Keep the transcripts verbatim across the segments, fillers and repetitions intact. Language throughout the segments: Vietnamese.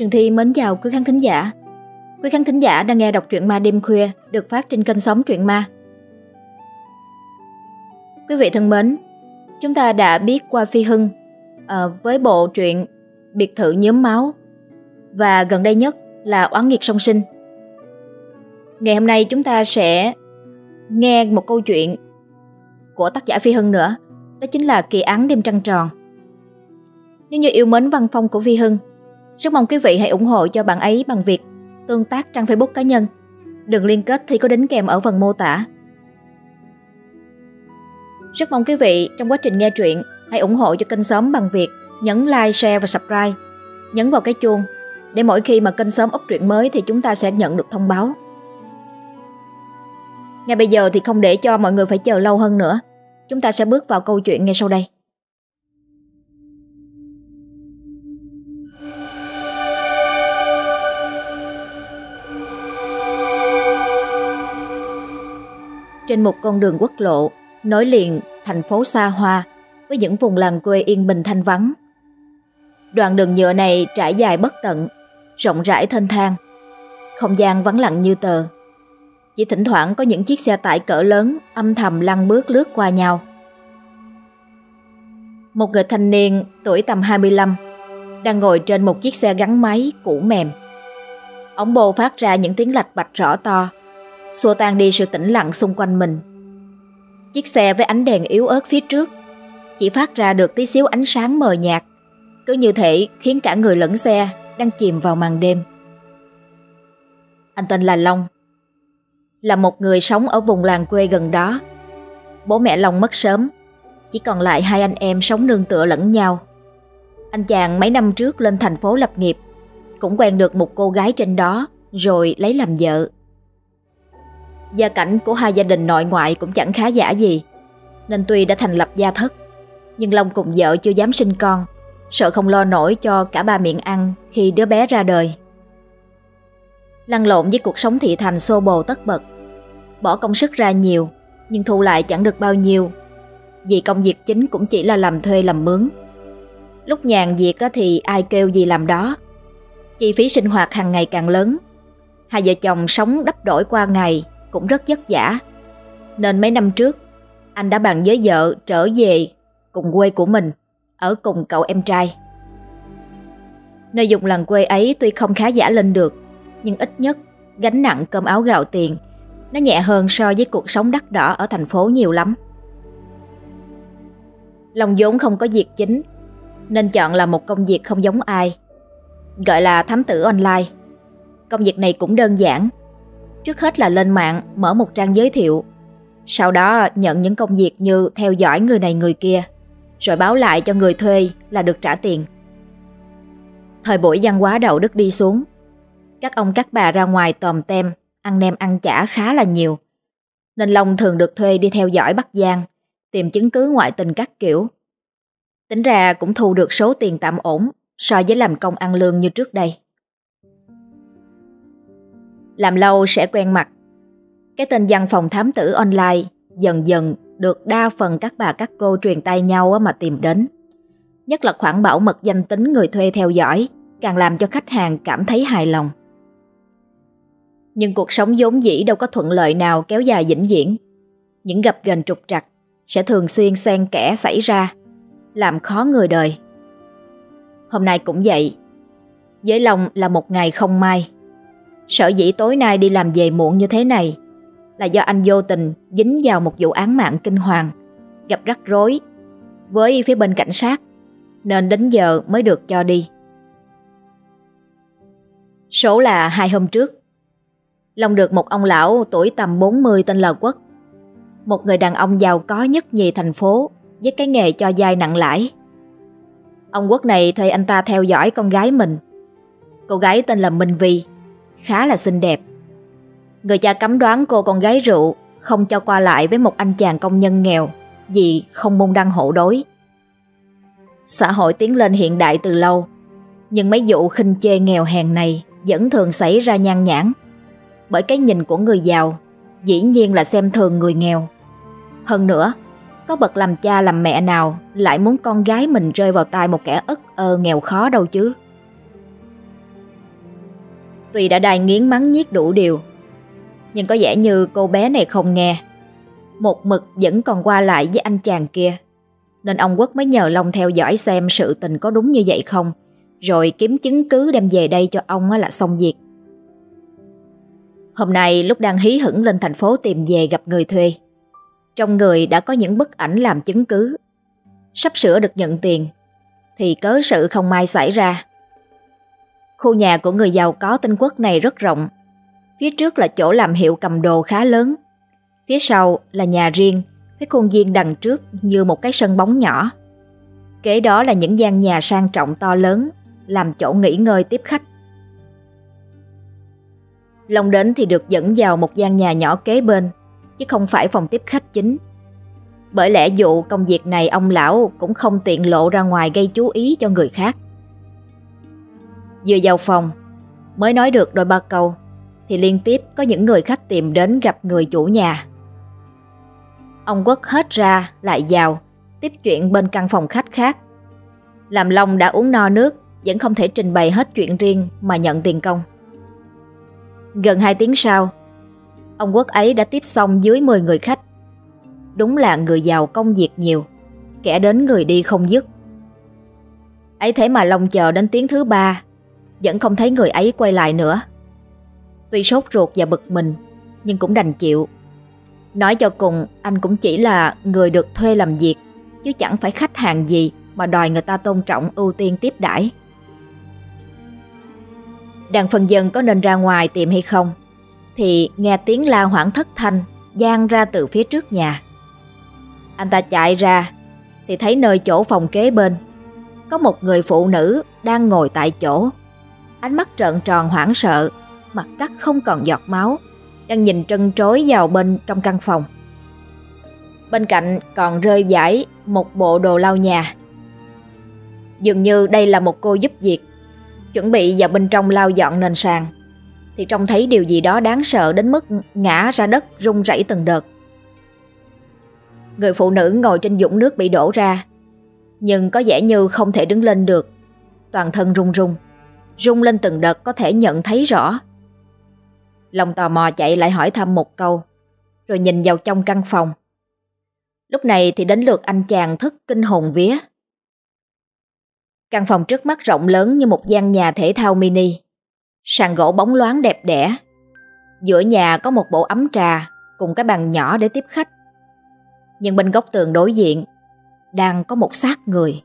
Trường Thi mến chào quý khán thính giả. Quý khán thính giả đang nghe đọc truyện ma đêm khuya được phát trên kênh Sống Truyện Ma. Quý vị thân mến, chúng ta đã biết qua Phi Hưng à, với bộ truyện Biệt thự nhuốm máu, và gần đây nhất là Oán nghiệt song sinh. Ngày hôm nay chúng ta sẽ nghe một câu chuyện của tác giả Phi Hưng nữa, đó chính là Kỳ án đêm trăng tròn. Nếu như yêu mến văn phong của Phi Hưng, rất mong quý vị hãy ủng hộ cho bạn ấy bằng việc tương tác trang Facebook cá nhân. Đường liên kết thì có đính kèm ở phần mô tả. Rất mong quý vị trong quá trình nghe truyện hãy ủng hộ cho kênh Xóm bằng việc nhấn like, share và subscribe, nhấn vào cái chuông để mỗi khi mà kênh Xóm up truyện mới thì chúng ta sẽ nhận được thông báo. Ngay bây giờ thì không để cho mọi người phải chờ lâu hơn nữa, chúng ta sẽ bước vào câu chuyện ngay sau đây. Trên một con đường quốc lộ nối liền thành phố xa hoa với những vùng làng quê yên bình thanh vắng. Đoạn đường nhựa này trải dài bất tận, rộng rãi thênh thang, không gian vắng lặng như tờ. Chỉ thỉnh thoảng có những chiếc xe tải cỡ lớn âm thầm lăn bước lướt qua nhau. Một người thanh niên tuổi tầm hai mươi lăm đang ngồi trên một chiếc xe gắn máy cũ mềm. Ống bô phát ra những tiếng lạch bạch rõ to, xua tan đi sự tĩnh lặng xung quanh mình. Chiếc xe với ánh đèn yếu ớt phía trước chỉ phát ra được tí xíu ánh sáng mờ nhạt, cứ như thể khiến cả người lẫn xe đang chìm vào màn đêm. Anh tên là Long, là một người sống ở vùng làng quê gần đó. Bố mẹ Long mất sớm, chỉ còn lại hai anh em sống nương tựa lẫn nhau. Anh chàng mấy năm trước lên thành phố lập nghiệp, cũng quen được một cô gái trên đó rồi lấy làm vợ. Gia cảnh của hai gia đình nội ngoại cũng chẳng khá giả gì, nên tuy đã thành lập gia thất, nhưng Long cùng vợ chưa dám sinh con, sợ không lo nổi cho cả ba miệng ăn khi đứa bé ra đời. Lăn lộn với cuộc sống thị thành xô bồ tất bật, bỏ công sức ra nhiều nhưng thu lại chẳng được bao nhiêu, vì công việc chính cũng chỉ là làm thuê làm mướn. Lúc nhàn việc thì ai kêu gì làm đó. Chi phí sinh hoạt hàng ngày càng lớn, hai vợ chồng sống đắp đổi qua ngày cũng rất vất vả. Nên mấy năm trước anh đã bàn với vợ trở về cùng quê của mình, ở cùng cậu em trai. Nơi vùng làng quê ấy tuy không khá giả lên được, nhưng ít nhất gánh nặng cơm áo gạo tiền nó nhẹ hơn so với cuộc sống đắt đỏ ở thành phố nhiều lắm. Long vốn không có việc chính nên chọn làm một công việc không giống ai, gọi là thám tử online. Công việc này cũng đơn giản. Trước hết là lên mạng mở một trang giới thiệu, sau đó nhận những công việc như theo dõi người này người kia, rồi báo lại cho người thuê là được trả tiền. Thời buổi văn hóa đạo đức đi xuống, các ông các bà ra ngoài tòm tem, ăn nem ăn chả khá là nhiều, nên Long thường được thuê đi theo dõi Bắc Giang, tìm chứng cứ ngoại tình các kiểu. Tính ra cũng thu được số tiền tạm ổn so với làm công ăn lương như trước đây. Làm lâu sẽ quen mặt. Cái tên văn phòng thám tử online dần dần được đa phần các bà các cô truyền tay nhau mà tìm đến. Nhất là khoản bảo mật danh tính người thuê theo dõi càng làm cho khách hàng cảm thấy hài lòng. Nhưng cuộc sống vốn dĩ đâu có thuận lợi nào kéo dài vĩnh viễn. Những gập ghềnh trục trặc sẽ thường xuyên xen kẽ xảy ra, làm khó người đời. Hôm nay cũng vậy. Với Long là một ngày không may. Sở dĩ tối nay đi làm về muộn như thế này là do anh vô tình dính vào một vụ án mạng kinh hoàng, gặp rắc rối với phía bên cảnh sát, nên đến giờ mới được cho đi. Số là hai hôm trước, Long được một ông lão tuổi tầm bốn mươi tên là Quốc, một người đàn ông giàu có nhất nhì thành phố với cái nghề cho vay nặng lãi. Ông Quốc này thuê anh ta theo dõi con gái mình. Cô gái tên là Minh Vi, khá là xinh đẹp. Người cha cấm đoán cô con gái rượu, không cho qua lại với một anh chàng công nhân nghèo vì không môn đăng hộ đối. Xã hội tiến lên hiện đại từ lâu, nhưng mấy vụ khinh chê nghèo hèn này vẫn thường xảy ra nhan nhản. Bởi cái nhìn của người giàu dĩ nhiên là xem thường người nghèo. Hơn nữa, có bậc làm cha làm mẹ nào lại muốn con gái mình rơi vào tay một kẻ ất ơ nghèo khó đâu chứ. Tuy đã đài nghiến mắng nhiếc đủ điều, nhưng có vẻ như cô bé này không nghe, một mực vẫn còn qua lại với anh chàng kia. Nên ông Quốc mới nhờ Long theo dõi xem sự tình có đúng như vậy không, rồi kiếm chứng cứ đem về đây cho ông là xong việc. Hôm nay lúc đang hí hửng lên thành phố tìm về gặp người thuê, trong người đã có những bức ảnh làm chứng cứ. Sắp sửa được nhận tiền thì cớ sự không may xảy ra. Khu nhà của người giàu có tên Quốc này rất rộng. Phía trước là chỗ làm hiệu cầm đồ khá lớn, phía sau là nhà riêng với khuôn viên đằng trước như một cái sân bóng nhỏ. Kế đó là những gian nhà sang trọng to lớn làm chỗ nghỉ ngơi tiếp khách. Long đến thì được dẫn vào một gian nhà nhỏ kế bên, chứ không phải phòng tiếp khách chính. Bởi lẽ vụ công việc này ông lão cũng không tiện lộ ra ngoài gây chú ý cho người khác. Vừa vào phòng, mới nói được đôi ba câu thì liên tiếp có những người khách tìm đến gặp người chủ nhà. Ông Quốc hết ra lại vào tiếp chuyện bên căn phòng khách khác. Làm Long đã uống no nước, vẫn không thể trình bày hết chuyện riêng mà nhận tiền công. Gần hai tiếng sau, ông Quốc ấy đã tiếp xong dưới mười người khách. Đúng là người giàu công việc nhiều, kẻ đến người đi không dứt. Ấy thế mà Long chờ đến tiếng thứ ba vẫn không thấy người ấy quay lại nữa. Tuy sốt ruột và bực mình, nhưng cũng đành chịu. Nói cho cùng, anh cũng chỉ là người được thuê làm việc, chứ chẳng phải khách hàng gì mà đòi người ta tôn trọng ưu tiên tiếp đãi. Đang phân vân có nên ra ngoài tìm hay không, thì nghe tiếng la hoảng thất thanh vang ra từ phía trước nhà. Anh ta chạy ra thì thấy nơi chỗ phòng kế bên có một người phụ nữ đang ngồi tại chỗ, ánh mắt trợn tròn hoảng sợ, mặt cắt không còn giọt máu, đang nhìn trân trối vào bên trong căn phòng. Bên cạnh còn rơi vãi một bộ đồ lau nhà. Dường như đây là một cô giúp việc, chuẩn bị vào bên trong lau dọn nền sàn, thì trông thấy điều gì đó đáng sợ đến mức ngã ra đất rung rẩy từng đợt. Người phụ nữ ngồi trên vũng nước bị đổ ra, nhưng có vẻ như không thể đứng lên được, toàn thân run run, rung lên từng đợt có thể nhận thấy rõ. Long tò mò chạy lại hỏi thăm một câu, rồi nhìn vào trong căn phòng. Lúc này thì đến lượt anh chàng thất kinh hồn vía. Căn phòng trước mắt rộng lớn như một gian nhà thể thao mini, sàn gỗ bóng loáng đẹp đẽ. Giữa nhà có một bộ ấm trà cùng cái bàn nhỏ để tiếp khách. Nhưng bên góc tường đối diện đang có một xác người.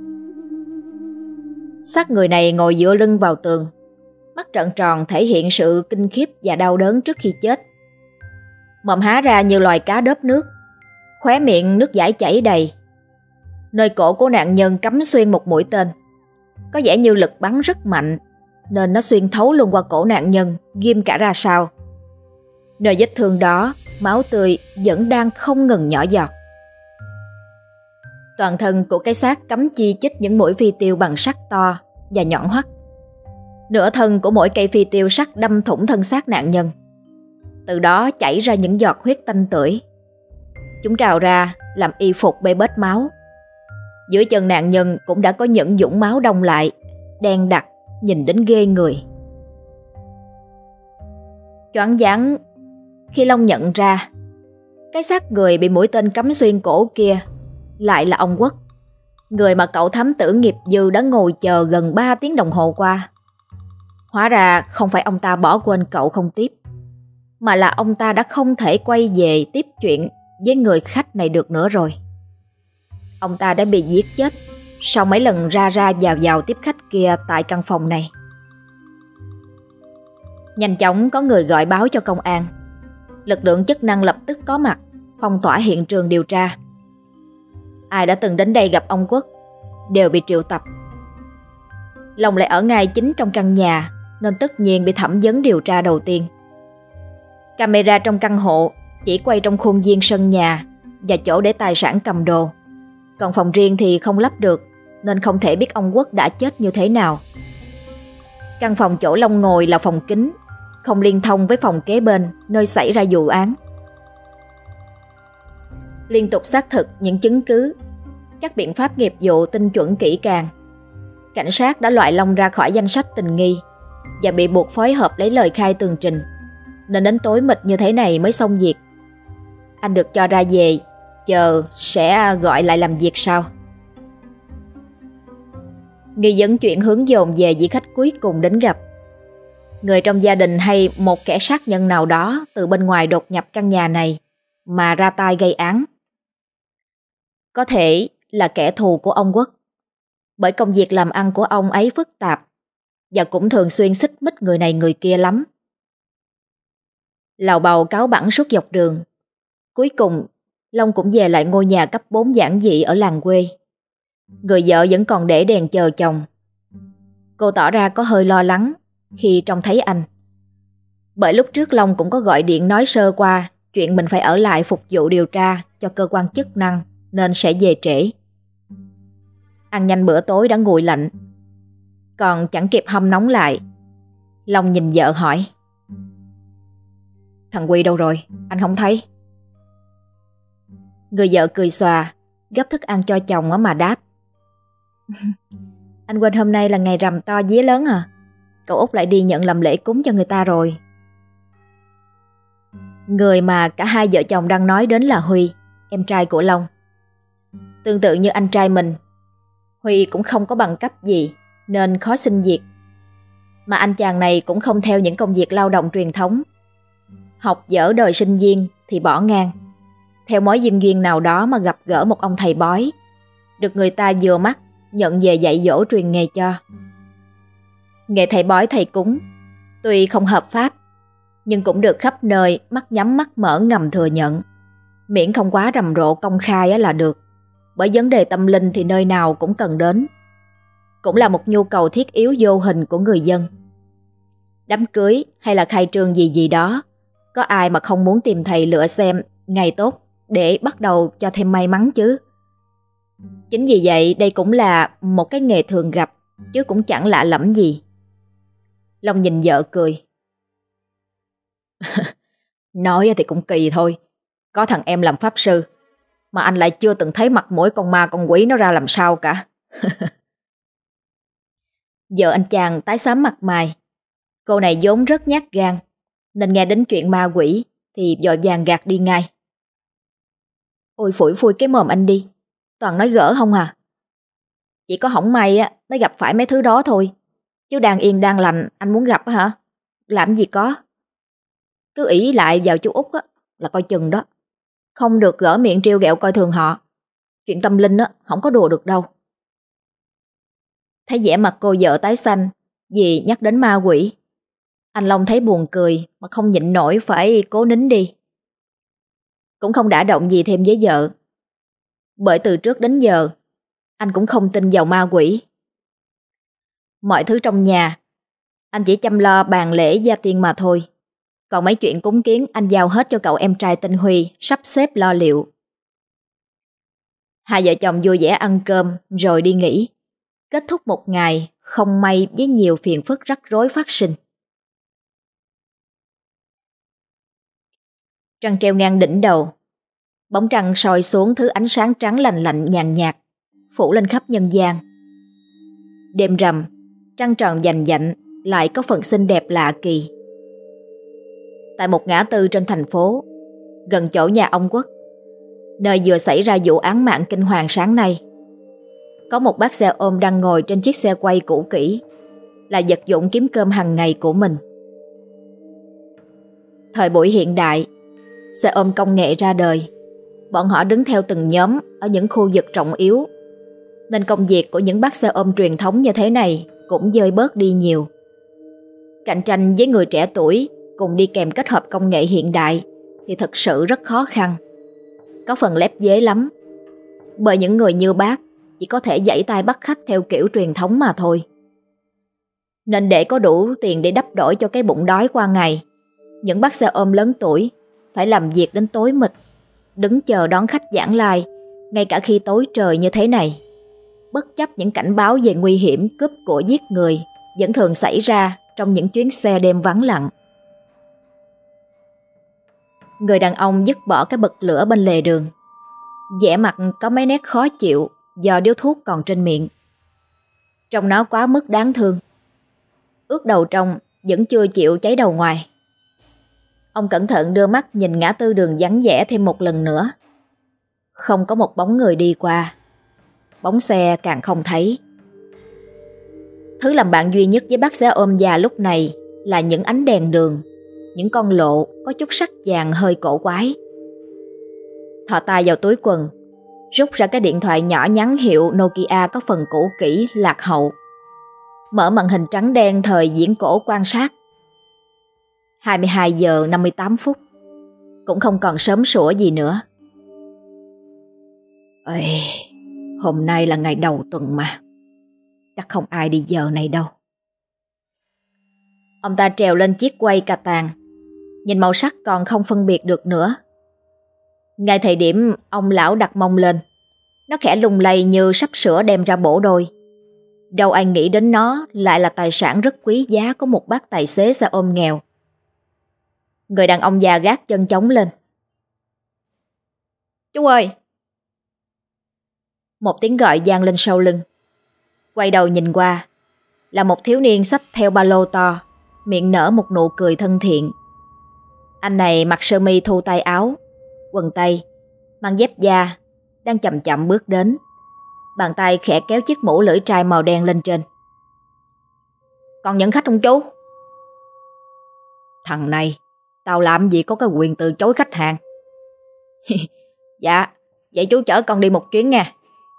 Xác người này ngồi dựa lưng vào tường, mắt trợn tròn thể hiện sự kinh khiếp và đau đớn trước khi chết. Mồm há ra như loài cá đớp nước, khóe miệng nước dãi chảy đầy. Nơi cổ của nạn nhân cắm xuyên một mũi tên, có vẻ như lực bắn rất mạnh nên nó xuyên thấu luôn qua cổ nạn nhân, ghim cả ra sau. Nơi vết thương đó, máu tươi vẫn đang không ngừng nhỏ giọt. Toàn thân của cái xác cắm chi chít những mũi phi tiêu bằng sắt to và nhọn hoắt. Nửa thân của mỗi cây phi tiêu sắt đâm thủng thân xác nạn nhân. Từ đó chảy ra những giọt huyết tanh tưởi. Chúng trào ra làm y phục bê bết máu. Dưới chân nạn nhân cũng đã có những vũng máu đông lại, đen đặc, nhìn đến ghê người. Choáng váng khi Long nhận ra cái xác người bị mũi tên cắm xuyên cổ kia lại là ông Quốc, người mà cậu thám tử nghiệp dư đã ngồi chờ gần ba tiếng đồng hồ qua. Hóa ra không phải ông ta bỏ quên cậu không tiếp, mà là ông ta đã không thể quay về tiếp chuyện với người khách này được nữa rồi. Ông ta đã bị giết chết sau mấy lần ra ra vào vào tiếp khách kia tại căn phòng này. Nhanh chóng có người gọi báo cho công an. Lực lượng chức năng lập tức có mặt, phong tỏa hiện trường điều tra. Ai đã từng đến đây gặp ông Quốc đều bị triệu tập. Long lại ở ngay chính trong căn nhà nên tất nhiên bị thẩm vấn điều tra đầu tiên. Camera trong căn hộ chỉ quay trong khuôn viên sân nhà và chỗ để tài sản cầm đồ. Còn phòng riêng thì không lắp được nên không thể biết ông Quốc đã chết như thế nào. Căn phòng chỗ Long ngồi là phòng kín, không liên thông với phòng kế bên nơi xảy ra vụ án. Liên tục xác thực những chứng cứ, các biện pháp nghiệp vụ tinh chuẩn kỹ càng, cảnh sát đã loại Long ra khỏi danh sách tình nghi và bị buộc phối hợp lấy lời khai tường trình, nên đến tối mịt như thế này mới xong việc. Anh được cho ra về, chờ sẽ gọi lại làm việc sau. Nghi vấn chuyện hướng dồn về vị khách cuối cùng đến gặp. Người trong gia đình hay một kẻ sát nhân nào đó từ bên ngoài đột nhập căn nhà này mà ra tay gây án. Có thể là kẻ thù của ông Quốc, bởi công việc làm ăn của ông ấy phức tạp và cũng thường xuyên xích mích người này người kia lắm. Lào bào cáu bẳn suốt dọc đường. Cuối cùng, Long cũng về lại ngôi nhà cấp bốn giản dị ở làng quê. Người vợ vẫn còn để đèn chờ chồng. Cô tỏ ra có hơi lo lắng khi trông thấy anh. Bởi lúc trước Long cũng có gọi điện nói sơ qua chuyện mình phải ở lại phục vụ điều tra cho cơ quan chức năng nên sẽ về trễ. Ăn nhanh bữa tối đã nguội lạnh, còn chẳng kịp hâm nóng lại. Long nhìn vợ hỏi: "Thằng Quy đâu rồi? Anh không thấy." Người vợ cười xòa, gấp thức ăn cho chồng mà đáp: "Anh quên hôm nay là ngày rằm to vía lớn à? Cậu Út lại đi nhận làm lễ cúng cho người ta rồi." Người mà cả hai vợ chồng đang nói đến là Huy, em trai của Long. Tương tự như anh trai mình, Huy cũng không có bằng cấp gì nên khó xin việc. Mà anh chàng này cũng không theo những công việc lao động truyền thống. Học dở đời sinh viên thì bỏ ngang, theo mối duyên duyên nào đó mà gặp gỡ một ông thầy bói, được người ta vừa mắt nhận về dạy dỗ truyền nghề cho. Nghề thầy bói thầy cúng tuy không hợp pháp, nhưng cũng được khắp nơi mắt nhắm mắt mở ngầm thừa nhận, miễn không quá rầm rộ công khai là được. Bởi vấn đề tâm linh thì nơi nào cũng cần đến, cũng là một nhu cầu thiết yếu vô hình của người dân. Đám cưới hay là khai trương gì gì đó, có ai mà không muốn tìm thầy lựa xem ngày tốt để bắt đầu cho thêm may mắn chứ. Chính vì vậy đây cũng là một cái nghề thường gặp, chứ cũng chẳng lạ lẫm gì. Long nhìn vợ cười. Nói thì cũng kỳ thôi, có thằng em làm pháp sư mà anh lại chưa từng thấy mặt mũi con ma con quỷ nó ra làm sao cả. Vợ anh chàng tái xám mặt mày. Cô này vốn rất nhát gan, nên nghe đến chuyện ma quỷ thì vội vàng gạt đi ngay. Ôi phủi phui cái mồm anh đi, toàn nói gỡ không à. Chỉ có hỏng may á mới gặp phải mấy thứ đó thôi, chứ đang yên đang lành anh muốn gặp hả? Làm gì có. Cứ ỷ lại vào chú Út á là coi chừng đó. Không được gỡ miệng trêu ghẹo coi thường họ. Chuyện tâm linh á không có đùa được đâu. Thấy vẻ mặt cô vợ tái xanh vì nhắc đến ma quỷ, anh Long thấy buồn cười mà không nhịn nổi phải cố nín đi. Cũng không đả động gì thêm với vợ, bởi từ trước đến giờ anh cũng không tin vào ma quỷ. Mọi thứ trong nhà anh chỉ chăm lo bàn lễ gia tiên mà thôi. Còn mấy chuyện cúng kiến anh giao hết cho cậu em trai tên Huy sắp xếp lo liệu. Hai vợ chồng vui vẻ ăn cơm rồi đi nghỉ. Kết thúc một ngày không may với nhiều phiền phức rắc rối phát sinh. Trăng treo ngang đỉnh đầu. Bóng trăng soi xuống thứ ánh sáng trắng lành lạnh nhàn nhạt, phủ lên khắp nhân gian. Đêm rằm, trăng tròn vành vạnh lại có phần xinh đẹp lạ kỳ. Tại một ngã tư trên thành phố, gần chỗ nhà ông Quốc, nơi vừa xảy ra vụ án mạng kinh hoàng sáng nay, có một bác xe ôm đang ngồi trên chiếc xe quay cũ kỹ, là vật dụng kiếm cơm hàng ngày của mình. Thời buổi hiện đại, xe ôm công nghệ ra đời, bọn họ đứng theo từng nhóm ở những khu vực trọng yếu, nên công việc của những bác xe ôm truyền thống như thế này cũng dơi bớt đi nhiều. Cạnh tranh với người trẻ tuổi cùng đi kèm kết hợp công nghệ hiện đại thì thật sự rất khó khăn, có phần lép vế lắm. Bởi những người như bác chỉ có thể giãy tay bắt khách theo kiểu truyền thống mà thôi. Nên để có đủ tiền để đắp đổi cho cái bụng đói qua ngày, những bác xe ôm lớn tuổi phải làm việc đến tối mịt, đứng chờ đón khách vãng lai, ngay cả khi tối trời như thế này. Bất chấp những cảnh báo về nguy hiểm cướp của giết người vẫn thường xảy ra trong những chuyến xe đêm vắng lặng. Người đàn ông dứt bỏ cái bật lửa bên lề đường, vẻ mặt có mấy nét khó chịu do điếu thuốc còn trên miệng. Trông nó quá mức đáng thương. ướt đầu trong, vẫn chưa chịu cháy đầu ngoài. Ông cẩn thận đưa mắt nhìn ngã tư đường vắng vẻ thêm một lần nữa. Không có một bóng người đi qua. Bóng xe càng không thấy. Thứ làm bạn duy nhất với bác xe ôm già lúc này là những ánh đèn đường, những con lộ có chút sắc vàng hơi cổ quái. Thò tay vào túi quần, rút ra cái điện thoại nhỏ nhắn hiệu Nokia có phần cũ kỹ lạc hậu. Mở màn hình trắng đen thời viễn cổ quan sát. hai mươi hai giờ năm mươi tám phút. Cũng không còn sớm sủa gì nữa. Ê, hôm nay là ngày đầu tuần mà. Chắc không ai đi giờ này đâu. Ông ta trèo lên chiếc quay cà tàng. Nhìn màu sắc còn không phân biệt được nữa. Ngay thời điểm ông lão đặt mông lên, nó khẽ lung lay như sắp sửa đem ra bổ đôi. Đâu ai nghĩ đến nó lại là tài sản rất quý giá của một bác tài xế xe ôm nghèo. Người đàn ông già gác chân chống lên. Chú ơi! Một tiếng gọi vang lên sau lưng. Quay đầu nhìn qua, là một thiếu niên xách theo ba lô to, miệng nở một nụ cười thân thiện. Anh này mặc sơ mi thu tay áo, quần tây, mang dép da, đang chậm chậm bước đến. Bàn tay khẽ kéo chiếc mũ lưỡi trai màu đen lên trên. Còn nhận khách không chú? Thằng này, tao làm gì có cái quyền từ chối khách hàng. Dạ, vậy chú chở con đi một chuyến nha.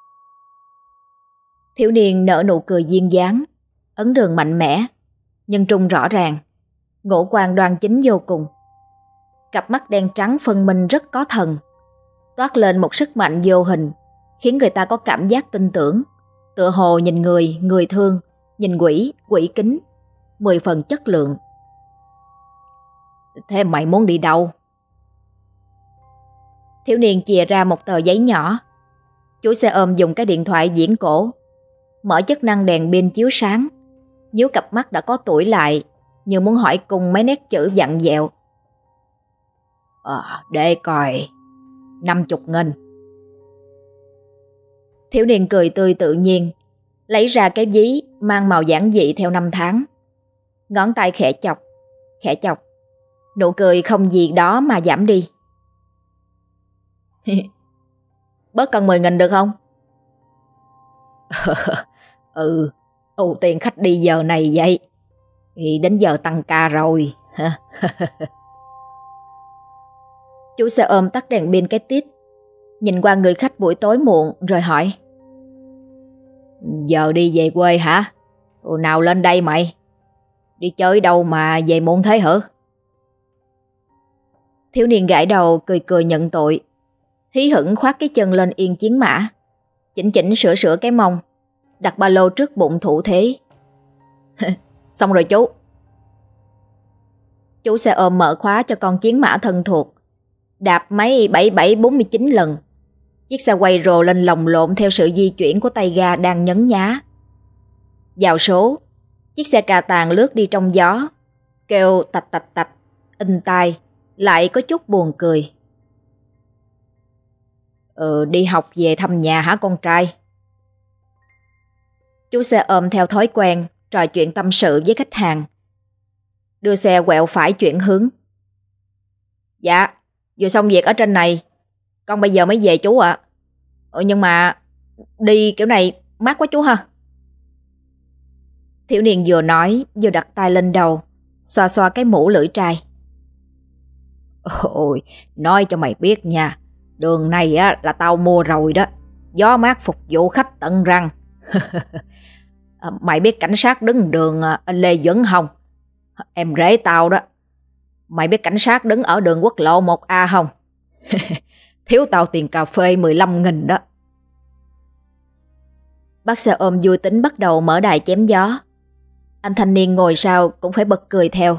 Thiếu niên nở nụ cười duyên dáng, ấn đường mạnh mẽ, nhưng trung rõ ràng, ngũ quan đoan chính vô cùng. Cặp mắt đen trắng phân minh rất có thần, toát lên một sức mạnh vô hình, khiến người ta có cảm giác tin tưởng, tựa hồ nhìn người, người thương, nhìn quỷ, quỷ kính, mười phần chất lượng. Thế mày muốn đi đâu? Thiếu niên chìa ra một tờ giấy nhỏ. Chủ xe ôm dùng cái điện thoại viễn cổ, mở chức năng đèn pin chiếu sáng, nhíu cặp mắt đã có tuổi lại, như muốn hỏi cùng mấy nét chữ vặn vẹo. Ờ, để coi, năm chục nghìn. Thiếu niên cười tươi tự nhiên, lấy ra cái ví mang màu giản dị theo năm tháng. Ngón tay khẽ chọc, khẽ chọc, nụ cười không gì đó mà giảm đi. Bớt cần mười nghìn được không? Ừ, ưu tiên khách đi giờ này vậy. Thì đến giờ tăng ca rồi. Chú xe ôm tắt đèn pin cái tít, nhìn qua người khách buổi tối muộn rồi hỏi. Giờ đi về quê hả? Ồ, nào lên đây mày? Đi chơi đâu mà về muộn thế hả? Thiếu niên gãi đầu cười cười nhận tội, hí hửng khoác cái chân lên yên chiến mã, chỉnh chỉnh sửa sửa cái mông, đặt ba lô trước bụng thủ thế. Xong rồi chú. Chú xe ôm mở khóa cho con chiến mã thân thuộc, đạp máy bảy bảy bốn mươi chín lần. Chiếc xe quay rồ lên lồng lộn theo sự di chuyển của tay ga đang nhấn nhá. Vào số, chiếc xe cà tàng lướt đi trong gió, kêu tạch tạch tạch, in tai, lại có chút buồn cười. Ừ, đi học về thăm nhà hả con trai? Chú xe ôm theo thói quen trò chuyện tâm sự với khách hàng, đưa xe quẹo phải chuyển hướng. Dạ, vừa xong việc ở trên này, con bây giờ mới về chú ạ. Ừ, nhưng mà đi kiểu này mát quá chú ha. Thiếu niên vừa nói vừa đặt tay lên đầu, xoa xoa cái mũ lưỡi trai. Ôi, nói cho mày biết nha, đường này á là tao mua rồi đó, gió mát phục vụ khách tận răng. À, mày biết cảnh sát đứng đường anh Lê Duẩn không? Em rể tao đó. Mày biết cảnh sát đứng ở đường quốc lộ một A không? Thiếu tao tiền cà phê mười lăm nghìn đó. Bác xe ôm vui tính bắt đầu mở đài chém gió. Anh thanh niên ngồi sau cũng phải bật cười theo.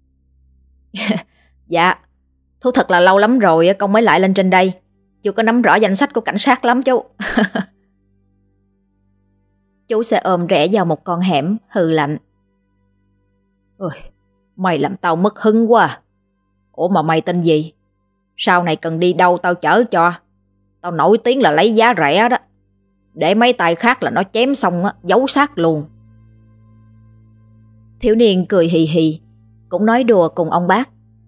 Dạ, thú thật là lâu lắm rồi con mới lại lên trên đây, chưa có nắm rõ danh sách của cảnh sát lắm chú. Chú xe ôm rẽ vào một con hẻm, hừ lạnh. Ôi, mày làm tao mất hứng quá. Ủa mà mày tên gì? Sau này cần đi đâu tao chở cho. Tao nổi tiếng là lấy giá rẻ đó. Để mấy tay khác là nó chém xong á, giấu xác luôn. Thiếu niên cười hì hì, cũng nói đùa cùng ông bác.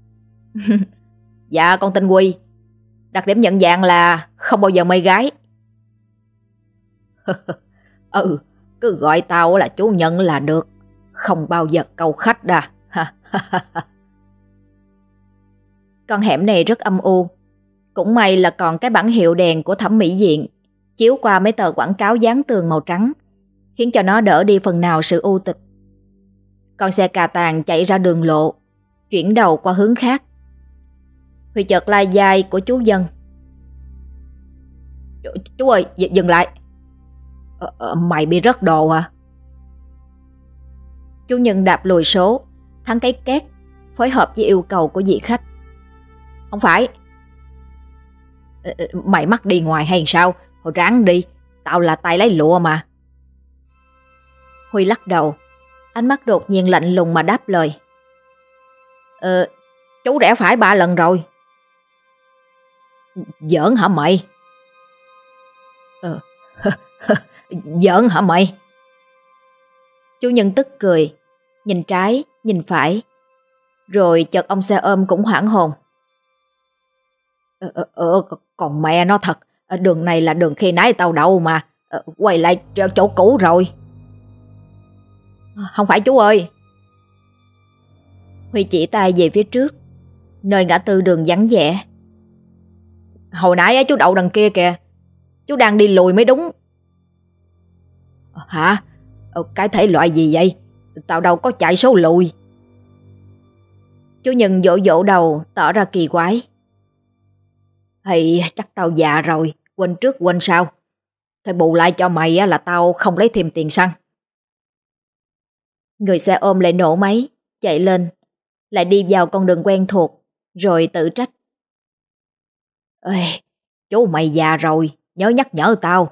Dạ con tên Quy, đặc điểm nhận dạng là không bao giờ mê gái. Ừ, cứ gọi tao là chú Nhân là được, không bao giờ câu khách đà. Con hẻm này rất âm u, cũng may là còn cái bảng hiệu đèn của thẩm mỹ viện chiếu qua mấy tờ quảng cáo dán tường màu trắng, khiến cho nó đỡ đi phần nào sự u tịch. Con xe cà tàng chạy ra đường lộ, chuyển đầu qua hướng khác. Huy chợt lai vai của chú Dân. Chú, chú ơi, d- dừng lại. Ờ, ờ, mày bị rớt đồ hả? Chú Nhân đạp lùi số, thắng cái két, phối hợp với yêu cầu của vị khách. Không phải. Ờ, mày mắc đi ngoài hay sao? Hồi ráng đi, tao là tay lấy lụa mà. Huy lắc đầu, ánh mắt đột nhiên lạnh lùng mà đáp lời. Ờ, chú rẽ phải ba lần rồi. Giỡn hả mày? Ờ, giỡn hả mày? Chú Nhân tức cười, nhìn trái, nhìn phải. Rồi chợt ông xe ôm cũng hoảng hồn. Ờ, ờ, ờ còn mẹ nó thật, đường này là đường khi nãy tao đậu mà, ờ, quay lại chỗ cũ rồi. Không phải chú ơi. Huy chỉ tay về phía trước, nơi ngã tư đường vắng vẻ. Hồi nãy chú đậu đằng kia kìa, chú đang đi lùi mới đúng. Hả? Cái thể loại gì vậy? Tao đâu có chạy số lùi. Chú Nhân vỗ vỗ đầu tỏ ra kỳ quái. Hay chắc tao già rồi, quên trước quên sau. Thôi bù lại cho mày là tao không lấy thêm tiền xăng. Người xe ôm lại nổ máy, chạy lên, lại đi vào con đường quen thuộc, rồi tự trách. Ê, chú mày già rồi, nhớ nhắc nhở tao.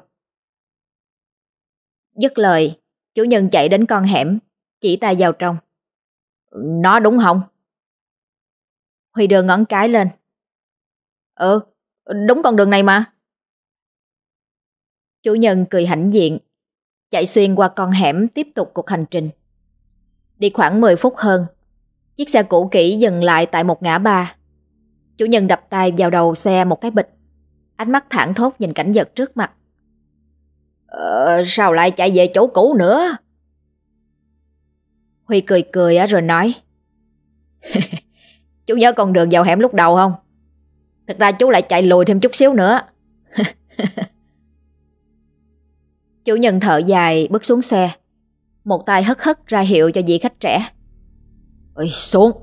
Dứt lời, chủ nhân chạy đến con hẻm, chỉ tay vào trong. Nó đúng không? Huy đưa ngón cái lên. Ừ, đúng con đường này mà. Chủ nhân cười hãnh diện, chạy xuyên qua con hẻm tiếp tục cuộc hành trình. Đi khoảng mười phút hơn, chiếc xe cũ kỹ dừng lại tại một ngã ba. Chủ nhân đập tay vào đầu xe một cái bịch, ánh mắt thảng thốt nhìn cảnh vật trước mặt. Ờ, sao lại chạy về chỗ cũ nữa? Huy cười cười rồi nói. Chú nhớ con đường vào hẻm lúc đầu không? Thật ra chú lại chạy lùi thêm chút xíu nữa. Chủ nhân thở dài bước xuống xe, một tay hất hất ra hiệu cho vị khách trẻ. Ôi, xuống.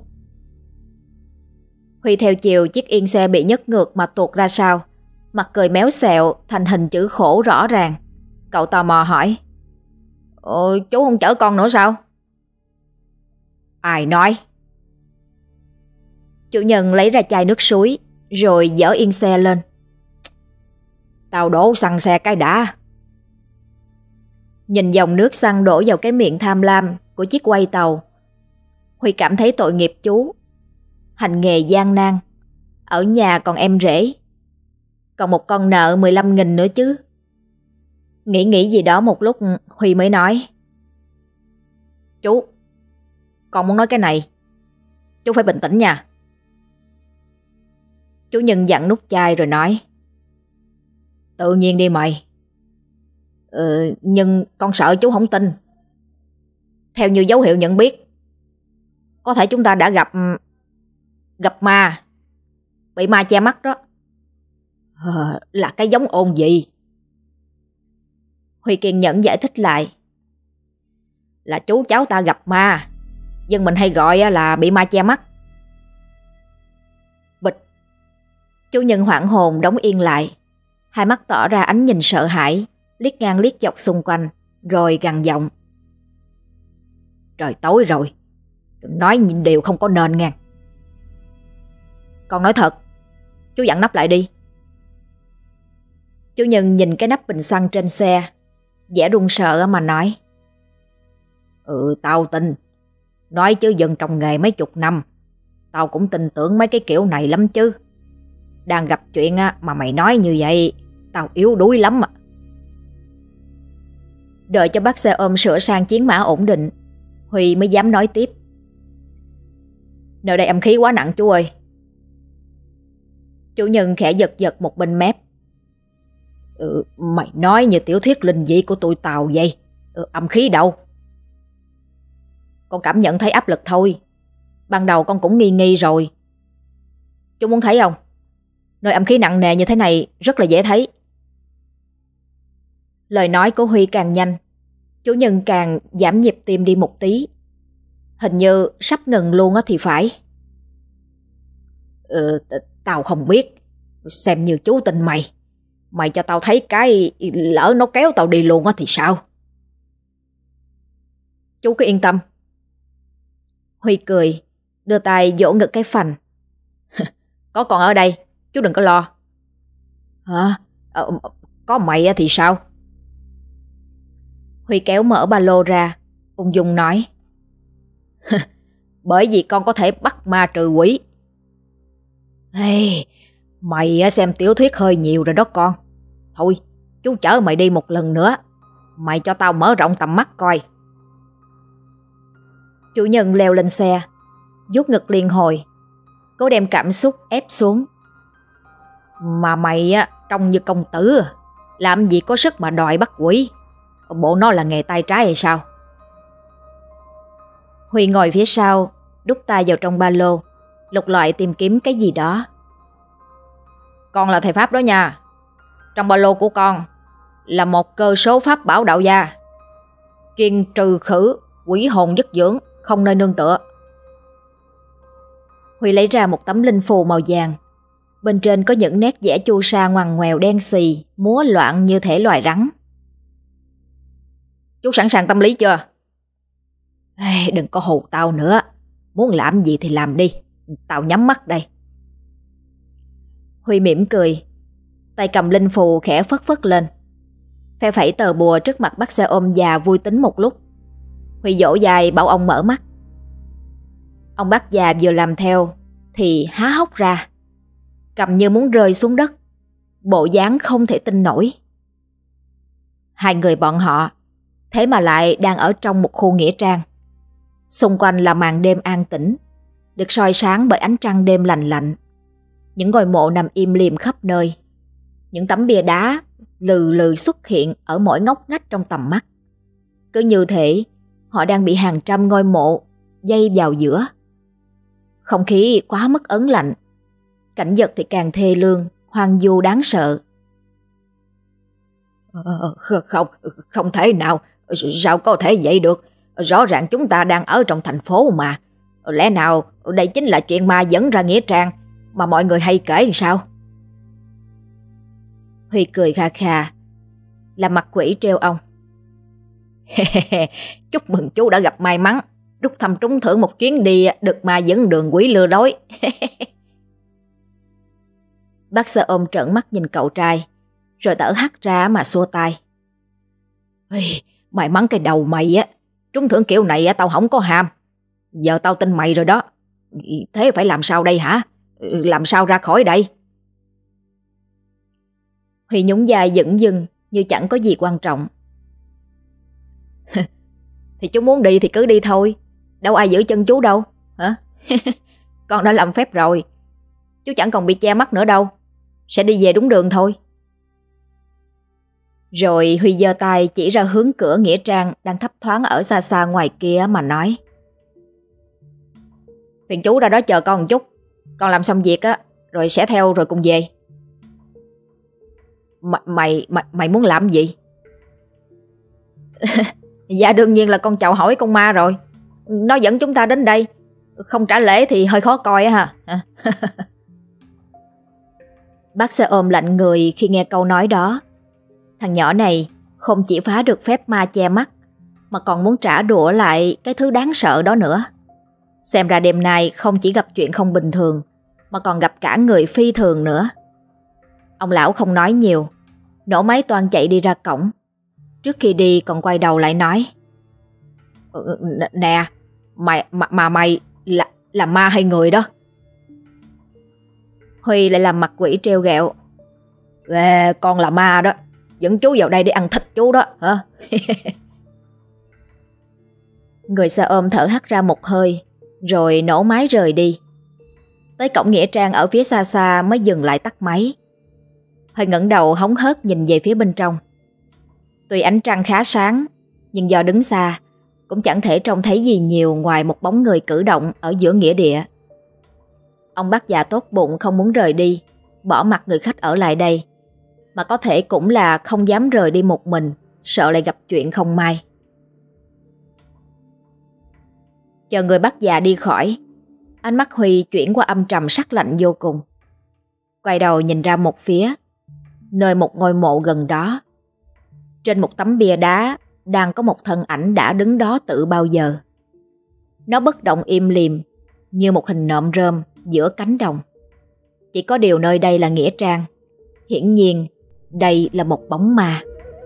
Huy theo chiều chiếc yên xe bị nhấc ngược mà tuột ra sau, mặt cười méo xẹo thành hình chữ khổ rõ ràng. Cậu tò mò hỏi. Ồ, chú không chở con nữa sao? Ai nói? Chủ nhân lấy ra chai nước suối, rồi dỡ yên xe lên. Tao đổ xăng xe cái đã. Nhìn dòng nước xăng đổ vào cái miệng tham lam của chiếc quay tàu, Huy cảm thấy tội nghiệp chú. Hành nghề gian nan, ở nhà còn em rể, còn một con nợ mười lăm nghìn nữa chứ. Nghĩ nghĩ gì đó một lúc, Huy mới nói. Chú, con muốn nói cái này, chú phải bình tĩnh nha. Chú nhân dặn nút chai rồi nói. Tự nhiên đi mày. Ừ, nhưng con sợ chú không tin. Theo như dấu hiệu nhận biết, có thể chúng ta đã gặp Gặp ma, bị ma che mắt đó. Ờ, là cái giống ôn gì? Huy kiên nhẫn giải thích lại. Là chú cháu ta gặp ma, dân mình hay gọi là bị ma che mắt. Bịch. Chú nhân hoảng hồn đóng yên lại, hai mắt tỏ ra ánh nhìn sợ hãi, liếc ngang liếc dọc xung quanh, rồi gằn giọng. Trời tối rồi, đừng nói những điều không có nên nghe. Con nói thật, chú dặn nắp lại đi. Chú nhân nhìn cái nắp bình xăng trên xe, vẻ run sợ mà nói. Ừ, tao tin. Nói chứ dân trong nghề mấy chục năm, tao cũng tin tưởng mấy cái kiểu này lắm chứ. Đang gặp chuyện mà mày nói như vậy, tao yếu đuối lắm à. Đợi cho bác xe ôm sửa sang chiến mã ổn định, Huy mới dám nói tiếp. Nơi đây âm khí quá nặng chú ơi. Chủ nhân khẽ giật giật một bên mép. Ừ, mày nói như tiểu thuyết linh dị của tụi tàu vậy. Ừ, âm khí đâu? Con cảm nhận thấy áp lực thôi. Ban đầu con cũng nghi nghi rồi. Chú muốn thấy không? Nơi âm khí nặng nề như thế này rất là dễ thấy. Lời nói của Huy càng nhanh, chủ nhân càng giảm nhịp tim đi một tí. Hình như sắp ngừng luôn á thì phải. Ừ, tao không biết. Xem như chú tin mày. Mày cho tao thấy cái lỡ nó kéo tao đi luôn á thì sao? Chú cứ yên tâm. Huy cười, đưa tay vỗ ngực cái phành. Có con ở đây, chú đừng có lo. Hả? Ờ, có mày thì sao? Huy kéo mở ba lô ra, ung dung nói. Bởi vì con có thể bắt ma trừ quỷ. Hey, mày xem tiểu thuyết hơi nhiều rồi đó con. Thôi, chú chở mày đi một lần nữa. Mày cho tao mở rộng tầm mắt coi. Chủ nhân leo lên xe, vuốt ngực liên hồi, cố đem cảm xúc ép xuống. Mà mày á, trông như công tử, làm gì có sức mà đòi bắt quỷ. Bộ nó là nghề tay trái hay sao? Huy ngồi phía sau, đút tay vào trong ba lô, lục lọi tìm kiếm cái gì đó. Con là thầy Pháp đó nha. Trong ba lô của con là một cơ số pháp bảo đạo gia, chuyên trừ khử quỷ hồn dứt dưỡng, không nơi nương tựa. Huy lấy ra một tấm linh phù màu vàng. Bên trên có những nét vẽ chu sa ngoằn ngoèo đen xì, múa loạn như thể loài rắn. Chú sẵn sàng tâm lý chưa? Ê, đừng có hù tao nữa. Muốn làm gì thì làm đi. Tao nhắm mắt đây. Huy mỉm cười, tay cầm linh phù khẽ phất phất lên, phe phẩy tờ bùa trước mặt bác xe ôm già vui tính một lúc. Huy dỗ dài bảo ông mở mắt. Ông bác già vừa làm theo thì há hốc ra, cầm như muốn rơi xuống đất, bộ dáng không thể tin nổi. Hai người bọn họ thế mà lại đang ở trong một khu nghĩa trang. Xung quanh là màn đêm an tĩnh, được soi sáng bởi ánh trăng đêm lành lạnh. Những ngôi mộ nằm im lìm khắp nơi. Những tấm bia đá lừ lừ xuất hiện ở mỗi ngóc ngách trong tầm mắt. Cứ như thể họ đang bị hàng trăm ngôi mộ dây vào giữa. Không khí quá mất ấn lạnh. Cảnh vật thì càng thê lương, hoang vu đáng sợ. Ờ, không, không thể nào. Sao có thể vậy được? Rõ ràng chúng ta đang ở trong thành phố mà. Lẽ nào đây chính là chuyện ma dẫn ra nghĩa trang mà mọi người hay kể sao? Huy cười kha kha, làm mặt quỷ trêu ông. Chúc mừng chú đã gặp may mắn, rút thăm trúng thưởng một chuyến đi được ma dẫn đường quỷ lừa đói. Bác xe ôm trợn mắt nhìn cậu trai, rồi thở hắt ra mà xua tay. May mắn cái đầu mày á, trúng thưởng kiểu này tao không có ham. Giờ tao tin mày rồi đó. Thế phải làm sao đây hả? Làm sao ra khỏi đây? Huy nhún vai dửng dưng như chẳng có gì quan trọng. Thì chú muốn đi thì cứ đi thôi. Đâu ai giữ chân chú đâu hả? Con đã làm phép rồi. Chú chẳng còn bị che mắt nữa đâu. Sẽ đi về đúng đường thôi. Rồi Huy giơ tay chỉ ra hướng cửa nghĩa trang đang thấp thoáng ở xa xa ngoài kia mà nói. Phiền chú ra đó chờ con một chút. Con làm xong việc á rồi sẽ theo rồi cùng về. M mày, mày mày muốn làm gì? Dạ đương nhiên là con chào hỏi con ma rồi. Nó dẫn chúng ta đến đây. Không trả lễ thì hơi khó coi á ha. Bác xe ôm lạnh người khi nghe câu nói đó. Thằng nhỏ này không chỉ phá được phép ma che mắt, mà còn muốn trả đũa lại cái thứ đáng sợ đó nữa. Xem ra đêm nay không chỉ gặp chuyện không bình thường, mà còn gặp cả người phi thường nữa. Ông lão không nói nhiều, nổ máy toan chạy đi ra cổng. Trước khi đi còn quay đầu lại nói. Nè, mày, mà, mà mày là, là ma hay người đó? Huy lại làm mặt quỷ trêu ghẹo. Ê, con là ma đó. Dẫn chú vào đây để ăn thịt chú đó hả? Người xe ôm thở hắt ra một hơi, rồi nổ máy rời đi. Tới cổng nghĩa trang ở phía xa xa mới dừng lại tắt máy. Huy ngẩng đầu hóng hớt nhìn về phía bên trong. Tuy ánh trăng khá sáng, nhưng do đứng xa, cũng chẳng thể trông thấy gì nhiều ngoài một bóng người cử động ở giữa nghĩa địa. Ông bác già tốt bụng không muốn rời đi, bỏ mặc người khách ở lại đây, mà có thể cũng là không dám rời đi một mình, sợ lại gặp chuyện không may. Chờ người bác già đi khỏi, ánh mắt Huy chuyển qua âm trầm sắc lạnh vô cùng. Quay đầu nhìn ra một phía, nơi một ngôi mộ gần đó. Trên một tấm bia đá đang có một thân ảnh đã đứng đó từ bao giờ. Nó bất động im lìm như một hình nộm rơm giữa cánh đồng. Chỉ có điều nơi đây là nghĩa trang. Hiển nhiên đây là một bóng ma.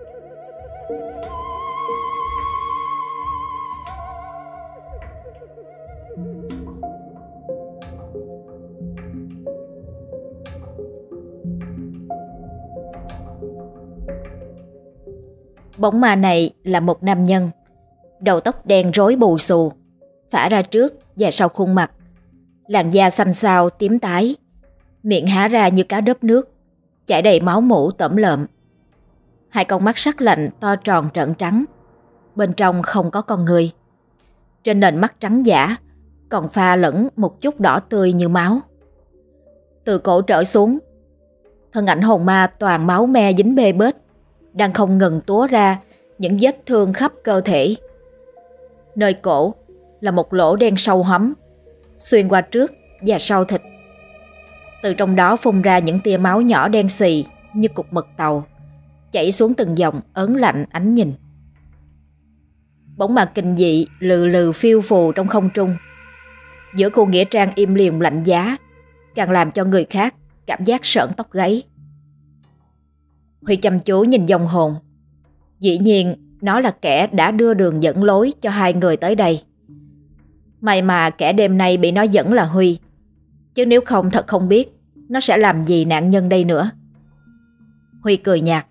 Bóng ma này là một nam nhân, đầu tóc đen rối bù xù, phả ra trước và sau khuôn mặt, làn da xanh xao tím tái, miệng há ra như cá đớp nước, chảy đầy máu mủ tẩm lợm. Hai con mắt sắc lạnh to tròn trợn trắng, bên trong không có con người. Trên nền mắt trắng giả còn pha lẫn một chút đỏ tươi như máu. Từ cổ trở xuống, thân ảnh hồn ma toàn máu me dính bê bết, đang không ngừng túa ra những vết thương khắp cơ thể. Nơi cổ là một lỗ đen sâu hắm, xuyên qua trước và sau thịt. Từ trong đó phun ra những tia máu nhỏ đen xì như cục mực tàu, chảy xuống từng dòng ớn lạnh ánh nhìn. Bóng ma kinh dị lừ lừ phiêu phù trong không trung. Giữa khu nghĩa trang im lìm lạnh giá, càng làm cho người khác cảm giác sởn tóc gáy. Huy chăm chú nhìn dòng hồn. Dĩ nhiên nó là kẻ đã đưa đường dẫn lối cho hai người tới đây. May mà kẻ đêm nay bị nó dẫn là Huy, chứ nếu không thật không biết nó sẽ làm gì nạn nhân đây nữa. Huy cười nhạt.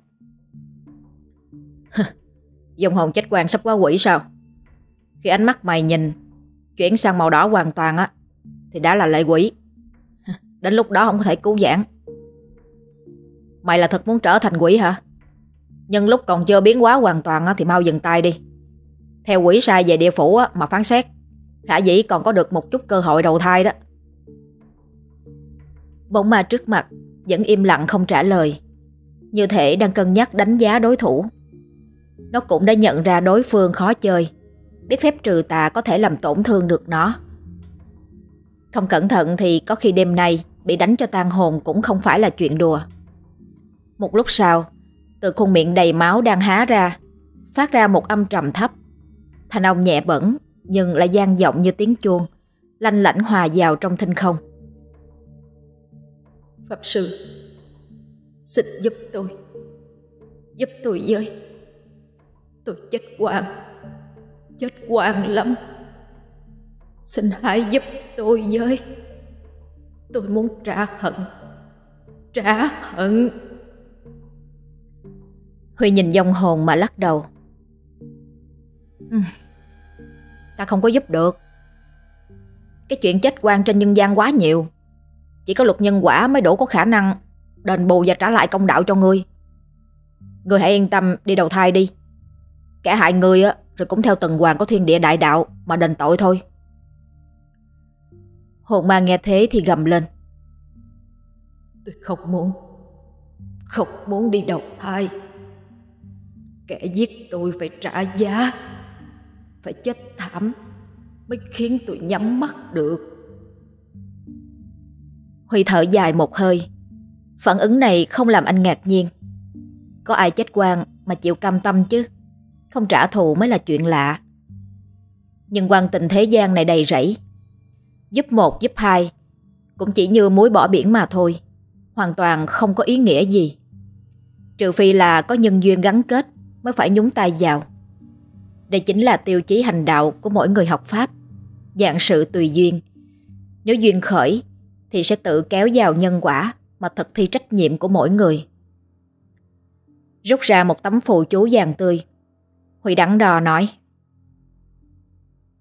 Dòng hồn chết quang sắp quá quỷ sao? Khi ánh mắt mày nhìn chuyển sang màu đỏ hoàn toàn á, thì đã là lệ quỷ. Đến lúc đó không có thể cứu vãn. Mày là thật muốn trở thành quỷ hả? Nhưng lúc còn chưa biến hóa hoàn toàn á, thì mau dừng tay đi. Theo quỷ sai về địa phủ á, mà phán xét, khả dĩ còn có được một chút cơ hội đầu thai đó. Bóng ma trước mặt vẫn im lặng không trả lời, như thể đang cân nhắc đánh giá đối thủ. Nó cũng đã nhận ra đối phương khó chơi, biết phép trừ tà có thể làm tổn thương được nó. Không cẩn thận thì có khi đêm nay bị đánh cho tan hồn cũng không phải là chuyện đùa. Một lúc sau, từ khuôn miệng đầy máu đang há ra, phát ra một âm trầm thấp. Thanh âm nhẹ bẩn nhưng lại vang vọng như tiếng chuông, lanh lảnh hòa vào trong thinh không. Pháp sư, xin giúp tôi. Giúp tôi với. Tôi chết oan. Chết oan lắm. Xin hãy giúp tôi với. Tôi muốn trả hận. Trả hận. Huy nhìn dòng hồn mà lắc đầu. Ừ, ta không có giúp được. Cái chuyện chết oan trên nhân gian quá nhiều. Chỉ có luật nhân quả mới đủ có khả năng đền bù và trả lại công đạo cho ngươi. Ngươi hãy yên tâm đi đầu thai đi. Kẻ hại ngươi á, rồi cũng theo tuần hoàn của thiên địa đại đạo mà đền tội thôi. Hồn ma nghe thế thì gầm lên. Tôi không muốn. Không muốn đi đầu thai. Kẻ giết tôi phải trả giá. Phải chết thảm mới khiến tôi nhắm mắt được. Huy thở dài một hơi. Phản ứng này không làm anh ngạc nhiên. Có ai chết oan mà chịu cam tâm chứ? Không trả thù mới là chuyện lạ. Nhưng quan tình thế gian này đầy rẫy. Giúp một giúp hai cũng chỉ như muối bỏ biển mà thôi. Hoàn toàn không có ý nghĩa gì. Trừ phi là có nhân duyên gắn kết mới phải nhúng tay vào. Đây chính là tiêu chí hành đạo của mỗi người học Pháp. Dạng sự tùy duyên. Nếu duyên khởi thì sẽ tự kéo vào nhân quả mà thực thi trách nhiệm của mỗi người. Rút ra một tấm phù chú vàng tươi, Huy đắn đo nói.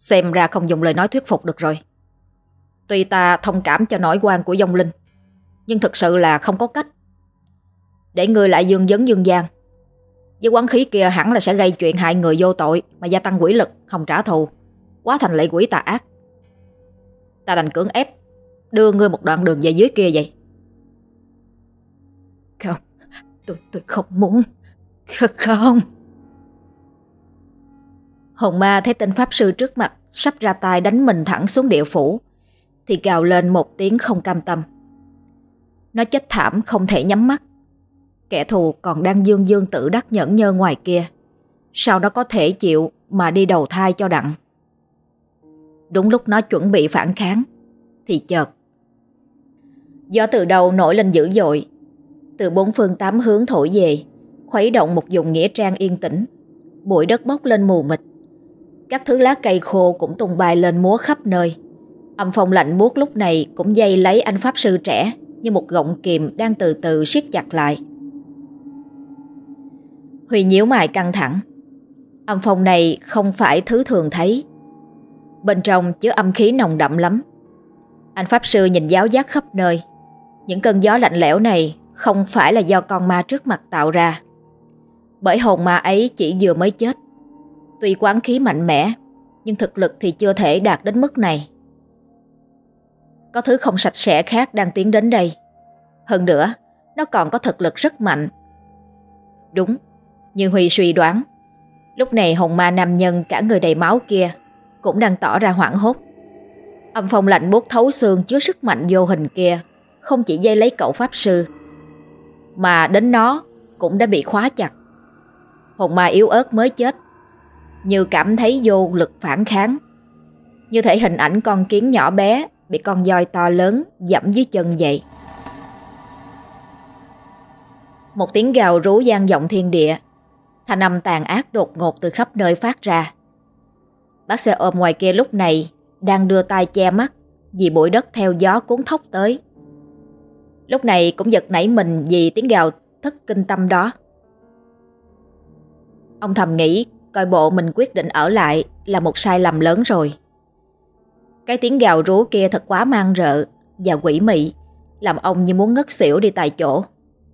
Xem ra không dùng lời nói thuyết phục được rồi. Tuy ta thông cảm cho nỗi oan của vong linh, nhưng thực sự là không có cách. Để ngươi lại dương vấn dương gian, với quán khí kia hẳn là sẽ gây chuyện hại người vô tội, mà gia tăng quỷ lực, hòng trả thù, quá thành lệ quỷ tà ác. Ta đành cưỡng ép đưa ngươi một đoạn đường về dưới kia vậy. Không, tôi tôi không muốn. Không. Hồn ma thấy tên pháp sư trước mặt sắp ra tay đánh mình thẳng xuống địa phủ, thì gào lên một tiếng không cam tâm. Nó chết thảm không thể nhắm mắt. Kẻ thù còn đang dương dương tự đắc nhẫn nhơ ngoài kia, sao nó có thể chịu mà đi đầu thai cho đặng. Đúng lúc nó chuẩn bị phản kháng thì chợt gió từ đầu nổi lên dữ dội, từ bốn phương tám hướng thổi về, khuấy động một vùng nghĩa trang yên tĩnh. Bụi đất bốc lên mù mịt, các thứ lá cây khô cũng tung bay lên múa khắp nơi. Âm phong lạnh buốt lúc này cũng dây lấy anh pháp sư trẻ như một gọng kìm đang từ từ siết chặt lại. Huy nhíu mày căng thẳng. Âm phong này không phải thứ thường thấy, bên trong chứa âm khí nồng đậm lắm. Anh pháp sư nhìn giáo giác khắp nơi. Những cơn gió lạnh lẽo này không phải là do con ma trước mặt tạo ra, bởi hồn ma ấy chỉ vừa mới chết. Tuy quán khí mạnh mẽ, nhưng thực lực thì chưa thể đạt đến mức này. Có thứ không sạch sẽ khác đang tiến đến đây. Hơn nữa, nó còn có thực lực rất mạnh. Đúng, như Huy suy đoán, lúc này hồn ma nam nhân cả người đầy máu kia cũng đang tỏ ra hoảng hốt. Âm phong lạnh buốt thấu xương chứa sức mạnh vô hình kia không chỉ dây lấy cậu pháp sư, mà đến nó cũng đã bị khóa chặt. Hồn ma yếu ớt mới chết, như cảm thấy vô lực phản kháng, như thể hình ảnh con kiến nhỏ bé bị con voi to lớn dẫm dưới chân vậy. Một tiếng gào rú vang vọng thiên địa, thanh âm tàn ác đột ngột từ khắp nơi phát ra. Bác xe ôm ngoài kia lúc này đang đưa tay che mắt vì bụi đất theo gió cuốn thốc tới. Lúc này cũng giật nảy mình vì tiếng gào thất kinh tâm đó. Ông thầm nghĩ coi bộ mình quyết định ở lại là một sai lầm lớn rồi. Cái tiếng gào rú kia thật quá man rợ và quỷ mị, làm ông như muốn ngất xỉu đi tại chỗ.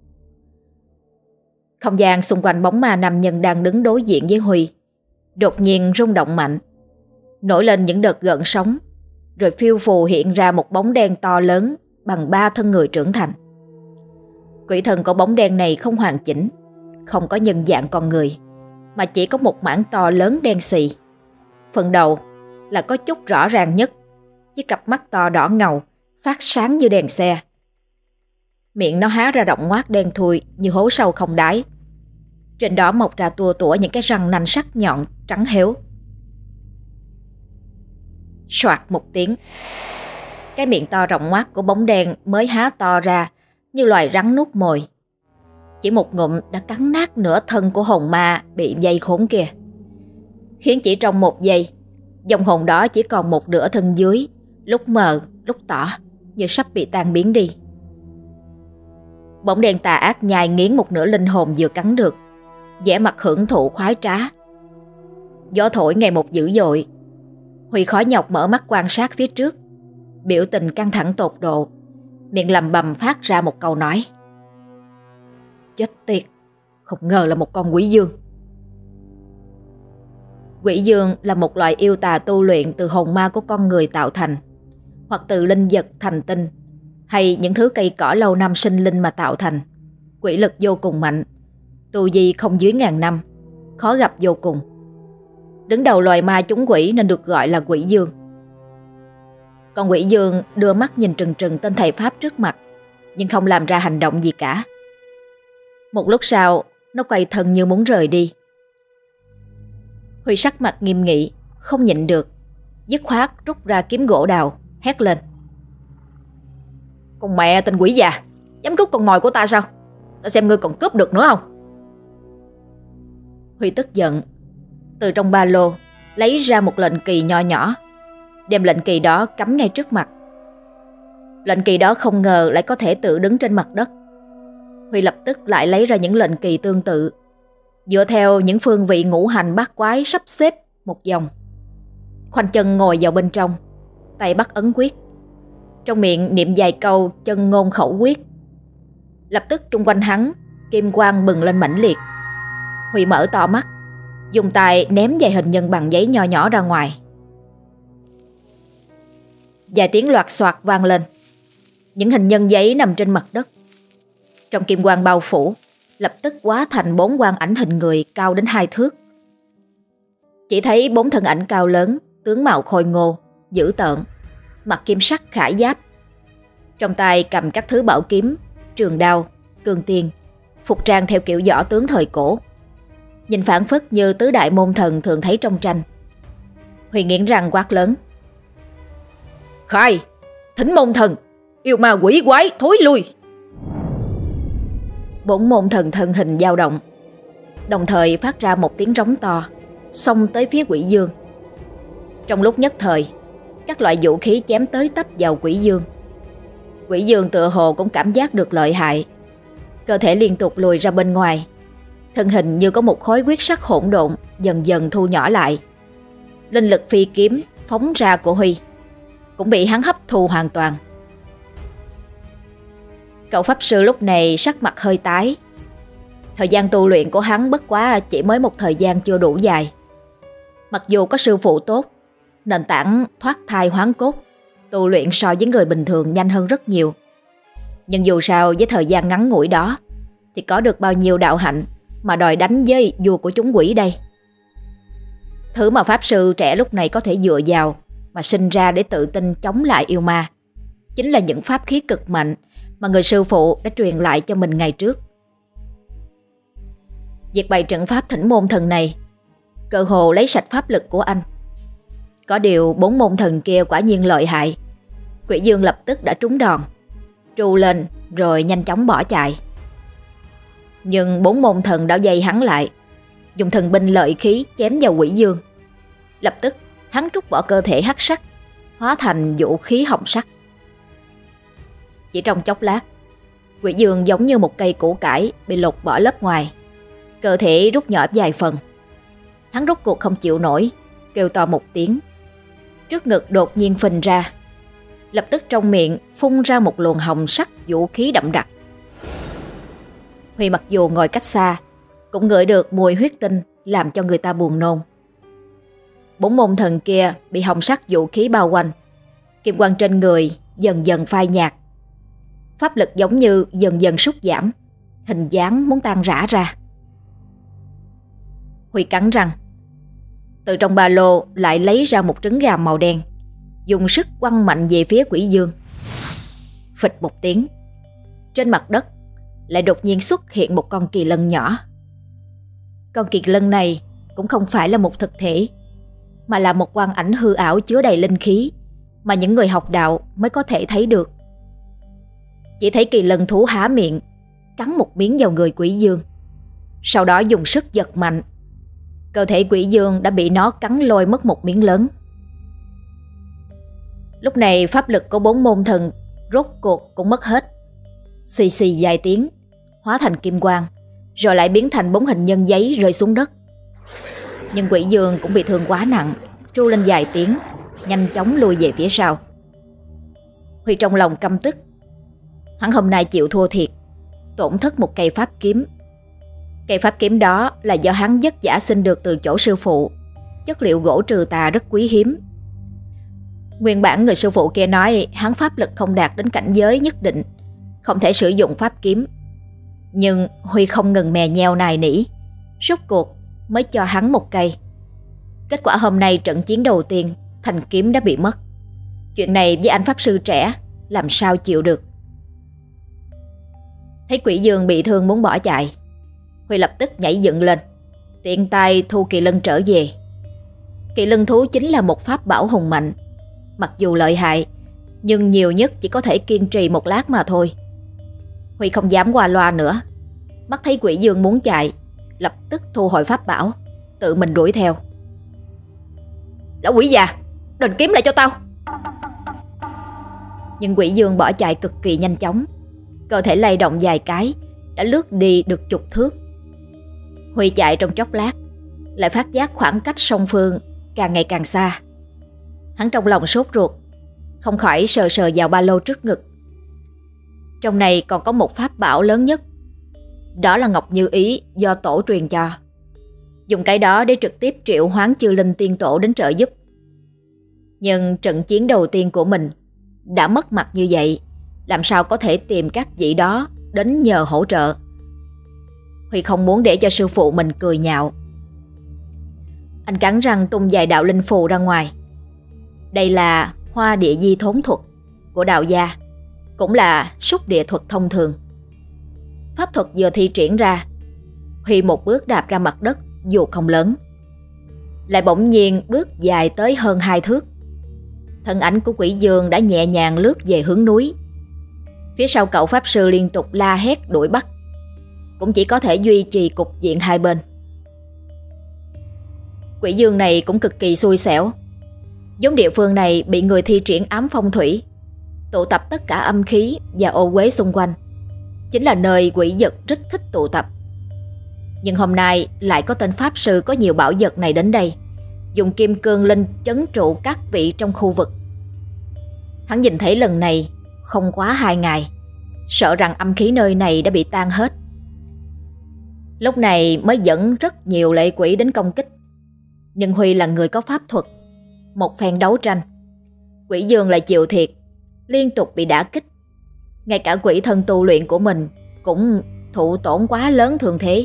Không gian xung quanh bóng ma nam nhân đang đứng đối diện với Huy đột nhiên rung động mạnh, nổi lên những đợt gợn sóng, rồi phiêu phù hiện ra một bóng đen to lớn bằng ba thân người trưởng thành. Quỷ thần của bóng đen này không hoàn chỉnh, không có nhân dạng con người, mà chỉ có một mảng to lớn đen xì. Phần đầu là có chút rõ ràng nhất, với cặp mắt to đỏ ngầu phát sáng như đèn xe. Miệng nó há ra rộng ngoác đen thui như hố sâu không đáy. Trên đó mọc ra tua tủa những cái răng nanh sắc nhọn trắng héo. Soạt một tiếng, cái miệng to rộng ngoác của bóng đen mới há to ra như loài rắn nuốt mồi. Chỉ một ngụm đã cắn nát nửa thân của hồn ma bị dây khốn kia, khiến chỉ trong một giây, dòng hồn đó chỉ còn một nửa thân dưới, lúc mờ lúc tỏ, như sắp bị tan biến đi. Bóng đen tà ác nhai nghiến một nửa linh hồn vừa cắn được, vẻ mặt hưởng thụ khoái trá. Gió thổi ngày một dữ dội. Huy khó nhọc mở mắt quan sát phía trước, biểu tình căng thẳng tột độ, miệng lầm bầm phát ra một câu nói: chết tiệt, không ngờ là một con quỷ dương. Quỷ dương là một loại yêu tà tu luyện từ hồn ma của con người tạo thành, hoặc từ linh vật thành tinh, hay những thứ cây cỏ lâu năm sinh linh mà tạo thành. Quỷ lực vô cùng mạnh, tu vi không dưới ngàn năm, khó gặp vô cùng. Đứng đầu loài ma chúng quỷ nên được gọi là quỷ dương. Con quỷ dương đưa mắt nhìn trừng trừng tên thầy Pháp trước mặt, nhưng không làm ra hành động gì cả. Một lúc sau, nó quay thân như muốn rời đi. Huy sắc mặt nghiêm nghị, không nhịn được, dứt khoát rút ra kiếm gỗ đào, hét lên: con mẹ tên quỷ già, dám cướp con mồi của ta sao? Ta xem ngươi còn cướp được nữa không? Huy tức giận, từ trong ba lô lấy ra một lệnh kỳ nho nhỏ, đem lệnh kỳ đó cắm ngay trước mặt. Lệnh kỳ đó không ngờ lại có thể tự đứng trên mặt đất. Huy lập tức lại lấy ra những lệnh kỳ tương tự, dựa theo những phương vị ngũ hành bát quái sắp xếp một dòng. khoanh chân ngồi vào bên trong, tay bắt ấn quyết, trong miệng niệm vài câu chân ngôn khẩu quyết. Lập tức xung quanh hắn kim quang bừng lên mãnh liệt. Huy mở to mắt, dùng tay ném vài hình nhân bằng giấy nho nhỏ ra ngoài. Vài tiếng loạt xoạt vang lên. Những hình nhân giấy nằm trên mặt đất. Trong kim quang bao phủ, lập tức hóa thành bốn quang ảnh hình người cao đến hai thước. Chỉ thấy bốn thân ảnh cao lớn, tướng mạo khôi ngô, dữ tợn, mặc kim sắc khải giáp, trong tay cầm các thứ bảo kiếm, trường đao, cương tiên, phục trang theo kiểu võ tướng thời cổ, nhìn phảng phất như tứ đại môn thần thường thấy trong tranh. Huy nghiến răng quát lớn: "Khai, Thỉnh môn thần, yêu ma quỷ quái thối lui!" Bốn môn thần thân hình dao động, đồng thời phát ra một tiếng rống to, xông tới phía Quỷ Dương. Trong lúc nhất thời, các loại vũ khí chém tới tấp vào Quỷ Dương. Quỷ Dương tựa hồ cũng cảm giác được lợi hại, cơ thể liên tục lùi ra bên ngoài, thân hình như có một khối huyết sắc hỗn độn dần dần thu nhỏ lại. Linh lực phi kiếm phóng ra của Huy cũng bị hắn hấp thu hoàn toàn. Cậu pháp sư lúc này sắc mặt hơi tái. Thời gian tu luyện của hắn bất quá chỉ mới một thời gian chưa đủ dài. Mặc dù có sư phụ tốt, nền tảng thoát thai hoán cốt, tu luyện so với người bình thường nhanh hơn rất nhiều, nhưng dù sao với thời gian ngắn ngủi đó thì có được bao nhiêu đạo hạnh mà đòi đánh với vua của chúng quỷ đây. Thứ mà pháp sư trẻ lúc này có thể dựa vào mà sinh ra để tự tin chống lại yêu ma chính là những pháp khí cực mạnh mà người sư phụ đã truyền lại cho mình ngày trước. Việc bày trận pháp thỉnh môn thần này cơ hồ lấy sạch pháp lực của anh. Có điều bốn môn thần kia quả nhiên lợi hại. Quỷ Dương lập tức đã trúng đòn, tru lên rồi nhanh chóng bỏ chạy. Nhưng bốn môn thần đã dây hắn lại, dùng thần binh lợi khí chém vào Quỷ Dương. Lập tức hắn trút bỏ cơ thể hắc sắc, hóa thành vũ khí hồng sắc. Chỉ trong chốc lát, Quỷ Dương giống như một cây củ cải bị lột bỏ lớp ngoài, cơ thể rút nhỏ vài phần. Hắn rút cuộc không chịu nổi, kêu to một tiếng. Trước ngực đột nhiên phình ra, lập tức trong miệng phun ra một luồng hồng sắc vũ khí đậm đặc. Huy mặc dù ngồi cách xa cũng ngửi được mùi huyết tinh làm cho người ta buồn nôn. Bốn môn thần kia bị hồng sắc vũ khí bao quanh, kim quang trên người dần dần phai nhạt, pháp lực giống như dần dần sút giảm, hình dáng muốn tan rã ra. Huy cắn răng, từ trong ba lô lại lấy ra một trứng gà màu đen, dùng sức quăng mạnh về phía Quỷ Dương. Phịch một tiếng, trên mặt đất lại đột nhiên xuất hiện một con kỳ lân nhỏ. Con kỳ lân này cũng không phải là một thực thể, mà là một quang ảnh hư ảo chứa đầy linh khí mà những người học đạo mới có thể thấy được. Chỉ thấy kỳ lân thú há miệng, cắn một miếng vào người Quỷ Dương, sau đó dùng sức giật mạnh. Cơ thể Quỷ Dương đã bị nó cắn lôi mất một miếng lớn. Lúc này pháp lực của bốn môn thần rốt cuộc cũng mất hết. Xì xì vài tiếng, hóa thành kim quang, rồi lại biến thành bốn hình nhân giấy rơi xuống đất. Nhưng Quỷ Dương cũng bị thương quá nặng, tru lên vài tiếng, nhanh chóng lùi về phía sau. Huy trong lòng căm tức. Hắn hôm nay chịu thua thiệt, tổn thất một cây pháp kiếm. Cây pháp kiếm đó là do hắn vất vả xin được từ chỗ sư phụ, chất liệu gỗ trừ tà rất quý hiếm. Nguyên bản người sư phụ kia nói hắn pháp lực không đạt đến cảnh giới nhất định, không thể sử dụng pháp kiếm. Nhưng Huy không ngừng mè nheo nài nỉ, rốt cuộc mới cho hắn một cây. Kết quả hôm nay trận chiến đầu tiên, thanh kiếm đã bị mất. Chuyện này với anh pháp sư trẻ làm sao chịu được. Thấy Quỷ Dương bị thương muốn bỏ chạy, Huy lập tức nhảy dựng lên, tiện tay thu kỳ lân trở về. Kỳ lân thú chính là một pháp bảo hùng mạnh, mặc dù lợi hại, nhưng nhiều nhất chỉ có thể kiên trì một lát mà thôi. Huy không dám qua loa nữa, mắt thấy Quỷ Dương muốn chạy, lập tức thu hồi pháp bảo, tự mình đuổi theo. Lão quỷ già, đền kiếm lại cho tao! Nhưng Quỷ Dương bỏ chạy cực kỳ nhanh chóng, cơ thể lay động vài cái đã lướt đi được chục thước. Huy chạy trong chốc lát, lại phát giác khoảng cách song phương càng ngày càng xa. Hắn trong lòng sốt ruột, không khỏi sờ sờ vào ba lô trước ngực. Trong này còn có một pháp bảo lớn nhất. Đó là ngọc như ý do tổ truyền cho. Dùng cái đó để trực tiếp triệu hoán chư linh tiên tổ đến trợ giúp. Nhưng trận chiến đầu tiên của mình đã mất mặt như vậy, làm sao có thể tìm các vị đó đến nhờ hỗ trợ. Huy không muốn để cho sư phụ mình cười nhạo. Anh cắn răng tung vài đạo linh phù ra ngoài. Đây là hoa địa di thốn thuật của đạo gia, cũng là xúc địa thuật thông thường. Pháp thuật vừa thi triển ra, Huy một bước đạp ra mặt đất dù không lớn, lại bỗng nhiên bước dài tới hơn hai thước. Thân ảnh của Quỷ Dương đã nhẹ nhàng lướt về hướng núi. Phía sau cậu pháp sư liên tục la hét đuổi bắt, cũng chỉ có thể duy trì cục diện hai bên. Quỷ Dương này cũng cực kỳ xui xẻo. Giống địa phương này bị người thi triển ám phong thủy, tụ tập tất cả âm khí và ô uế xung quanh, chính là nơi quỷ vật rất thích tụ tập. Nhưng hôm nay lại có tên pháp sư có nhiều bảo vật này đến đây, dùng kim cương linh trấn trụ các vị trong khu vực. Hắn nhìn thấy lần này không quá hai ngày, sợ rằng âm khí nơi này đã bị tan hết. Lúc này mới dẫn rất nhiều lệ quỷ đến công kích. Nhưng Huy là người có pháp thuật, một phen đấu tranh, Quỷ Dương lại chịu thiệt, liên tục bị đả kích. Ngay cả quỷ thân tu luyện của mình cũng thụ tổn quá lớn thường thế.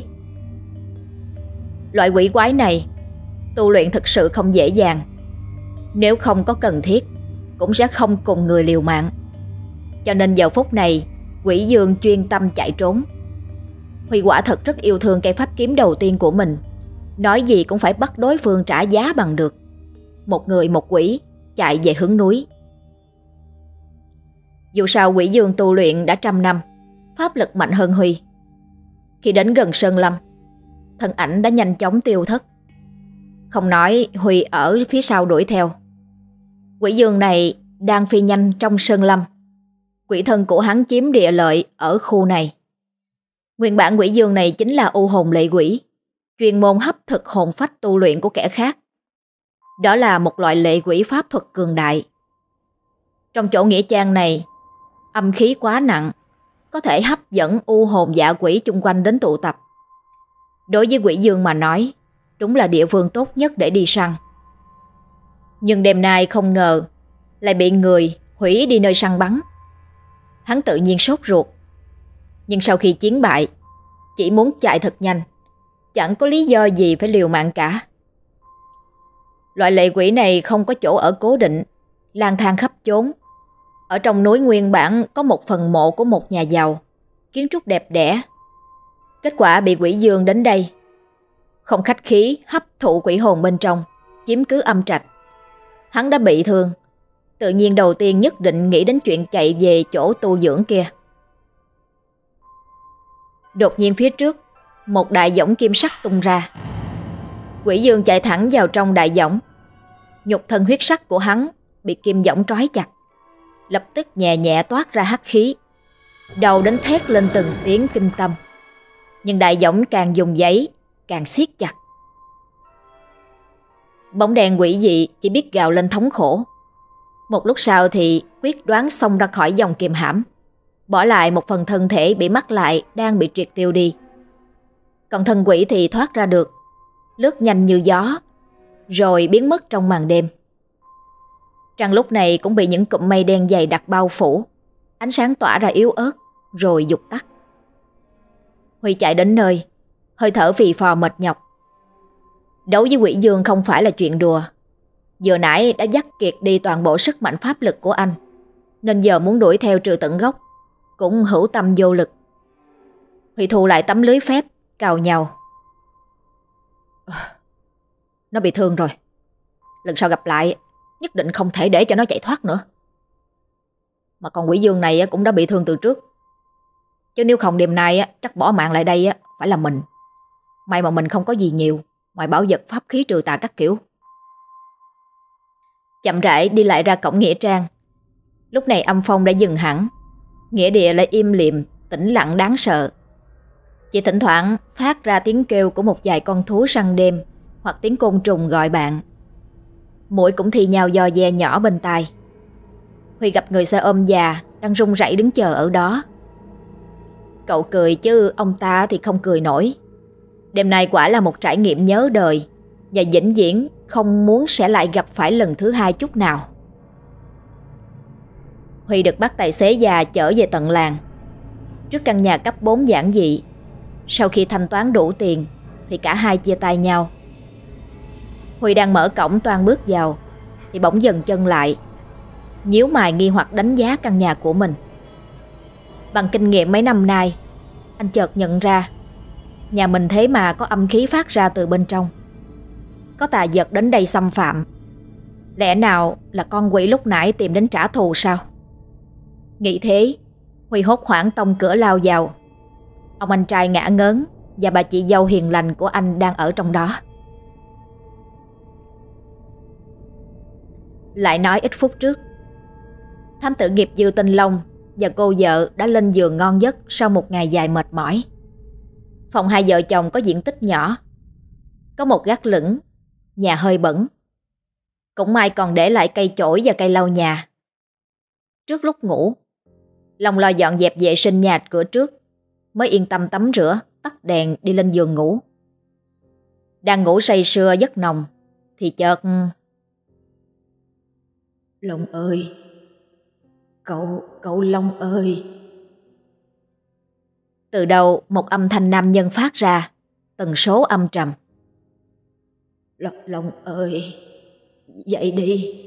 Loại quỷ quái này tu luyện thực sự không dễ dàng. Nếu không có cần thiết cũng sẽ không cùng người liều mạng. Cho nên giờ phút này Quỷ Dương chuyên tâm chạy trốn. Huy quả thật rất yêu thương cây pháp kiếm đầu tiên của mình, nói gì cũng phải bắt đối phương trả giá bằng được. Một người một quỷ chạy về hướng núi. Dù sao Quỷ Dương tu luyện đã trăm năm, pháp lực mạnh hơn Huy. Khi đến gần Sơn Lâm, thân ảnh đã nhanh chóng tiêu thất. Không nói Huy ở phía sau đuổi theo. Quỷ Dương này đang phi nhanh trong Sơn Lâm. Quỷ thân của hắn chiếm địa lợi ở khu này. Nguyên bản Quỷ Dương này chính là u hồn lệ quỷ, chuyên môn hấp thực hồn phách tu luyện của kẻ khác. Đó là một loại lệ quỷ pháp thuật cường đại. Trong chỗ nghĩa trang này, âm khí quá nặng, có thể hấp dẫn u hồn dạ quỷ chung quanh đến tụ tập. Đối với Quỷ Dương mà nói, đúng là địa phương tốt nhất để đi săn. Nhưng đêm nay không ngờ lại bị người hủy đi nơi săn bắn. Hắn tự nhiên sốt ruột. Nhưng sau khi chiến bại, chỉ muốn chạy thật nhanh, chẳng có lý do gì phải liều mạng cả. Loại lệ quỷ này không có chỗ ở cố định, lang thang khắp chốn. Ở trong núi nguyên bản có một phần mộ của một nhà giàu, kiến trúc đẹp đẽ. Kết quả bị Quỷ Dương đến đây, không khách khí hấp thụ quỷ hồn bên trong, chiếm cứ âm trạch. Hắn đã bị thương, tự nhiên đầu tiên nhất định nghĩ đến chuyện chạy về chỗ tu dưỡng kia. Đột nhiên phía trước, một đại võng kim sắc tung ra. Quỷ Dương chạy thẳng vào trong đại võng. Nhục thân huyết sắc của hắn bị kim võng trói chặt, lập tức nhẹ nhẹ toát ra hắc khí, đầu đến thét lên từng tiếng kinh tâm. Nhưng đại võng càng dùng giấy càng siết chặt. Bóng đèn quỷ dị chỉ biết gào lên thống khổ. Một lúc sau thì quyết đoán xông ra khỏi dòng kiềm hãm, bỏ lại một phần thân thể bị mắc lại đang bị triệt tiêu đi. Còn thân quỷ thì thoát ra được, lướt nhanh như gió, rồi biến mất trong màn đêm. Trăng lúc này cũng bị những cụm mây đen dày đặc bao phủ, ánh sáng tỏa ra yếu ớt rồi vụt tắt. Huy chạy đến nơi, hơi thở phì phò mệt nhọc. Đấu với Quỷ Dương không phải là chuyện đùa. Vừa nãy đã dắt kiệt đi toàn bộ sức mạnh pháp lực của anh, nên giờ muốn đuổi theo trừ tận gốc cũng hữu tâm vô lực. Huy thu lại tấm lưới phép, cào nhàu. Nó bị thương rồi, lần sau gặp lại nhất định không thể để cho nó chạy thoát nữa. Mà con Quỷ Dương này cũng đã bị thương từ trước, chứ nếu không đêm nay chắc bỏ mạng lại đây phải là mình. May mà mình không có gì nhiều ngoài bảo vật pháp khí trừ tà các kiểu. Chậm rãi đi lại ra cổng nghĩa trang. Lúc này âm phong đã dừng hẳn, nghĩa địa lại im lìm, tĩnh lặng đáng sợ. Chỉ thỉnh thoảng phát ra tiếng kêu của một vài con thú săn đêm hoặc tiếng côn trùng gọi bạn. Muỗi cũng thi nhau dò dè nhỏ bên tai. Huy gặp người xe ôm già đang run rẩy đứng chờ ở đó. Cậu cười chứ ông ta thì không cười nổi. Đêm nay quả là một trải nghiệm nhớ đời, và vĩnh viễn không muốn sẽ lại gặp phải lần thứ hai chút nào. Huy được bắt tài xế già chở về tận làng. Trước căn nhà cấp bốn giản dị, sau khi thanh toán đủ tiền thì cả hai chia tay nhau. Huy đang mở cổng toan bước vào thì bỗng dừng chân lại, nhíu mày nghi hoặc đánh giá căn nhà của mình. Bằng kinh nghiệm mấy năm nay, anh chợt nhận ra nhà mình thế mà có âm khí phát ra từ bên trong. Có tà vật đến đây xâm phạm. Lẽ nào là con quỷ lúc nãy tìm đến trả thù sao? Nghĩ thế, Huy hốt hoảng tông cửa lao vào. Ông anh trai ngã ngớn và bà chị dâu hiền lành của anh đang ở trong đó. Lại nói ít phút trước, thám tử nghiệp dư tên Long và cô vợ đã lên giường ngon giấc sau một ngày dài mệt mỏi. Phòng hai vợ chồng có diện tích nhỏ, có một gác lửng, nhà hơi bẩn. Cũng may còn để lại cây chổi và cây lau nhà. Trước lúc ngủ, Long lo dọn dẹp vệ sinh nhà cửa trước, mới yên tâm tắm rửa, tắt đèn đi lên giường ngủ. Đang ngủ say sưa giấc nồng thì chợt: Long ơi, cậu, cậu Long ơi. Từ đầu một âm thanh nam nhân phát ra, tần số âm trầm. Long, Long ơi, dậy đi.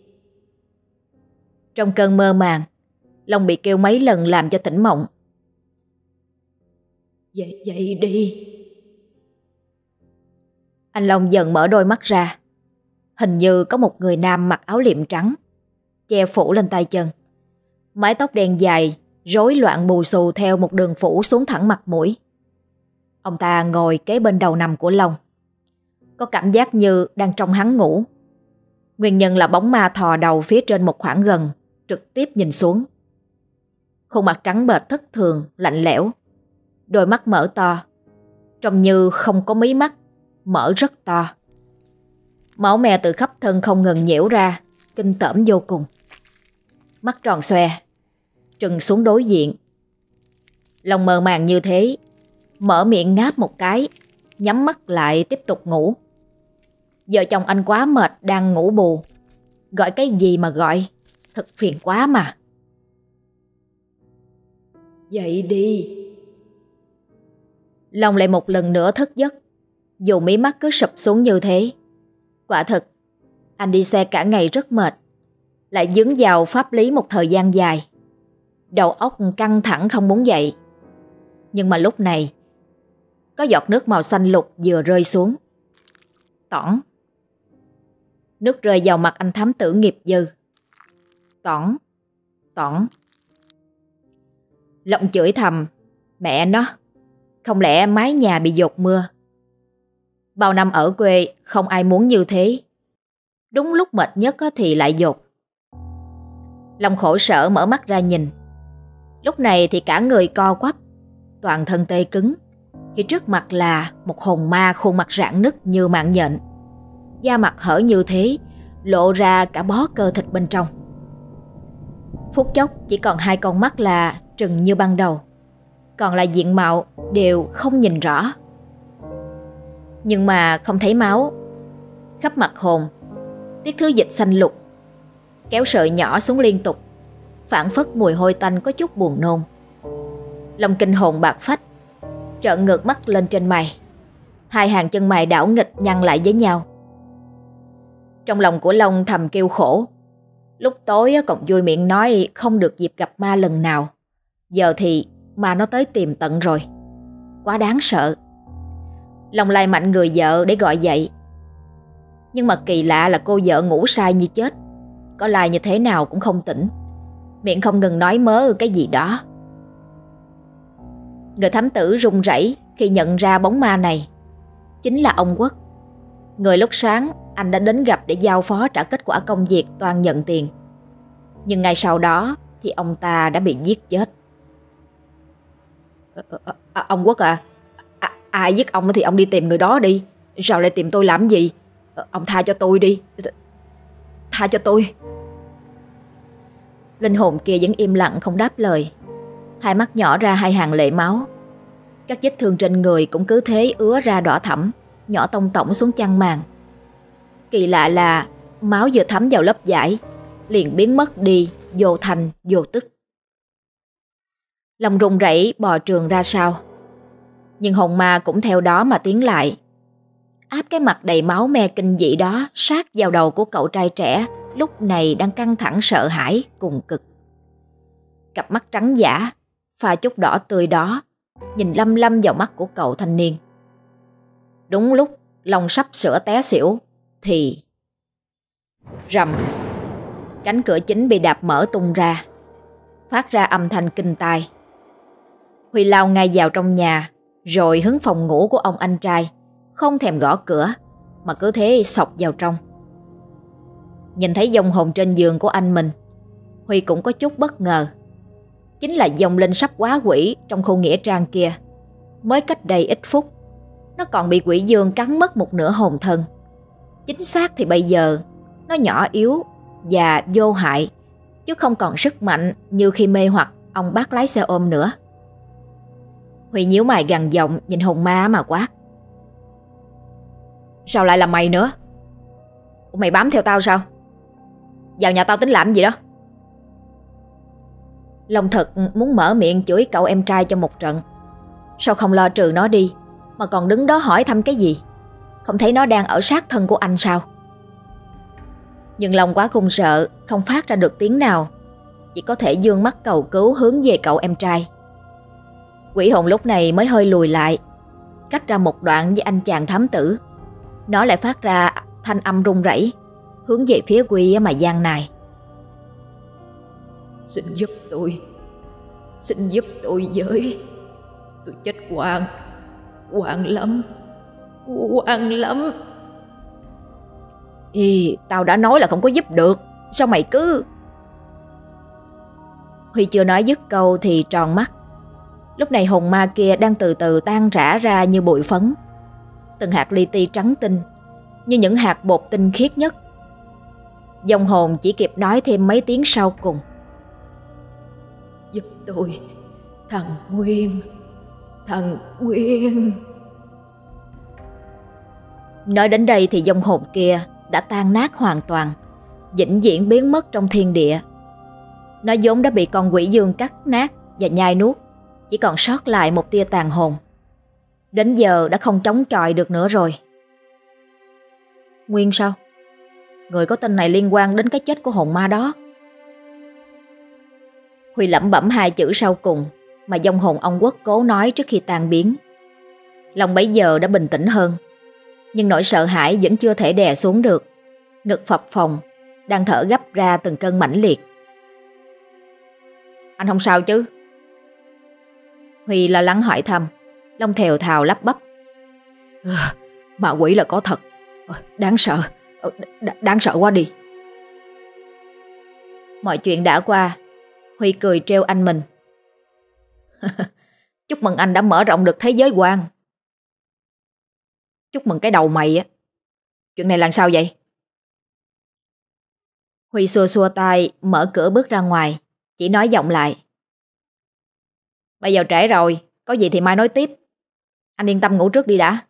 Trong cơn mơ màng, Long bị kêu mấy lần làm cho tỉnh mộng. Dậy, dậy đi. Anh Long dần mở đôi mắt ra. Hình như có một người nam mặc áo liệm trắng, che phủ lên tay chân. Mái tóc đen dài, rối loạn bù xù theo một đường phủ xuống thẳng mặt mũi. Ông ta ngồi kế bên đầu nằm của Long. Có cảm giác như đang trong hắn ngủ. Nguyên nhân là bóng ma thò đầu phía trên một khoảng gần, trực tiếp nhìn xuống. Khuôn mặt trắng bệch thất thường, lạnh lẽo. Đôi mắt mở to, trông như không có mí mắt, mở rất to. Máu me từ khắp thân không ngừng nhiễu ra, kinh tởm vô cùng. Mắt tròn xoe, trừng xuống đối diện. Long mơ màng như thế, mở miệng ngáp một cái, nhắm mắt lại tiếp tục ngủ. Vợ chồng anh quá mệt đang ngủ bù, gọi cái gì mà gọi, thật phiền quá mà. Dậy đi. Long lại một lần nữa thức giấc, dù mí mắt cứ sụp xuống như thế. Quả thật, anh đi xe cả ngày rất mệt, lại dướng vào pháp lý một thời gian dài. Đầu óc căng thẳng không muốn dậy. Nhưng mà lúc này, có giọt nước màu xanh lục vừa rơi xuống. Tỏn. Nước rơi vào mặt anh thám tử nghiệp dư. Tỏn. Tỏn. Long chửi thầm, mẹ nó, không lẽ mái nhà bị dột mưa. Bao năm ở quê không ai muốn như thế. Đúng lúc mệt nhất thì lại dột. Long khổ sở mở mắt ra nhìn. Lúc này thì cả người co quắp, toàn thân tê cứng, khi trước mặt là một hồn ma khuôn mặt rạn nứt như mạng nhện. Da mặt hở như thế, lộ ra cả bó cơ thịt bên trong. Phút chốc chỉ còn hai con mắt là trừng như ban đầu, còn lại diện mạo đều không nhìn rõ. Nhưng mà không thấy máu. Khắp mặt hồn tiết thứ dịch xanh lục, kéo sợi nhỏ xuống liên tục, phảng phất mùi hôi tanh có chút buồn nôn. Long kinh hồn bạc phách, trợn ngược mắt lên trên mày. Hai hàng chân mày đảo nghịch nhăn lại với nhau. Trong lòng của Long thầm kêu khổ. Lúc tối còn vui miệng nói không được dịp gặp ma lần nào, giờ thì ma nó tới tìm tận rồi. Quá đáng sợ. Long lay mạnh người vợ để gọi dậy. Nhưng mà kỳ lạ là cô vợ ngủ say như chết, có lai như thế nào cũng không tỉnh, miệng không ngừng nói mớ cái gì đó. Người thám tử run rẩy khi nhận ra bóng ma này chính là ông Quốc. Người lúc sáng anh đã đến gặp để giao phó trả kết quả công việc Toan nhận tiền. Nhưng ngay sau đó thì ông ta đã bị giết chết. À, à, à, ông Quốc à, à, ai giết ông thì ông đi tìm người đó đi. Sao lại tìm tôi làm gì? À, ông tha cho tôi đi. tha cho tôi. Linh hồn kia vẫn im lặng không đáp lời. Hai mắt nhỏ ra hai hàng lệ máu. Các vết thương trên người cũng cứ thế ứa ra đỏ thẫm, nhỏ tông tổng xuống chăn màn. Kỳ lạ là máu vừa thấm vào lớp vải liền biến mất đi, vô thành vô tức. Lòng run rẩy bò trường ra sau. Nhưng hồn ma cũng theo đó mà tiến lại, áp cái mặt đầy máu me kinh dị đó sát vào đầu của cậu trai trẻ lúc này đang căng thẳng sợ hãi cùng cực. Cặp mắt trắng dã pha chút đỏ tươi đó nhìn lâm lâm vào mắt của cậu thanh niên. Đúng lúc Long sắp sửa té xỉu thì rầm, cánh cửa chính bị đạp mở tung ra, phát ra âm thanh kinh tai. Huy lao ngay vào trong nhà, rồi hướng phòng ngủ của ông anh trai, không thèm gõ cửa mà cứ thế xộc vào trong. Nhìn thấy vong hồn trên giường của anh mình, Huy cũng có chút bất ngờ. Chính là vong linh sắp hóa quỷ trong khu nghĩa trang kia. Mới cách đây ít phút, nó còn bị quỷ dương cắn mất một nửa hồn thân. Chính xác thì bây giờ nó nhỏ yếu và vô hại, chứ không còn sức mạnh như khi mê hoặc ông bác lái xe ôm nữa. Huy nhíu mày gằn giọng nhìn hồn ma mà quát: Sao lại là mày nữa? Ủa, mày bám theo tao sao? Vào nhà tao tính làm gì đó? Long thật muốn mở miệng chửi cậu em trai cho một trận. Sao không lo trừ nó đi mà còn đứng đó hỏi thăm cái gì? Không thấy nó đang ở sát thân của anh sao? Nhưng Long quá khung sợ, không phát ra được tiếng nào, chỉ có thể dương mắt cầu cứu hướng về cậu em trai. Quỷ hồn lúc này mới hơi lùi lại, cách ra một đoạn với anh chàng thám tử. Nó lại phát ra thanh âm run rẩy, hướng về phía Quy mà gian nài: Xin giúp tôi, xin giúp tôi với. Tôi chết hoang, hoang lắm, hoang lắm. Ê, tao đã nói là không có giúp được, sao mày cứ... Huy chưa nói dứt câu thì tròn mắt. Lúc này hồn ma kia đang từ từ tan rã ra như bụi phấn. Từng hạt li ti trắng tinh, như những hạt bột tinh khiết nhất. Vong hồn chỉ kịp nói thêm mấy tiếng sau cùng: Giúp tôi, thằng Nguyên, thằng Nguyên. Nói đến đây thì vong hồn kia đã tan nát hoàn toàn, vĩnh viễn biến mất trong thiên địa. Nó vốn đã bị con quỷ dương cắt nát và nhai nuốt, chỉ còn sót lại một tia tàn hồn. Đến giờ đã không chống chọi được nữa rồi. Nguyên sao? Người có tên này liên quan đến cái chết của hồn ma đó. Huy lẩm bẩm hai chữ sau cùng mà vong hồn ông Quốc cố nói trước khi tan biến. Lòng bấy giờ đã bình tĩnh hơn, nhưng nỗi sợ hãi vẫn chưa thể đè xuống được. Ngực phập phồng, đang thở gấp ra từng cơn mãnh liệt. Anh không sao chứ? Huy lo lắng hỏi thăm. Long thều thào lắp bắp: à, Ma quỷ là có thật. à, Đáng sợ, D- đáng sợ quá đi. Mọi chuyện đã qua. Huy cười trêu anh mình: Chúc mừng anh đã mở rộng được thế giới quan. Chúc mừng cái đầu mày á. Chuyện này là sao vậy? Huy xua xua tay, mở cửa bước ra ngoài, chỉ nói giọng lại: Bây giờ trễ rồi, có gì thì mai nói tiếp. Anh yên tâm ngủ trước đi đã.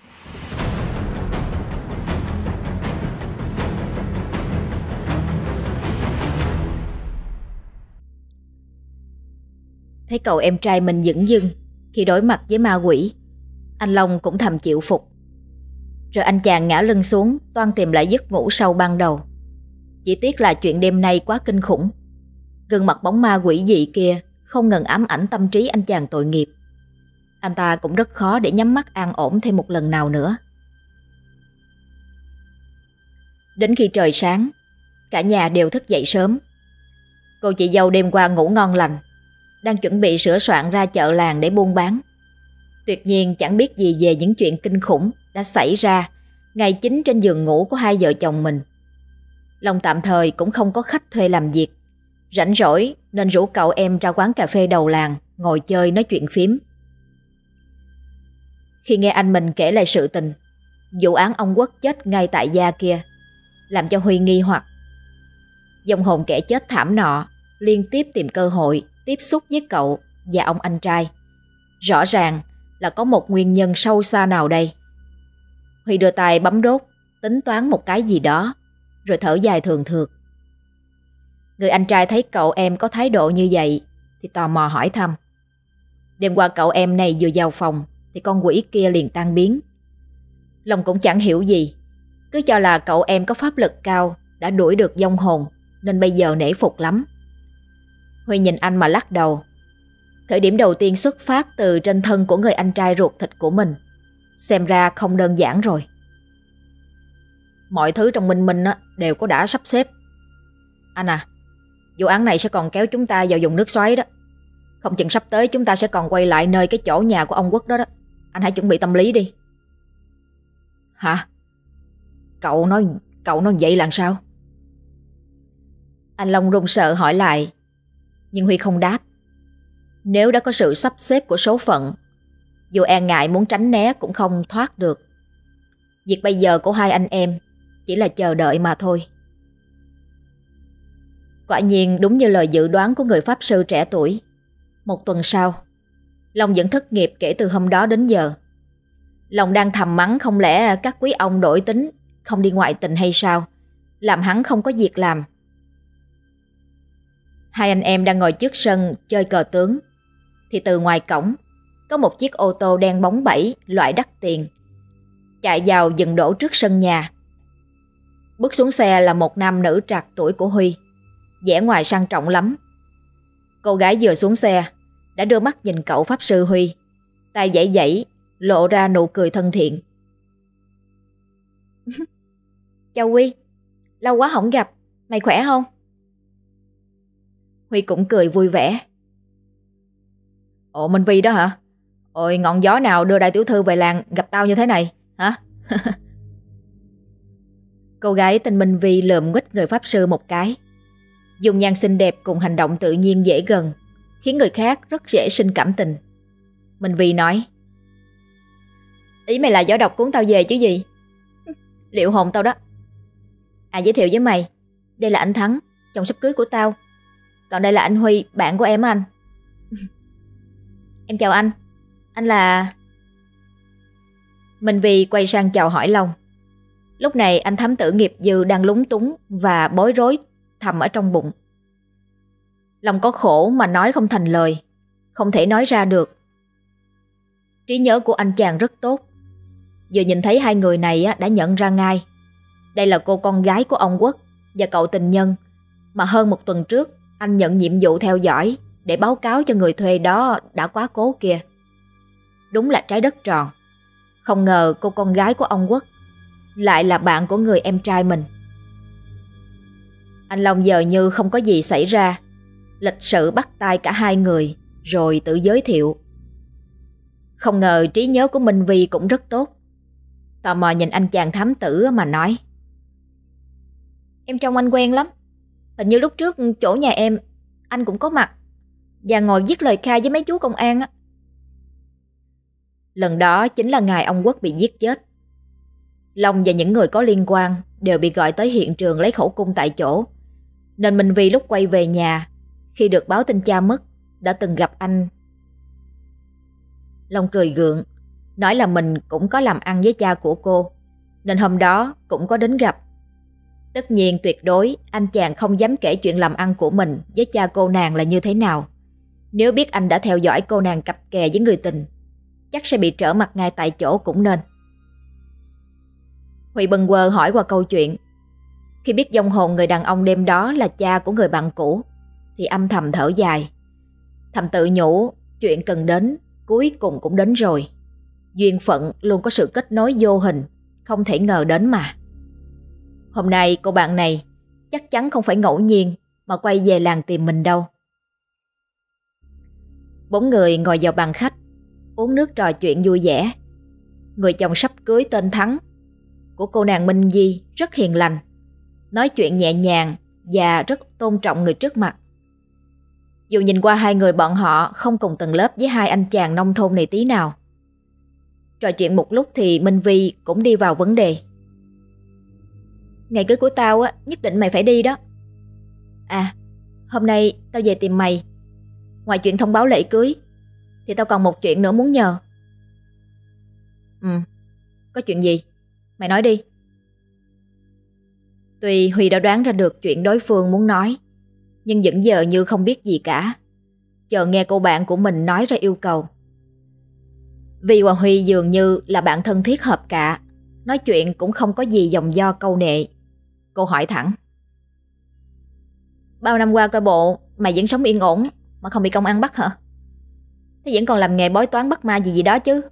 Thấy cậu em trai mình dửng dưng khi đối mặt với ma quỷ, anh Long cũng thầm chịu phục. Rồi anh chàng ngã lưng xuống, toan tìm lại giấc ngủ sâu ban đầu. Chỉ tiếc là chuyện đêm nay quá kinh khủng. Gương mặt bóng ma quỷ dị kia không ngừng ám ảnh tâm trí anh chàng tội nghiệp. Anh ta cũng rất khó để nhắm mắt an ổn thêm một lần nào nữa. Đến khi trời sáng, cả nhà đều thức dậy sớm. Cô chị dâu đêm qua ngủ ngon lành, đang chuẩn bị sửa soạn ra chợ làng để buôn bán. Tuyệt nhiên chẳng biết gì về những chuyện kinh khủng đã xảy ra ngay chính trên giường ngủ của hai vợ chồng mình. Long tạm thời cũng không có khách thuê làm việc, rảnh rỗi nên rủ cậu em ra quán cà phê đầu làng ngồi chơi nói chuyện phím. Khi nghe anh mình kể lại sự tình vụ án ông Quốc chết ngay tại gia kia, làm cho Huy nghi hoặc Vong hồn kẻ chết thảm nọ liên tiếp tìm cơ hội tiếp xúc với cậu và ông anh trai. Rõ ràng là có một nguyên nhân sâu xa nào đây. Huy đưa tay bấm đốt, tính toán một cái gì đó, rồi thở dài thường thượt. Người anh trai thấy cậu em có thái độ như vậy thì tò mò hỏi thăm. Đêm qua cậu em này vừa vào phòng thì con quỷ kia liền tan biến. Long cũng chẳng hiểu gì, cứ cho là cậu em có pháp lực cao, đã đuổi được vong hồn, nên bây giờ nể phục lắm. Huy nhìn anh mà lắc đầu. Khởi điểm đầu tiên xuất phát từ trên thân của người anh trai ruột thịt của mình, xem ra không đơn giản rồi. Mọi thứ trong Minh Minh đều có đã sắp xếp. Anh à, vụ án này sẽ còn kéo chúng ta vào vùng nước xoáy đó. Không chừng sắp tới chúng ta sẽ còn quay lại nơi cái chỗ nhà của ông Quốc đó đó. Anh hãy chuẩn bị tâm lý đi. Hả? Cậu nói Cậu nói vậy là sao? Anh Long run sợ hỏi lại, nhưng Huy không đáp. Nếu đã có sự sắp xếp của số phận, dù e ngại muốn tránh né cũng không thoát được. Việc bây giờ của hai anh em chỉ là chờ đợi mà thôi. Quả nhiên đúng như lời dự đoán của người pháp sư trẻ tuổi. Một tuần sau, Long vẫn thất nghiệp kể từ hôm đó đến giờ. Long đang thầm mắng không lẽ các quý ông đổi tính, không đi ngoại tình hay sao, làm hắn không có việc làm. Hai anh em đang ngồi trước sân chơi cờ tướng, thì từ ngoài cổng có một chiếc ô tô đen bóng bẩy loại đắt tiền chạy vào dừng đổ trước sân nhà. Bước xuống xe là một nam nữ trạc tuổi của Huy, vẻ ngoài sang trọng lắm. Cô gái vừa xuống xe đã đưa mắt nhìn cậu pháp sư Huy, tay vẫy vẫy, lộ ra nụ cười thân thiện. Chào Huy, lâu quá không gặp, mày khỏe không? Huy cũng cười vui vẻ. Ồ, Minh Vi đó hả? Ôi, ngọn gió nào đưa đại tiểu thư về làng gặp tao như thế này, hả? Cô gái tên Minh Vi lườm nguýt người pháp sư một cái. Dung nhan xinh đẹp cùng hành động tự nhiên dễ gần, khiến người khác rất dễ sinh cảm tình. Minh Vi nói, ý mày là gió độc cuốn tao về chứ gì? Liệu hồn tao đó. À, giới thiệu với mày, đây là anh Thắng, chồng sắp cưới của tao. Còn đây là anh Huy, bạn của em anh. Em chào anh. Anh là... Minh Vi quay sang chào hỏi Long. Lúc này anh thám tử nghiệp dư đang lúng túng và bối rối thầm ở trong bụng. Long có khổ mà nói không thành lời, không thể nói ra được. Trí nhớ của anh chàng rất tốt. Vừa nhìn thấy hai người này đã nhận ra ngay. Đây là cô con gái của ông Quốc và cậu tình nhân mà hơn một tuần trước anh nhận nhiệm vụ theo dõi để báo cáo cho người thuê đó đã quá cố kia. Đúng là trái đất tròn. Không ngờ cô con gái của ông Quốc lại là bạn của người em trai mình. Anh Long giờ như không có gì xảy ra, lịch sự bắt tay cả hai người rồi tự giới thiệu. Không ngờ trí nhớ của Minh Vi cũng rất tốt. Tò mò nhìn anh chàng thám tử mà nói, em trông anh quen lắm. Hình như lúc trước chỗ nhà em anh cũng có mặt và ngồi viết lời khai với mấy chú công an á. Lần đó chính là ngày ông Quốc bị giết chết. Long và những người có liên quan đều bị gọi tới hiện trường lấy khẩu cung tại chỗ, nên Minh Vi lúc quay về nhà, khi được báo tin cha mất, đã từng gặp anh. Long cười gượng, nói là mình cũng có làm ăn với cha của cô, nên hôm đó cũng có đến gặp. Tất nhiên tuyệt đối anh chàng không dám kể chuyện làm ăn của mình với cha cô nàng là như thế nào. Nếu biết anh đã theo dõi cô nàng cặp kè với người tình, chắc sẽ bị trở mặt ngay tại chỗ cũng nên. Huy bâng quơ hỏi qua câu chuyện. Khi biết vong hồn người đàn ông đêm đó là cha của người bạn cũ, thì âm thầm thở dài. Thầm tự nhủ, chuyện cần đến cuối cùng cũng đến rồi. Duyên phận luôn có sự kết nối vô hình, không thể ngờ đến mà. Hôm nay cô bạn này chắc chắn không phải ngẫu nhiên mà quay về làng tìm mình đâu. Bốn người ngồi vào bàn khách, uống nước trò chuyện vui vẻ. Người chồng sắp cưới tên Thắng của cô nàng Minh Vi rất hiền lành, nói chuyện nhẹ nhàng và rất tôn trọng người trước mặt. Dù nhìn qua hai người bọn họ không cùng tầng lớp với hai anh chàng nông thôn này tí nào. Trò chuyện một lúc thì Minh Vi cũng đi vào vấn đề. Ngày cưới của tao á, nhất định mày phải đi đó. À, hôm nay tao về tìm mày. Ngoài chuyện thông báo lễ cưới thì tao còn một chuyện nữa muốn nhờ. Ừ, có chuyện gì? Mày nói đi. Tuy Huy đã đoán ra được chuyện đối phương muốn nói, nhưng vẫn giờ như không biết gì cả, chờ nghe cô bạn của mình nói ra yêu cầu. Vi và Huy dường như là bạn thân thiết hợp cả, nói chuyện cũng không có gì dòng do câu nệ. Cô hỏi thẳng: Bao năm qua coi bộ mày vẫn sống yên ổn mà không bị công an bắt hả? Thế vẫn còn làm nghề bói toán bắt ma gì gì đó chứ?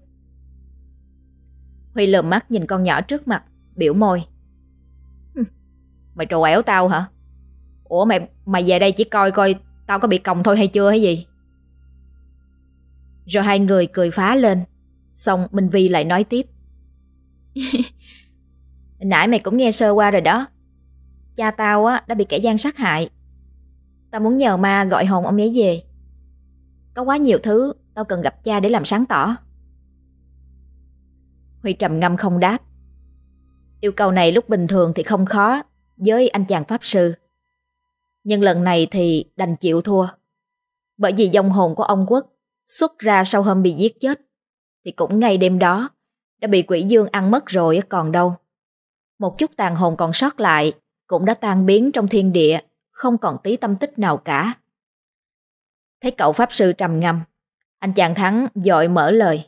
Huy lườm mắt nhìn con nhỏ trước mặt, biểu môi: Mày trồ ẻo tao hả? Ủa mày mày về đây chỉ coi coi tao có bị còng thôi hay chưa hay gì? Rồi hai người cười phá lên. Xong Minh Vi lại nói tiếp: Nãy mày cũng nghe sơ qua rồi đó. Cha tao á đã bị kẻ gian sát hại. Tao muốn nhờ ma gọi hồn ông ấy về. Có quá nhiều thứ tao cần gặp cha để làm sáng tỏ. Huy trầm ngâm không đáp. Yêu cầu này lúc bình thường thì không khó với anh chàng pháp sư, nhưng lần này thì đành chịu thua. Bởi vì vong hồn của ông Quốc xuất ra sau hôm bị giết chết thì cũng ngay đêm đó đã bị quỷ dương ăn mất rồi còn đâu. Một chút tàn hồn còn sót lại cũng đã tan biến trong thiên địa, không còn tí tâm tích nào cả. Thấy cậu pháp sư trầm ngâm, anh chàng Thắng vội mở lời: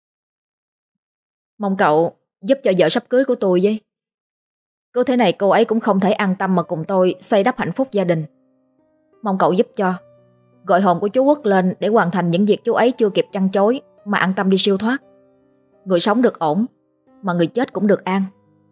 Mong cậu giúp cho vợ sắp cưới của tôi với. Cứ thế này cô ấy cũng không thể an tâm mà cùng tôi xây đắp hạnh phúc gia đình. Mong cậu giúp cho, gọi hồn của chú Quốc lên để hoàn thành những việc chú ấy chưa kịp trăn trối mà an tâm đi siêu thoát. Người sống được ổn, mà người chết cũng được an.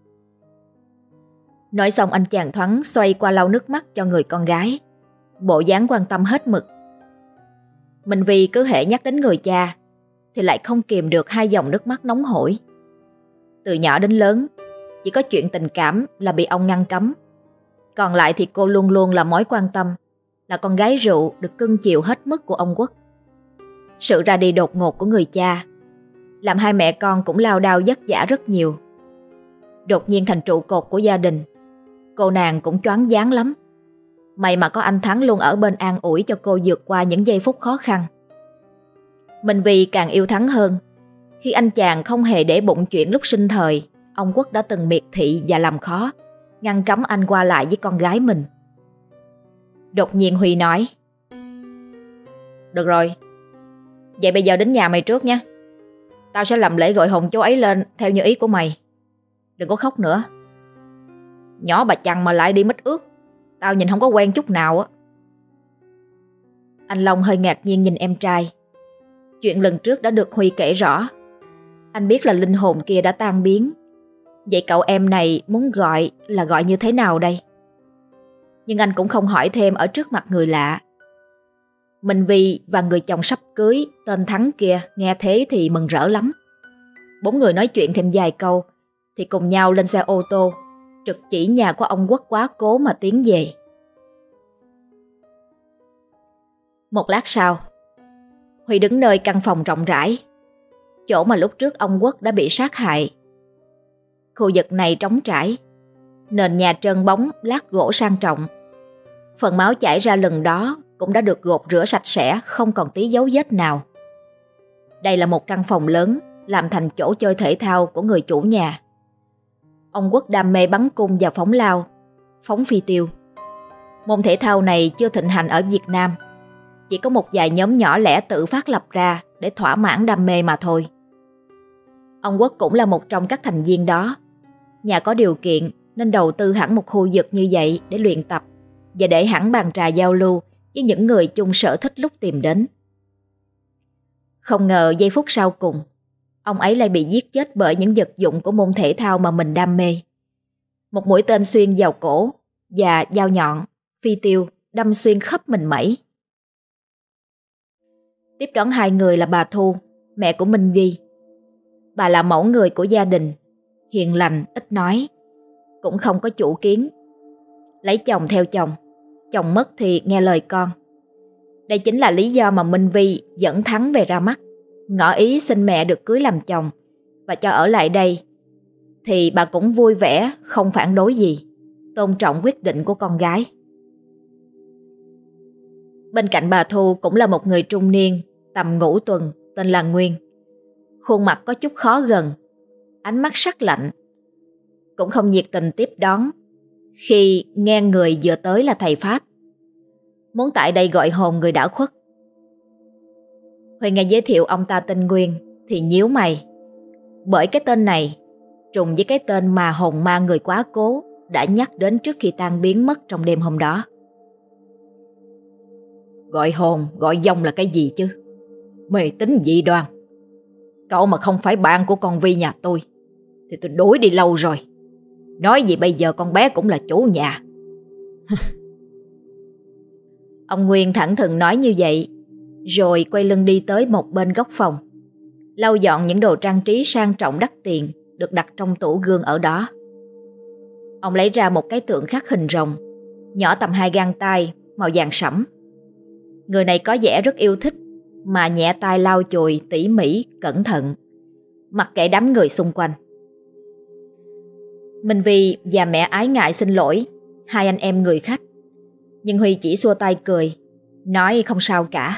Nói xong anh chàng Thoáng xoay qua lau nước mắt cho người con gái, bộ dáng quan tâm hết mực. Mình vì cứ hễ nhắc đến người cha thì lại không kìm được hai dòng nước mắt nóng hổi. Từ nhỏ đến lớn, chỉ có chuyện tình cảm là bị ông ngăn cấm. Còn lại thì cô luôn luôn là mối quan tâm, là con gái rượu được cưng chiều hết mức của ông Quốc. Sự ra đi đột ngột của người cha làm hai mẹ con cũng lao đao vất vả rất nhiều. Đột nhiên thành trụ cột của gia đình, cô nàng cũng choáng váng lắm. May mà có anh Thắng luôn ở bên an ủi cho cô vượt qua những giây phút khó khăn. Mình vì càng yêu Thắng hơn khi anh chàng không hề để bụng chuyện lúc sinh thời ông Quốc đã từng miệt thị và làm khó, ngăn cấm anh qua lại với con gái mình. Đột nhiên Huy nói: Được rồi, vậy bây giờ đến nhà mày trước nha. Tao sẽ làm lễ gọi hồn chú ấy lên theo như ý của mày. Đừng có khóc nữa. Nhỏ bà chằn mà lại đi mít ướt, tao nhìn không có quen chút nào á. Anh Long hơi ngạc nhiên nhìn em trai. Chuyện lần trước đã được Huy kể rõ. Anh biết là linh hồn kia đã tan biến. Vậy cậu em này muốn gọi là gọi như thế nào đây? Nhưng anh cũng không hỏi thêm ở trước mặt người lạ. Minh Vi và người chồng sắp cưới tên Thắng kia nghe thế thì mừng rỡ lắm. Bốn người nói chuyện thêm vài câu thì cùng nhau lên xe ô tô trực chỉ nhà của ông Quốc quá cố mà tiến về. Một lát sau, Huy đứng nơi căn phòng rộng rãi, chỗ mà lúc trước ông Quốc đã bị sát hại. Khu vực này trống trải, nền nhà trơn bóng, lát gỗ sang trọng. Phần máu chảy ra lần đó cũng đã được gột rửa sạch sẽ, không còn tí dấu vết nào. Đây là một căn phòng lớn làm thành chỗ chơi thể thao của người chủ nhà. Ông Quốc đam mê bắn cung và phóng lao, phóng phi tiêu. Môn thể thao này chưa thịnh hành ở Việt Nam, chỉ có một vài nhóm nhỏ lẻ tự phát lập ra để thỏa mãn đam mê mà thôi. Ông Quốc cũng là một trong các thành viên đó. Nhà có điều kiện nên đầu tư hẳn một khu vực như vậy để luyện tập và để hẳn bàn trà giao lưu với những người chung sở thích lúc tìm đến. Không ngờ giây phút sau cùng, ông ấy lại bị giết chết bởi những vật dụng của môn thể thao mà mình đam mê. Một mũi tên xuyên vào cổ và dao nhọn, phi tiêu đâm xuyên khắp mình mẩy. Tiếp đón hai người là bà Thu, mẹ của Minh Vi. Bà là mẫu người của gia đình, hiền lành, ít nói, cũng không có chủ kiến. Lấy chồng theo chồng, chồng mất thì nghe lời con. Đây chính là lý do mà Minh Vi dẫn Thắng về ra mắt, ngỏ ý xin mẹ được cưới làm chồng và cho ở lại đây. Thì bà cũng vui vẻ, không phản đối gì, tôn trọng quyết định của con gái. Bên cạnh bà Thu cũng là một người trung niên, tầm ngũ tuần, tên là Nguyên. Khuôn mặt có chút khó gần, ánh mắt sắc lạnh. Cũng không nhiệt tình tiếp đón khi nghe người vừa tới là thầy Pháp, muốn tại đây gọi hồn người đã khuất. Huy nghe giới thiệu ông ta tên Nguyên thì nhíu mày, bởi cái tên này trùng với cái tên mà hồn ma người quá cố đã nhắc đến trước khi tan biến mất trong đêm hôm đó. Gọi hồn, gọi dông là cái gì chứ? Mê tín dị đoan. Cậu mà không phải bạn của con Vi nhà tôi thì tôi đuổi đi lâu rồi. Nói gì bây giờ con bé cũng là chủ nhà. Ông Nguyên thẳng thừng nói như vậy, rồi quay lưng đi tới một bên góc phòng, lau dọn những đồ trang trí sang trọng đắt tiền được đặt trong tủ gương ở đó. Ông lấy ra một cái tượng khắc hình rồng, nhỏ tầm hai gang tay, màu vàng sẫm. Người này có vẻ rất yêu thích, mà nhẹ tay lau chùi tỉ mỉ, cẩn thận, mặc kệ đám người xung quanh. Minh Vi và mẹ ái ngại xin lỗi hai anh em người khách, nhưng Huy chỉ xua tay cười, nói không sao cả.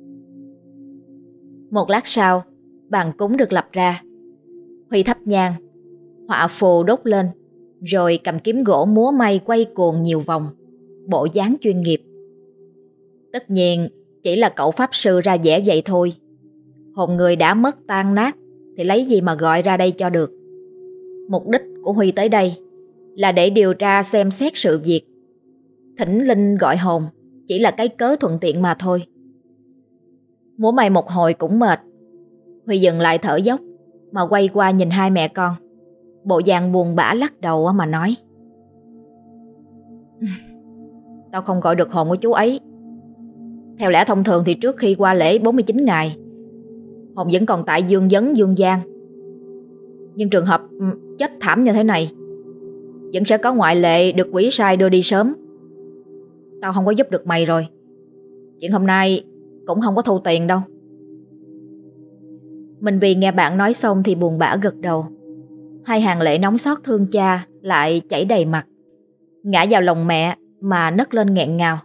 Một lát sau, bàn cúng được lập ra. Huy thắp nhang, họa phù đốt lên, rồi cầm kiếm gỗ múa may quay cuồng nhiều vòng, bộ dáng chuyên nghiệp. Tất nhiên chỉ là cậu pháp sư ra vẻ vậy thôi. Hồn người đã mất tan nát thì lấy gì mà gọi ra đây cho được. Mục đích của Huy tới đây là để điều tra xem xét sự việc. Thỉnh linh gọi hồn chỉ là cái cớ thuận tiện mà thôi. Múa may một hồi cũng mệt, Huy dừng lại thở dốc mà quay qua nhìn hai mẹ con, bộ dạng buồn bã lắc đầu mà nói: Tao không gọi được hồn của chú ấy. Theo lẽ thông thường thì trước khi qua lễ bốn mươi chín ngày, hồn vẫn còn tại dương vấn dương gian. Nhưng trường hợp chết thảm như thế này, vẫn sẽ có ngoại lệ được quỷ sai đưa đi sớm. Tao không có giúp được mày rồi. Chuyện hôm nay cũng không có thu tiền đâu. Mình vì nghe bạn nói xong thì buồn bã gật đầu. Hai hàng lệ nóng xót thương cha lại chảy đầy mặt, ngã vào lòng mẹ mà nấc lên nghẹn ngào.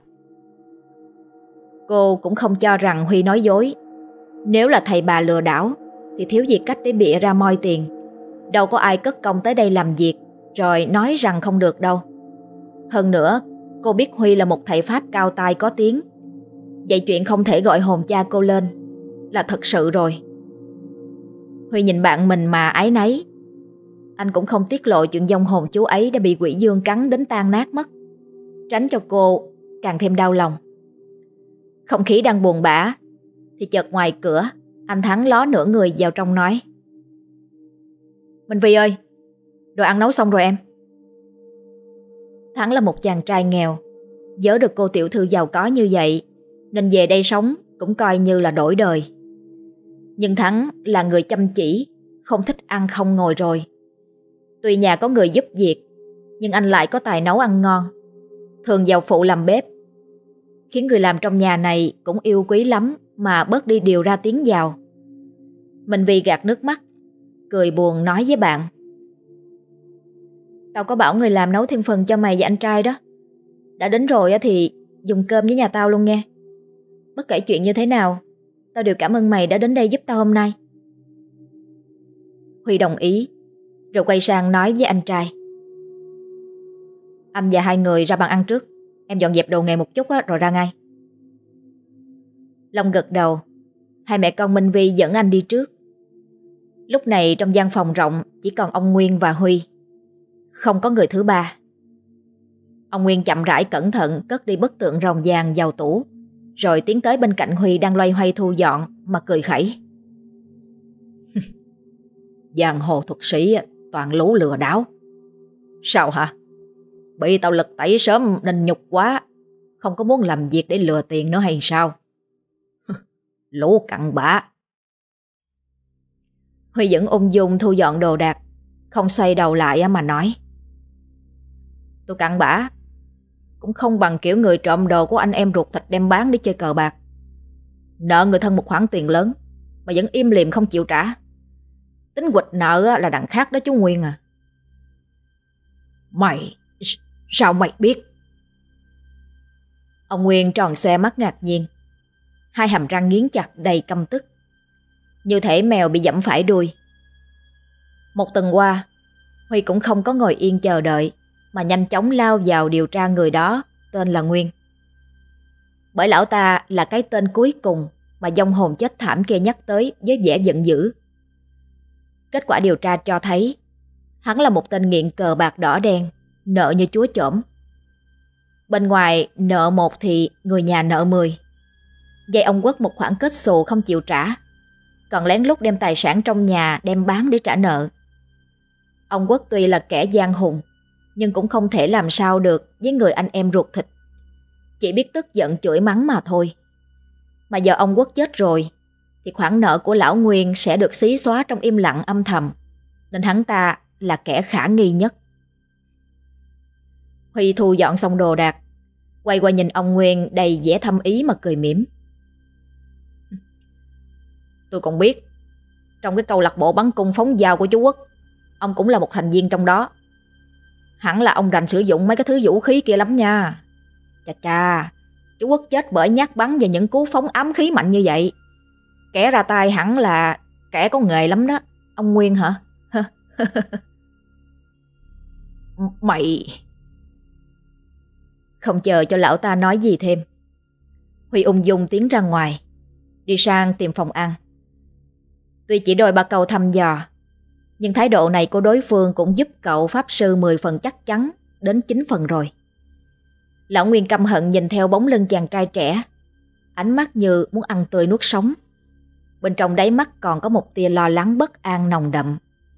Cô cũng không cho rằng Huy nói dối. Nếu là thầy bà lừa đảo thì thiếu gì cách để bịa ra moi tiền. Đâu có ai cất công tới đây làm việc rồi nói rằng không được đâu. Hơn nữa, cô biết Huy là một thầy Pháp cao tay có tiếng. Vậy chuyện không thể gọi hồn cha cô lên là thật sự rồi. Huy nhìn bạn mình mà áy náy. Anh cũng không tiết lộ chuyện vong hồn chú ấy đã bị quỷ dương cắn đến tan nát mất, tránh cho cô càng thêm đau lòng. Không khí đang buồn bã thì chợt ngoài cửa anh Thắng ló nửa người vào trong nói: Minh Vi ơi, đồ ăn nấu xong rồi em. Thắng là một chàng trai nghèo, vớ được cô tiểu thư giàu có như vậy nên về đây sống cũng coi như là đổi đời. Nhưng Thắng là người chăm chỉ, không thích ăn không ngồi rồi. Tuy nhà có người giúp việc, nhưng anh lại có tài nấu ăn ngon, thường vào phụ làm bếp, khiến người làm trong nhà này cũng yêu quý lắm mà bớt đi điều ra tiếng vào. Mình vì gạt nước mắt, cười buồn nói với bạn: Tao có bảo người làm nấu thêm phần cho mày và anh trai đó. Đã đến rồi thì dùng cơm với nhà tao luôn nghe. Bất kể chuyện như thế nào, tao đều cảm ơn mày đã đến đây giúp tao hôm nay. Huy đồng ý, rồi quay sang nói với anh trai: Anh và hai người ra bàn ăn trước. Em dọn dẹp đồ nghề một chút rồi ra ngay. Long gật đầu. Hai mẹ con Minh Vi dẫn anh đi trước. Lúc này trong gian phòng rộng chỉ còn ông Nguyên và Huy, không có người thứ ba. Ông Nguyên chậm rãi cẩn thận cất đi bức tượng rồng vàng vào tủ, rồi tiến tới bên cạnh Huy đang loay hoay thu dọn mà cười khẩy: Giang hồ thuật sĩ toàn lũ lừa đảo. Sao hả? Bị tao lật tẩy sớm nên nhục quá, không có muốn làm việc để lừa tiền nữa hay sao? Lũ cặn bã. Huy vẫn ung dung thu dọn đồ đạc, không xoay đầu lại mà nói: Tôi cặn bã cũng không bằng kiểu người trộm đồ của anh em ruột thịt đem bán để chơi cờ bạc. Nợ người thân một khoản tiền lớn mà vẫn im lìm không chịu trả. Tính quỵt nợ là đằng khác đó chú Nguyên à. Mày, sao mày biết? Ông Nguyên tròn xoe mắt ngạc nhiên, hai hàm răng nghiến chặt đầy căm tức, như thể mèo bị giẫm phải đuôi. Một tuần qua, Huy cũng không có ngồi yên chờ đợi, mà nhanh chóng lao vào điều tra người đó tên là Nguyên. Bởi lão ta là cái tên cuối cùng mà vong hồn chết thảm kia nhắc tới với vẻ giận dữ. Kết quả điều tra cho thấy hắn là một tên nghiện cờ bạc đỏ đen, nợ như chúa chổm. Bên ngoài nợ một thì người nhà nợ mười. Dây ông Quốc một khoản kết xù không chịu trả, còn lén lút đem tài sản trong nhà đem bán để trả nợ. Ông Quốc tuy là kẻ gian hùng, nhưng cũng không thể làm sao được với người anh em ruột thịt, chỉ biết tức giận chửi mắng mà thôi. Mà giờ ông Quốc chết rồi thì khoản nợ của lão Nguyên sẽ được xí xóa trong im lặng âm thầm, nên hắn ta là kẻ khả nghi nhất. Huy thu dọn xong đồ đạc, quay qua nhìn ông Nguyên đầy vẻ thâm ý mà cười mỉm. Tôi còn biết trong cái câu lạc bộ bắn cung phóng dao của chú Quốc, ông cũng là một thành viên trong đó. Hẳn là ông rành sử dụng mấy cái thứ vũ khí kia lắm nha. Chà chà, chú Quốc chết bởi nhát bắn và những cú phóng ám khí mạnh như vậy. Kẻ ra tay hẳn là kẻ có nghề lắm đó. Ông Nguyên hả? Mày... Không chờ cho lão ta nói gì thêm, Huy ung dung tiến ra ngoài, đi sang tìm phòng ăn. Tuy chỉ đôi ba câu thăm dò, nhưng thái độ này của đối phương cũng giúp cậu pháp sư mười phần chắc chắn đến chín phần rồi. Lão Nguyên căm hận nhìn theo bóng lưng chàng trai trẻ, ánh mắt như muốn ăn tươi nuốt sống. Bên trong đáy mắt còn có một tia lo lắng bất an nồng đậm.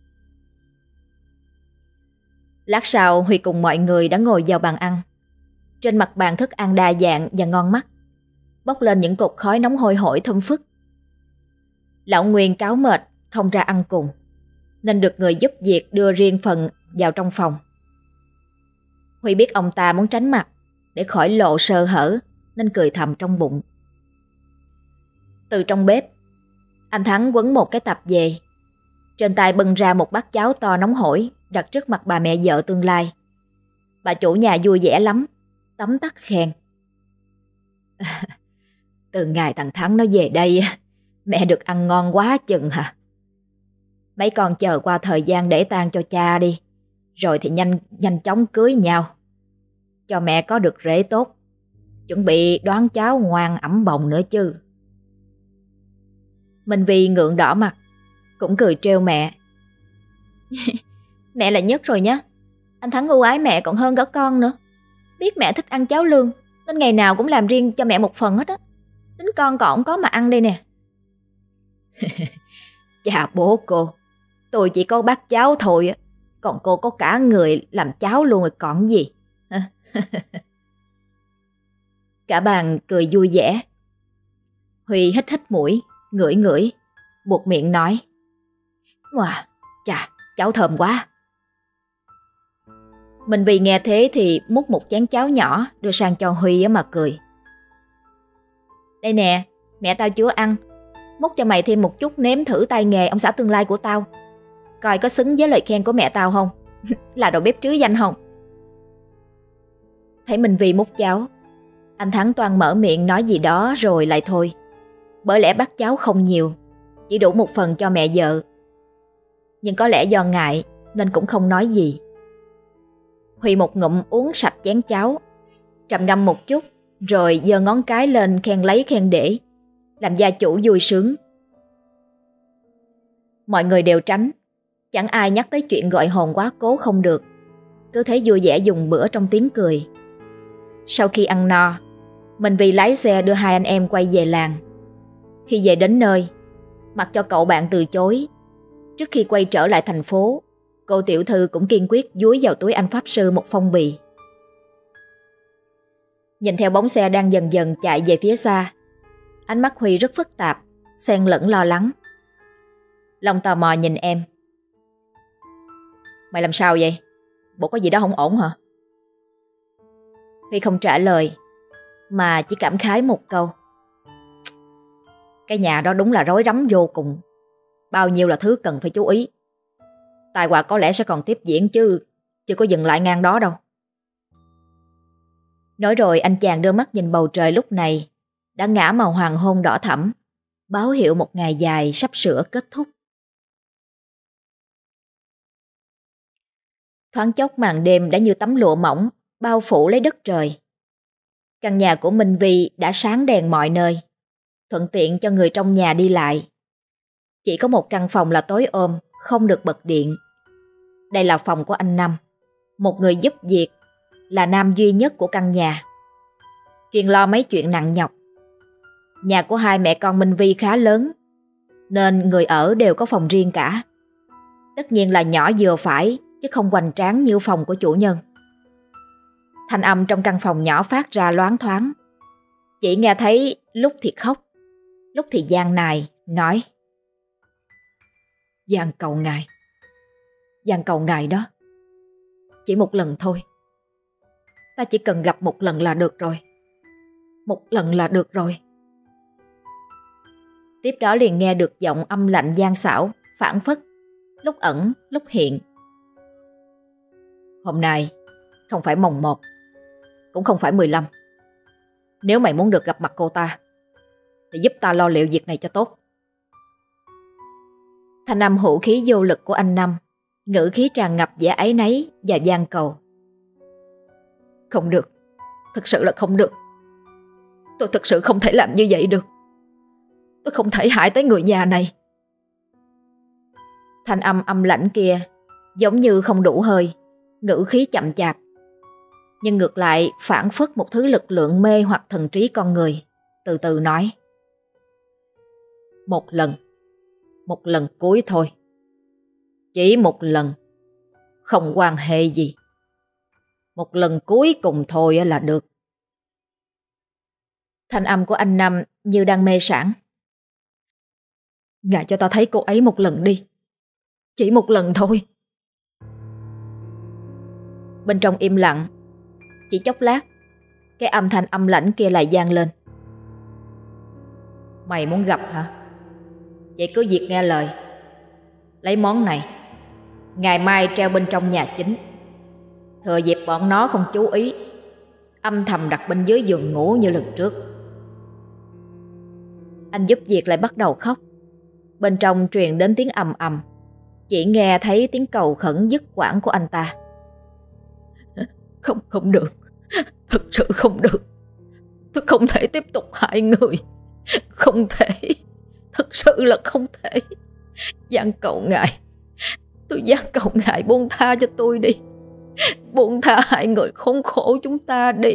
Lát sau, Huy cùng mọi người đã ngồi vào bàn ăn. Trên mặt bàn thức ăn đa dạng và ngon mắt, bốc lên những cột khói nóng hôi hổi thơm phức. Lão Nguyên cáu mệt không ra ăn cùng, nên được người giúp việc đưa riêng phần vào trong phòng. Huy biết ông ta muốn tránh mặt để khỏi lộ sơ hở, nên cười thầm trong bụng. Từ trong bếp, anh Thắng quấn một cái tập về, trên tay bưng ra một bát cháo to nóng hổi đặt trước mặt bà mẹ vợ tương lai. Bà chủ nhà vui vẻ lắm, tấm tắc khen. Từ ngày thằng Thắng nó về đây, mẹ được ăn ngon quá chừng hả? Mấy con chờ qua thời gian để tang cho cha đi, rồi thì nhanh nhanh chóng cưới nhau, cho mẹ có được rễ tốt, chuẩn bị đoán cháu ngoan ẵm bồng nữa chứ. Minh Vi ngượng đỏ mặt, cũng cười trêu mẹ. Mẹ là nhất rồi nhá. Anh Thắng ưu ái mẹ còn hơn cả con nữa. Biết mẹ thích ăn cháo lương, nên ngày nào cũng làm riêng cho mẹ một phần hết á. Đến con còn có mà ăn đây nè. Chà bố cô, tôi chỉ có bát cháo thôi, còn cô có cả người làm cháo luôn rồi còn gì. Cả bàn cười vui vẻ. Huy hít hít mũi, ngửi ngửi, buột miệng nói. Wow, chà, cháo thơm quá. Mình vì nghe thế thì múc một chén cháo nhỏ đưa sang cho Huy mà cười. Đây nè, mẹ tao chưa ăn, múc cho mày thêm một chút nếm thử tay nghề ông xã tương lai của tao, coi có xứng với lời khen của mẹ tao không. Là đầu bếp trứ danh không? Thấy Minh Vi múc cháo, anh Thắng toan mở miệng nói gì đó rồi lại thôi. Bởi lẽ bát cháo không nhiều, chỉ đủ một phần cho mẹ vợ. Nhưng có lẽ do ngại nên cũng không nói gì. Huy một ngụm uống sạch chén cháo, trầm ngâm một chút, rồi giơ ngón cái lên khen lấy khen để, làm gia chủ vui sướng. Mọi người đều tránh, chẳng ai nhắc tới chuyện gọi hồn quá cố không được, cứ thế vui vẻ dùng bữa trong tiếng cười. Sau khi ăn no, mình vì lái xe đưa hai anh em quay về làng. Khi về đến nơi, mặc cho cậu bạn từ chối, trước khi quay trở lại thành phố, cô tiểu thư cũng kiên quyết dúi vào túi anh pháp sư một phong bì. Nhìn theo bóng xe đang dần dần chạy về phía xa, ánh mắt Huy rất phức tạp, xen lẫn lo lắng. Long tò mò nhìn em. Mày làm sao vậy? Bộ có gì đó không ổn hả? Huy không trả lời, mà chỉ cảm khái một câu. Cái nhà đó đúng là rối rắm vô cùng, bao nhiêu là thứ cần phải chú ý. Tai họa có lẽ sẽ còn tiếp diễn chứ, chưa có dừng lại ngang đó đâu. Nói rồi anh chàng đưa mắt nhìn bầu trời lúc này đã ngã màu hoàng hôn đỏ thẫm, báo hiệu một ngày dài sắp sửa kết thúc. Thoáng chốc màn đêm đã như tấm lụa mỏng bao phủ lấy đất trời. Căn nhà của Minh Vi đã sáng đèn mọi nơi, thuận tiện cho người trong nhà đi lại. Chỉ có một căn phòng là tối ôm, không được bật điện. Đây là phòng của anh Năm, một người giúp việc, là nam duy nhất của căn nhà, chuyên lo mấy chuyện nặng nhọc. Nhà của hai mẹ con Minh Vi khá lớn, nên người ở đều có phòng riêng cả. Tất nhiên là nhỏ vừa phải, chứ không hoành tráng như phòng của chủ nhân. Thanh âm trong căn phòng nhỏ phát ra loáng thoáng. Chỉ nghe thấy lúc thì khóc, lúc thì gian nài, nói: "Van cầu ngài, van cầu ngài đó. Chỉ một lần thôi. Ta chỉ cần gặp một lần là được rồi. Một lần là được rồi." Tiếp đó liền nghe được giọng âm lạnh gian xảo, phảng phất, lúc ẩn, lúc hiện. "Hôm nay không phải mồng một, cũng không phải mười lăm. Nếu mày muốn được gặp mặt cô ta, thì giúp ta lo liệu việc này cho tốt." Thanh âm hữu khí vô lực của anh Năm, ngữ khí tràn ngập vẻ áy náy và van cầu. "Không được, thực sự là không được. Tôi thực sự không thể làm như vậy được. Tôi không thể hại tới người nhà này." Thanh âm âm lãnh kia giống như không đủ hơi, ngữ khí chậm chạp, nhưng ngược lại phảng phất một thứ lực lượng mê hoặc thần trí con người, từ từ nói: "Một lần, một lần cuối thôi. Chỉ một lần, không quan hệ gì. Một lần cuối cùng thôi là được." Thanh âm của anh Năm như đang mê sảng. "Ngài cho ta thấy cô ấy một lần đi. Chỉ một lần thôi." Bên trong im lặng. Chỉ chốc lát, cái âm thanh âm lãnh kia lại vang lên: "Mày muốn gặp hả? Vậy cứ việc nghe lời. Lấy món này, ngày mai treo bên trong nhà chính. Thừa dịp bọn nó không chú ý, âm thầm đặt bên dưới giường ngủ như lần trước." Anh giúp việc lại bắt đầu khóc. Bên trong truyền đến tiếng ầm ầm. Chỉ nghe thấy tiếng cầu khẩn dứt quãng của anh ta. "Không, không được. Thật sự không được. Tôi không thể tiếp tục hại người. Không thể. Thật sự là không thể. Van cầu ngài. Tôi van cầu ngài buông tha cho tôi đi. Buông tha hại người khốn khổ chúng ta đi."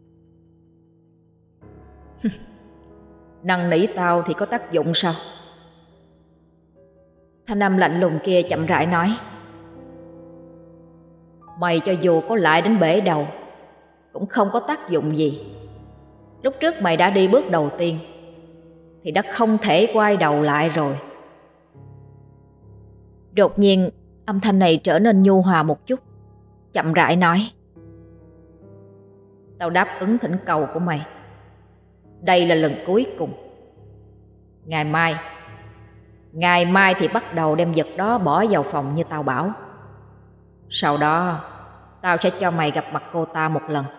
"Năn nỉ tao thì có tác dụng sao?" Thanh âm lạnh lùng kia chậm rãi nói: "Mày cho dù có lại đến bể đầu cũng không có tác dụng gì. Lúc trước mày đã đi bước đầu tiên thì đã không thể quay đầu lại rồi." Đột nhiên âm thanh này trở nên nhu hòa một chút, chậm rãi nói: "Tao đáp ứng thỉnh cầu của mày. Đây là lần cuối cùng. Ngày mai Ngày mai thì bắt đầu đem vật đó bỏ vào phòng như tao bảo. Sau đó tao sẽ cho mày gặp mặt cô ta một lần."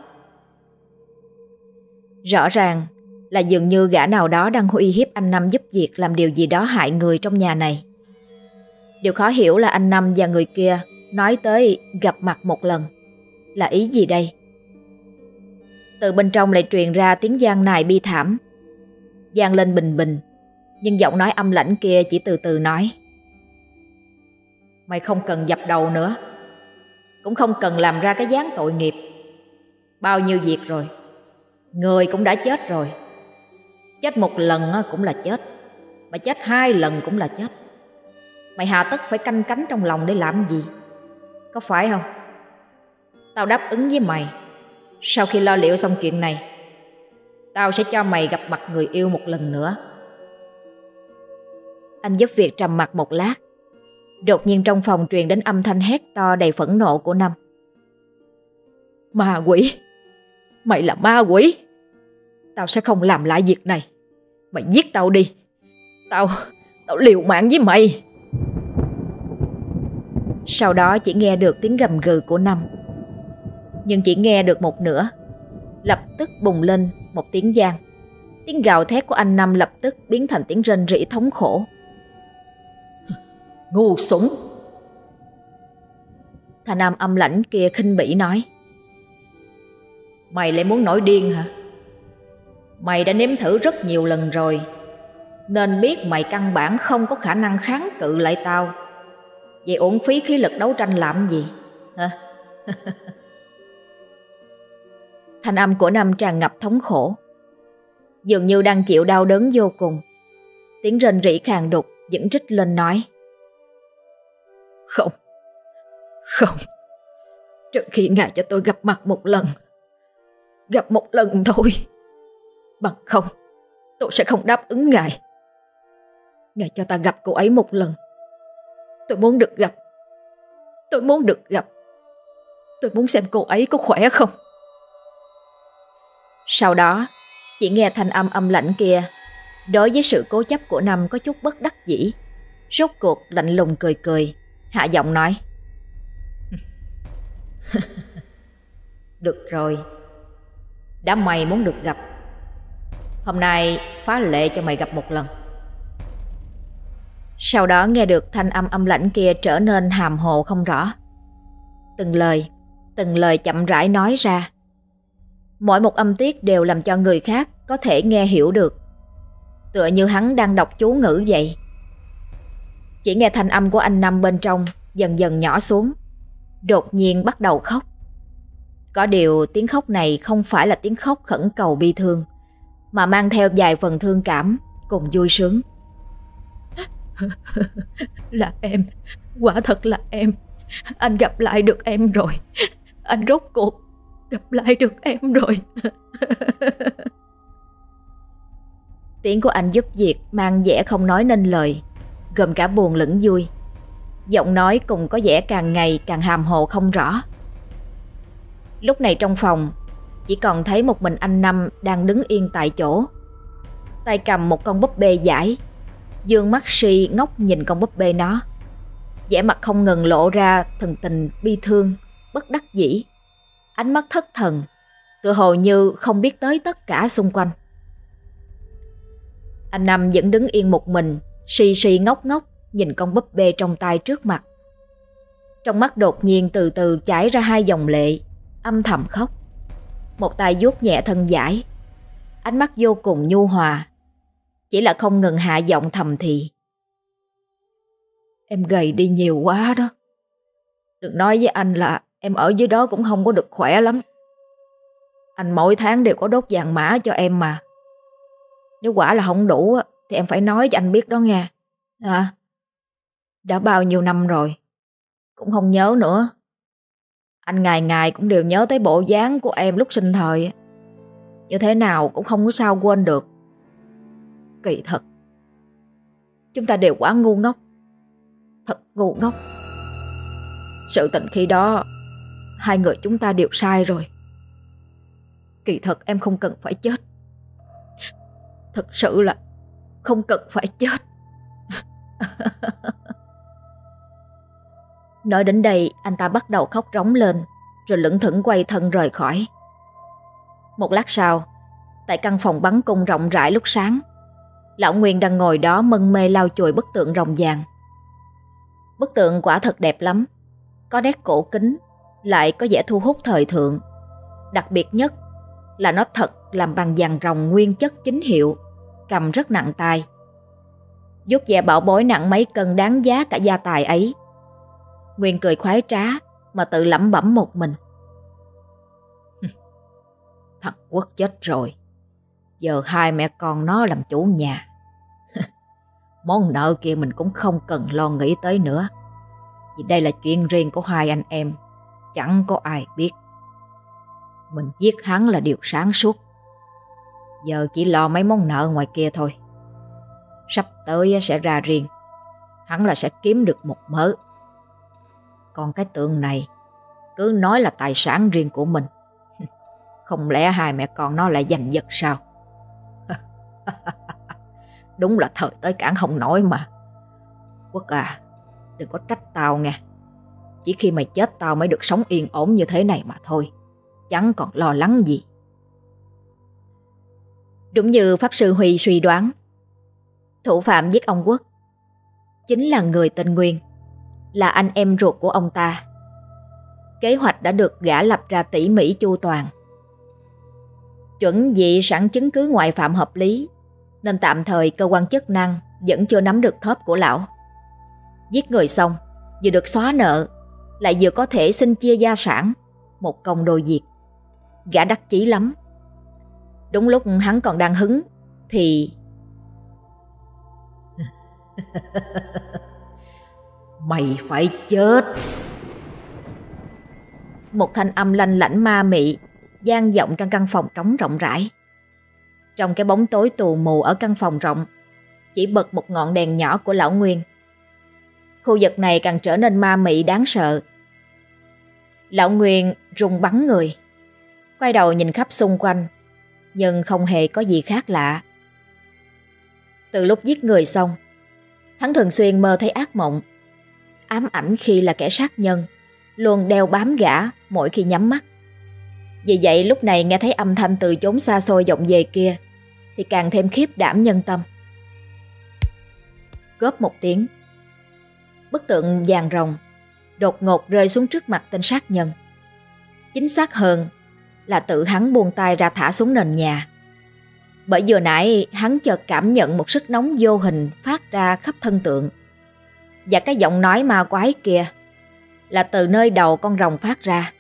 Rõ ràng là dường như gã nào đó đang uy hiếp anh Năm giúp việc làm điều gì đó hại người trong nhà này. Điều khó hiểu là anh Năm và người kia nói tới gặp mặt một lần là ý gì đây? Từ bên trong lại truyền ra tiếng gian nài bi thảm, vang lên bình bình, nhưng giọng nói âm lãnh kia chỉ từ từ nói: "Mày không cần dập đầu nữa, cũng không cần làm ra cái dáng tội nghiệp. Bao nhiêu việc rồi, người cũng đã chết rồi. Chết một lần cũng là chết, mà chết hai lần cũng là chết. Mày hà tất phải canh cánh trong lòng để làm gì? Có phải không? Tao đáp ứng với mày, sau khi lo liệu xong chuyện này, tao sẽ cho mày gặp mặt người yêu một lần nữa." Anh giúp việc trầm mặc một lát. Đột nhiên trong phòng truyền đến âm thanh hét to đầy phẫn nộ của Năm: "Ma quỷ! Mày là ma quỷ! Tao sẽ không làm lại việc này. Mày giết tao đi. Tao, tao liều mạng với mày." Sau đó chỉ nghe được tiếng gầm gừ của Năm, nhưng chỉ nghe được một nửa. lập tức bùng lên một tiếng giang. Tiếng gào thét của anh Năm lập tức biến thành tiếng rên rỉ thống khổ. Ngu xuẩn! Thanh âm âm lãnh kia khinh bỉ nói. Mày lại muốn nổi điên hả? Mày đã nếm thử rất nhiều lần rồi, nên biết mày căn bản không có khả năng kháng cự lại tao. Vậy uổng phí khí lực đấu tranh làm gì hả? Thanh âm của Năm tràn ngập thống khổ, dường như đang chịu đau đớn vô cùng. Tiếng rên rỉ khàn đục vẫn rít lên nói. Không, không, trước khi ngài cho tôi gặp mặt một lần, gặp một lần thôi. Bằng không, tôi sẽ không đáp ứng ngài. Ngài cho ta gặp cô ấy một lần. Tôi muốn được gặp. Tôi muốn được gặp. Tôi muốn xem cô ấy có khỏe không. Sau đó, chỉ nghe thanh âm âm lãnh kia đối với sự cố chấp của Năm có chút bất đắc dĩ. Rốt cuộc lạnh lùng cười cười, hạ giọng nói. Được rồi, đã mày muốn được gặp, hôm nay phá lệ cho mày gặp một lần. Sau đó nghe được thanh âm âm lãnh kia trở nên hàm hồ không rõ. Từng lời, từng lời chậm rãi nói ra. Mỗi một âm tiết đều làm cho người khác có thể nghe hiểu được, tựa như hắn đang đọc chú ngữ vậy. Chỉ nghe thanh âm của anh Năm bên trong dần dần nhỏ xuống, đột nhiên bắt đầu khóc. Có điều tiếng khóc này không phải là tiếng khóc khẩn cầu bi thương, mà mang theo vài phần thương cảm cùng vui sướng. Là em, quả thật là em. Anh gặp lại được em rồi. Anh rốt cuộc gặp lại được em rồi. Tiếng của anh giúp việc mang vẻ không nói nên lời, gồm cả buồn lẫn vui. Giọng nói cùng có vẻ càng ngày càng hàm hồ không rõ. Lúc này trong phòng chỉ còn thấy một mình anh Năm đang đứng yên tại chỗ, tay cầm một con búp bê dải, dương mắt si ngốc nhìn con búp bê nó, vẻ mặt không ngừng lộ ra thần tình bi thương, bất đắc dĩ, ánh mắt thất thần, tựa hồ như không biết tới tất cả xung quanh. Anh Năm vẫn đứng yên một mình, si si ngốc ngốc nhìn con búp bê trong tay trước mặt. Trong mắt đột nhiên từ từ chảy ra hai dòng lệ, âm thầm khóc. Một tay vuốt nhẹ thân dải, ánh mắt vô cùng nhu hòa, chỉ là không ngừng hạ giọng thầm thì. Em gầy đi nhiều quá đó. Đừng nói với anh là em ở dưới đó cũng không có được khỏe lắm. Anh mỗi tháng đều có đốt vàng mã cho em mà. Nếu quả là không đủ thì em phải nói cho anh biết đó nghe. À, đã bao nhiêu năm rồi, cũng không nhớ nữa. Anh ngày ngày cũng đều nhớ tới bộ dáng của em lúc sinh thời. Như thế nào cũng không có sao quên được. Kỳ thật, chúng ta đều quá ngu ngốc. Thật ngu ngốc. Sự tình khi đó hai người chúng ta đều sai rồi. Kỳ thật em không cần phải chết. Thật sự là không cần phải chết. Nói đến đây, anh ta bắt đầu khóc rống lên, rồi lững thững quay thân rời khỏi. Một lát sau, tại căn phòng bắn cung rộng rãi lúc sáng, lão Nguyên đang ngồi đó mân mê lau chùi bức tượng rồng vàng. Bức tượng quả thật đẹp lắm, có nét cổ kính, lại có vẻ thu hút thời thượng. Đặc biệt nhất là nó thật làm bằng vàng rồng nguyên chất chính hiệu, cầm rất nặng tay. Vuốt ve bảo bối nặng mấy cân đáng giá cả gia tài ấy. Nguyên cười khoái trá mà tự lẩm bẩm một mình. Thằng Quốc chết rồi, giờ hai mẹ con nó làm chủ nhà. Món nợ kia mình cũng không cần lo nghĩ tới nữa, vì đây là chuyện riêng của hai anh em, chẳng có ai biết. Mình giết hắn là điều sáng suốt. Giờ chỉ lo mấy món nợ ngoài kia thôi. Sắp tới sẽ ra riêng, hắn là sẽ kiếm được một mớ. Còn cái tượng này cứ nói là tài sản riêng của mình, không lẽ hai mẹ con nó lại giành giật sao? Đúng là thời tới cản không nổi mà. Quốc à, đừng có trách tao nghe. Chỉ khi mày chết tao mới được sống yên ổn như thế này mà thôi, chẳng còn lo lắng gì. Đúng như Pháp Sư Huy suy đoán, thủ phạm giết ông Quốc chính là người tên Nguyên, là anh em ruột của ông ta. Kế hoạch đã được gã lập ra tỉ mỉ chu toàn. Chuẩn bị sẵn chứng cứ ngoại phạm hợp lý, nên tạm thời cơ quan chức năng vẫn chưa nắm được thớp của lão. Giết người xong, vừa được xóa nợ, lại vừa có thể xin chia gia sản, một công đôi việc. Gã đắc chí lắm. Đúng lúc hắn còn đang hứng thì... Mày phải chết. Một thanh âm lanh lảnh ma mị vang vọng trong căn phòng trống rộng rãi. Trong cái bóng tối tù mù ở căn phòng rộng, chỉ bật một ngọn đèn nhỏ của lão Nguyên. Khu vực này càng trở nên ma mị đáng sợ. Lão Nguyên run bắn người, quay đầu nhìn khắp xung quanh, nhưng không hề có gì khác lạ. Từ lúc giết người xong, hắn thường xuyên mơ thấy ác mộng. Ám ảnh khi là kẻ sát nhân luôn đeo bám gã mỗi khi nhắm mắt. Vì vậy lúc này nghe thấy âm thanh từ chốn xa xôi vọng về kia thì càng thêm khiếp đảm nhân tâm. Góp một tiếng, bức tượng vàng rồng đột ngột rơi xuống trước mặt tên sát nhân. Chính xác hơn là tự hắn buông tay ra thả xuống nền nhà. Bởi vừa nãy hắn chợt cảm nhận một sức nóng vô hình phát ra khắp thân tượng. Và cái giọng nói ma quái kia là từ nơi đầu con rồng phát ra.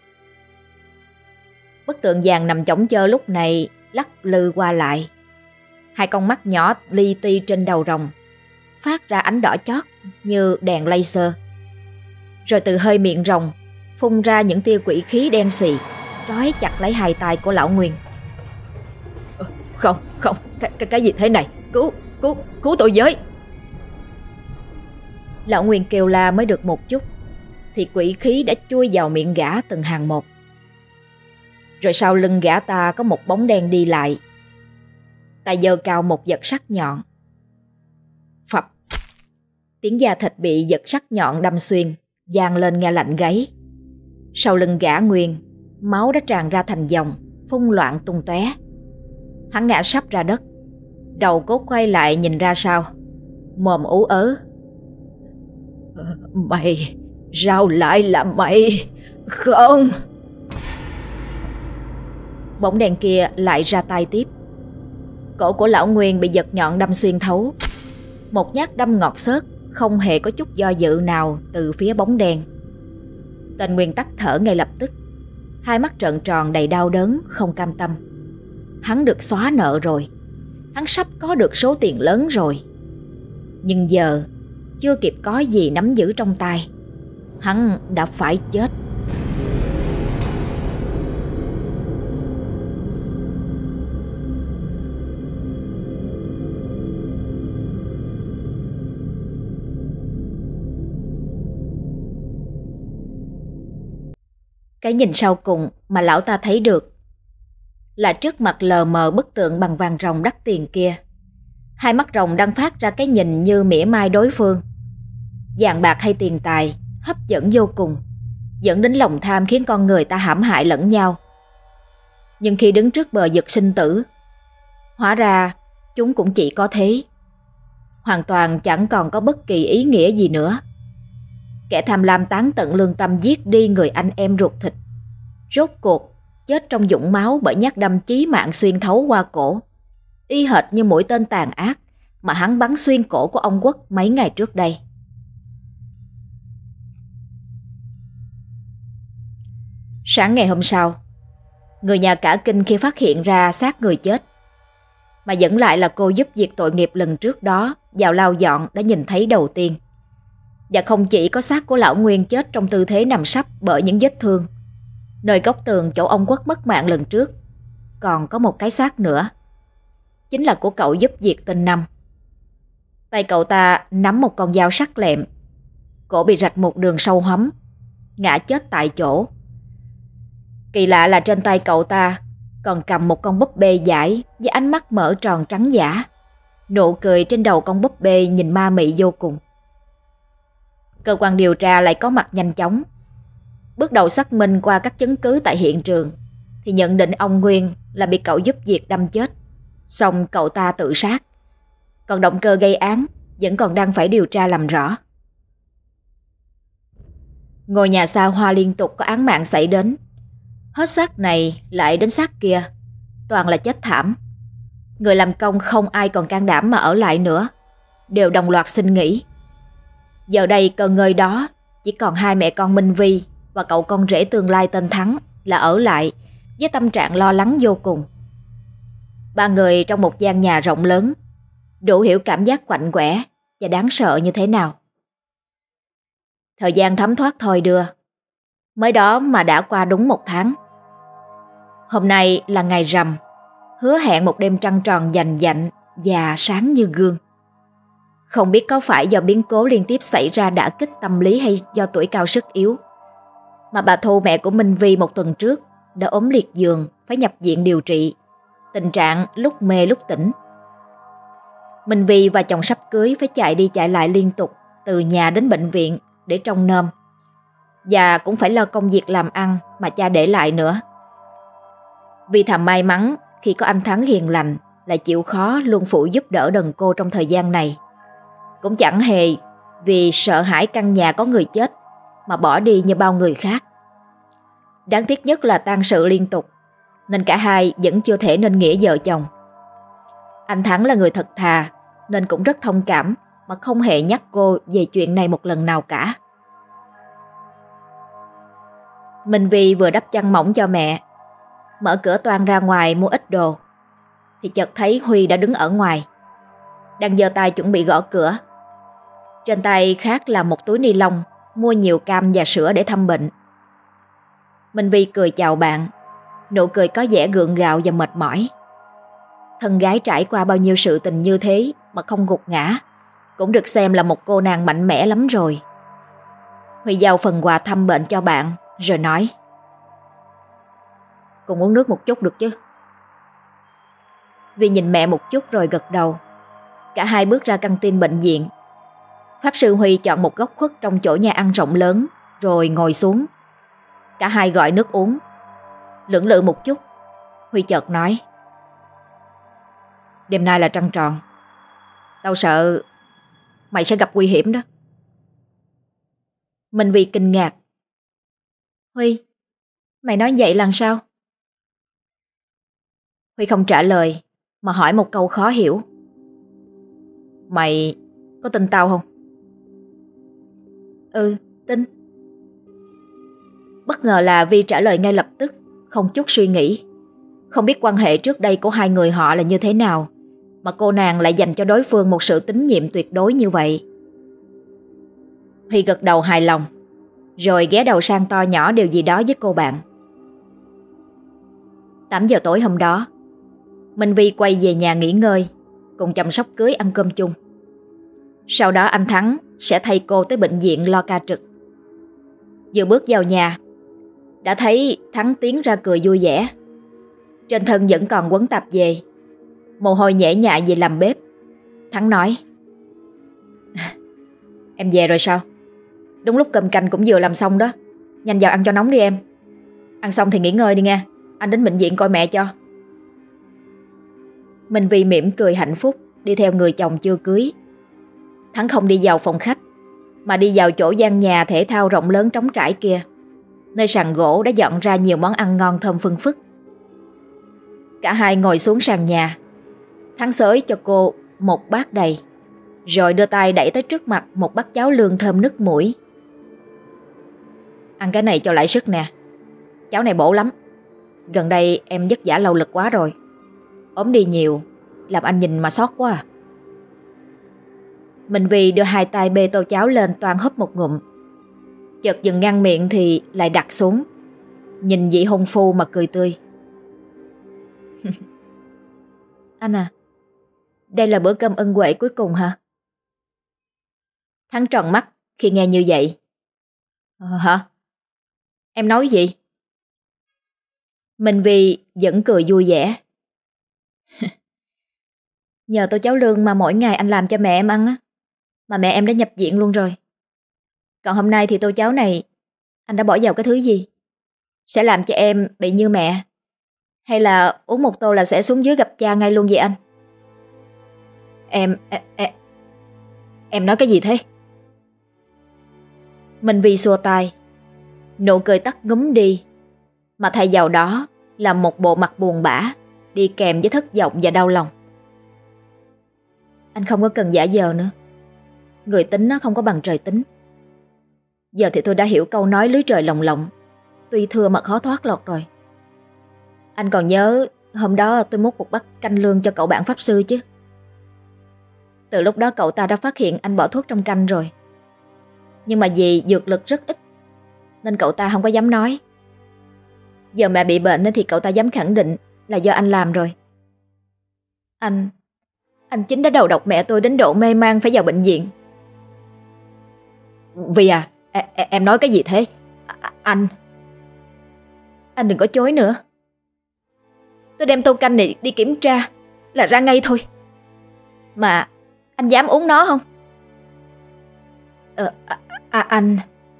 Bức tượng vàng nằm chõng chơ lúc này lắc lư qua lại. Hai con mắt nhỏ li ti trên đầu rồng phát ra ánh đỏ chót như đèn laser. Rồi từ hơi miệng rồng phun ra những tia quỷ khí đen xì, trói chặt lấy hai tay của lão Nguyên. Không, không, cái, cái, cái gì thế này? Cứu, cứu, cứu tôi với. Lão Nguyên kêu la mới được một chút thì quỷ khí đã chui vào miệng gã từng hàng một. Rồi sau lưng gã ta có một bóng đen đi lại. Ta giơ cao một vật sắc nhọn. Phập, tiếng da thịt bị vật sắc nhọn đâm xuyên vang lên nghe lạnh gáy. Sau lưng gã Nguyên, máu đã tràn ra thành dòng, phun loạn tung tóe. Hắn ngã sấp ra đất, đầu cố quay lại nhìn ra sau, mồm ú ớ. Mày, sao lại là mày? Không. Bóng đèn kia lại ra tay tiếp. Cổ của lão Nguyên bị vật nhọn đâm xuyên thấu. Một nhát đâm ngọt xớt, không hề có chút do dự nào từ phía bóng đen. Tên Nguyên tắt thở ngay lập tức, hai mắt trợn tròn đầy đau đớn, không cam tâm. Hắn được xóa nợ rồi, hắn sắp có được số tiền lớn rồi. Nhưng giờ chưa kịp có gì nắm giữ trong tay, hắn đã phải chết. Cái nhìn sau cùng mà lão ta thấy được là trước mặt lờ mờ bức tượng bằng vàng rồng đắt tiền kia. Hai mắt rồng đang phát ra cái nhìn như mỉa mai đối phương. Vàng bạc hay tiền tài hấp dẫn vô cùng, dẫn đến lòng tham khiến con người ta hãm hại lẫn nhau. Nhưng khi đứng trước bờ vực sinh tử, hóa ra chúng cũng chỉ có thế, hoàn toàn chẳng còn có bất kỳ ý nghĩa gì nữa. Kẻ tham lam tán tận lương tâm giết đi người anh em ruột thịt, rốt cuộc chết trong vũng máu bởi nhát đâm chí mạng xuyên thấu qua cổ, y hệt như mũi tên tàn ác mà hắn bắn xuyên cổ của ông Quốc mấy ngày trước đây. Sáng ngày hôm sau, người nhà cả kinh khi phát hiện ra xác người chết, mà vẫn lại là cô giúp việc tội nghiệp lần trước đó vào lau dọn đã nhìn thấy đầu tiên. Và không chỉ có xác của lão Nguyên chết trong tư thế nằm sấp bởi những vết thương, nơi góc tường chỗ ông Quốc mất mạng lần trước còn có một cái xác nữa, chính là của cậu giúp việc tên Năm. Tay cậu ta nắm một con dao sắc lẹm, cổ bị rạch một đường sâu hoắm, ngã chết tại chỗ. Kỳ lạ là trên tay cậu ta còn cầm một con búp bê dại với ánh mắt mở tròn trắng dã, nụ cười trên đầu con búp bê nhìn ma mị vô cùng. Cơ quan điều tra lại có mặt nhanh chóng. Bước đầu xác minh qua các chứng cứ tại hiện trường thì nhận định ông Nguyên là bị cậu giúp việc đâm chết, Xong cậu ta tự sát. Còn động cơ gây án vẫn còn đang phải điều tra làm rõ. Ngôi nhà xa hoa liên tục có án mạng xảy đến. Hết xác này lại đến xác kia, toàn là chết thảm. Người làm công không ai còn can đảm mà ở lại nữa, đều đồng loạt xin nghỉ. Giờ đây cơn ngơi đó chỉ còn hai mẹ con Minh Vi và cậu con rể tương lai tên Thắng là ở lại, với tâm trạng lo lắng vô cùng. Ba người trong một gian nhà rộng lớn, đủ hiểu cảm giác quạnh quẻ và đáng sợ như thế nào. Thời gian thấm thoát thôi đưa, mới đó mà đã qua đúng một tháng. Hôm nay là ngày rằm, hứa hẹn một đêm trăng tròn dành dạnh và sáng như gương. Không biết có phải do biến cố liên tiếp xảy ra đả kích tâm lý hay do tuổi cao sức yếu, mà bà Thu, mẹ của Minh Vi một tuần trước, đã ốm liệt giường, phải nhập viện điều trị, tình trạng lúc mê lúc tỉnh. Minh Vi và chồng sắp cưới phải chạy đi chạy lại liên tục từ nhà đến bệnh viện để trông nom, và cũng phải lo công việc làm ăn mà cha để lại nữa. Vì thầm may mắn khi có anh Thắng hiền lành lại chịu khó luôn phụ giúp đỡ đần cô trong thời gian này. Cũng chẳng hề vì sợ hãi căn nhà có người chết mà bỏ đi như bao người khác. Đáng tiếc nhất là tang sự liên tục, nên cả hai vẫn chưa thể nên nghĩa vợ chồng. Anh Thắng là người thật thà nên cũng rất thông cảm mà không hề nhắc cô về chuyện này một lần nào cả. Minh Vi vừa đắp chăn mỏng cho mẹ, mở cửa toan ra ngoài mua ít đồ, thì chợt thấy Huy đã đứng ở ngoài, đang giơ tay chuẩn bị gõ cửa. Trên tay khác là một túi ni lông mua nhiều cam và sữa để thăm bệnh. Minh Vi cười chào bạn, nụ cười có vẻ gượng gạo và mệt mỏi. Thân gái trải qua bao nhiêu sự tình như thế mà không gục ngã, cũng được xem là một cô nàng mạnh mẽ lắm rồi. Huy giao phần quà thăm bệnh cho bạn rồi nói: "Cùng uống nước một chút được chứ?" Vi nhìn mẹ một chút rồi gật đầu. Cả hai bước ra căng tin bệnh viện. Pháp sư Huy chọn một góc khuất trong chỗ nhà ăn rộng lớn rồi ngồi xuống. Cả hai gọi nước uống. Lưỡng lự một chút, Huy chợt nói: "Đêm nay là trăng tròn, tao sợ mày sẽ gặp nguy hiểm đó." Minh Vi kinh ngạc: "Huy, mày nói vậy là sao?" Huy không trả lời mà hỏi một câu khó hiểu: "Mày có tin tao không?" "Ừ, tin." Bất ngờ là Vi trả lời ngay lập tức, không chút suy nghĩ. Không biết quan hệ trước đây của hai người họ là như thế nào mà cô nàng lại dành cho đối phương một sự tín nhiệm tuyệt đối như vậy. Huy gật đầu hài lòng, rồi ghé đầu sang to nhỏ điều gì đó với cô bạn. tám giờ tối hôm đó, Minh Vi quay về nhà nghỉ ngơi, cùng chăm sóc cưới ăn cơm chung. Sau đó anh Thắng sẽ thay cô tới bệnh viện lo ca trực. Vừa bước vào nhà, đã thấy Thắng tiến ra cười vui vẻ. Trên thân vẫn còn quấn tạp dề, mồ hôi nhễ nhại vì làm bếp. Thắng nói: "Em về rồi sao? Đúng lúc cơm canh cũng vừa làm xong đó. Nhanh vào ăn cho nóng đi em. Ăn xong thì nghỉ ngơi đi nha, anh đến bệnh viện coi mẹ cho." Minh Vi mỉm cười hạnh phúc đi theo người chồng chưa cưới. Thắng không đi vào phòng khách mà đi vào chỗ gian nhà thể thao rộng lớn trống trải kia, nơi sàn gỗ đã dọn ra nhiều món ăn ngon thơm phưng phức. Cả hai ngồi xuống sàn nhà. Thắng xới cho cô một bát đầy, rồi đưa tay đẩy tới trước mặt một bát cháo lương thơm nức mũi. "Ăn cái này cho lại sức nè. Cháo này bổ lắm. Gần đây em vất vả lâu lực quá rồi. Ốm đi nhiều, làm anh nhìn mà xót quá à." Minh Vi đưa hai tay bê tô cháo lên toan húp một ngụm. Chợt dừng ngang miệng thì lại đặt xuống, nhìn vị hôn phu mà cười tươi. "Anh à, đây là bữa cơm ân huệ cuối cùng hả?" Thắng tròn mắt khi nghe như vậy. "Ờ, hả? Em nói gì?" Minh Vi vẫn cười vui vẻ. "Nhờ tô cháo lương mà mỗi ngày anh làm cho mẹ em ăn á, mà mẹ em đã nhập viện luôn rồi. Còn hôm nay thì tô cháo này anh đã bỏ vào cái thứ gì? Sẽ làm cho em bị như mẹ, Hay là uống một tô là sẽ xuống dưới gặp cha ngay luôn vậy anh? Em, em, em, em nói cái gì thế? Minh Vi xua tay, nụ cười tắt ngúm đi, mà thay vào đó là một bộ mặt buồn bã, đi kèm với thất vọng và đau lòng. Anh không có cần giả vờ nữa. Người tính nó không có bằng trời tính. Giờ thì tôi đã hiểu câu nói lưới trời lồng lộng, tuy thưa mà khó thoát lọt rồi. Anh còn nhớ hôm đó tôi múc một bát canh lương cho cậu bạn pháp sư chứ? Từ lúc đó cậu ta đã phát hiện anh bỏ thuốc trong canh rồi. Nhưng mà vì dược lực rất ít nên cậu ta không có dám nói. Giờ mẹ bị bệnh thì cậu ta dám khẳng định là do anh làm rồi. Anh Anh chính đã đầu độc mẹ tôi đến độ mê man phải vào bệnh viện. Vi à, em, em nói cái gì thế? À, anh Anh đừng có chối nữa. Tôi đem tô canh này đi kiểm tra là ra ngay thôi. Mà anh dám uống nó không? Ờ, à, à, anh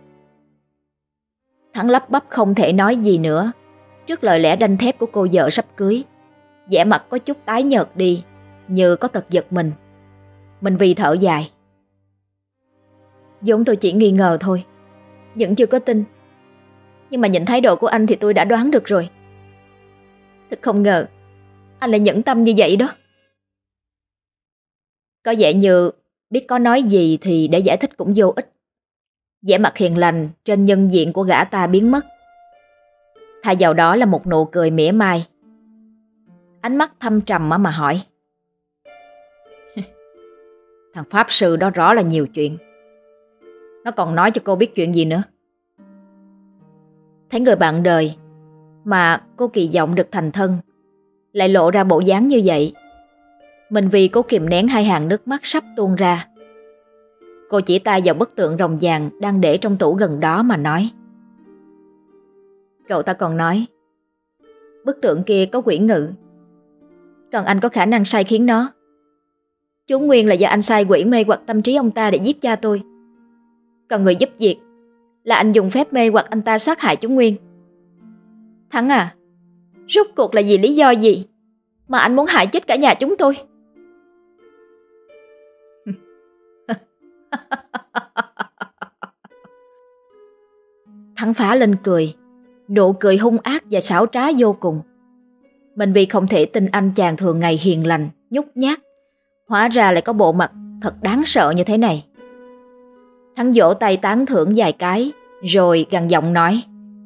Thắng lắp bắp không thể nói gì nữa trước lời lẽ đanh thép của cô vợ sắp cưới. vẻ mặt có chút tái nhợt đi, như có tật giật mình. Minh Vi thở dài. Vốn tôi chỉ nghi ngờ thôi, vẫn chưa có tin. Nhưng mà nhìn thái độ của anh thì tôi đã đoán được rồi. Thật không ngờ anh lại nhẫn tâm như vậy đó. Có vẻ như biết có nói gì thì để giải thích cũng vô ích. Vẻ mặt hiền lành trên nhân diện của gã ta biến mất. Thay vào đó là một nụ cười mỉa mai. Ánh mắt thâm trầm mà hỏi. Thằng pháp sư đó rõ là nhiều chuyện. Nó còn nói cho cô biết chuyện gì nữa? Thấy người bạn đời mà cô kỳ vọng được thành thân lại lộ ra bộ dáng như vậy, Minh Vi cố kìm nén hai hàng nước mắt sắp tuôn ra. Cô chỉ tay vào bức tượng rồng vàng đang để trong tủ gần đó mà nói. Cậu ta còn nói, bức tượng kia có quỷ ngự, còn anh có khả năng sai khiến nó. Chú Nguyên là do anh sai quỷ mê hoặc tâm trí ông ta để giết cha tôi. Còn người giúp việc là anh dùng phép mê hoặc anh ta sát hại chú Nguyên. Thắng à, rốt cuộc là vì lý do gì mà anh muốn hại chết cả nhà chúng tôi? Thắng phá lên cười, nụ cười hung ác và xảo trá vô cùng. Mình vì không thể tin anh chàng thường ngày hiền lành, nhút nhát, hóa ra lại có bộ mặt thật đáng sợ như thế này. Thắng vỗ tay tán thưởng vài cái, rồi gằn giọng nói.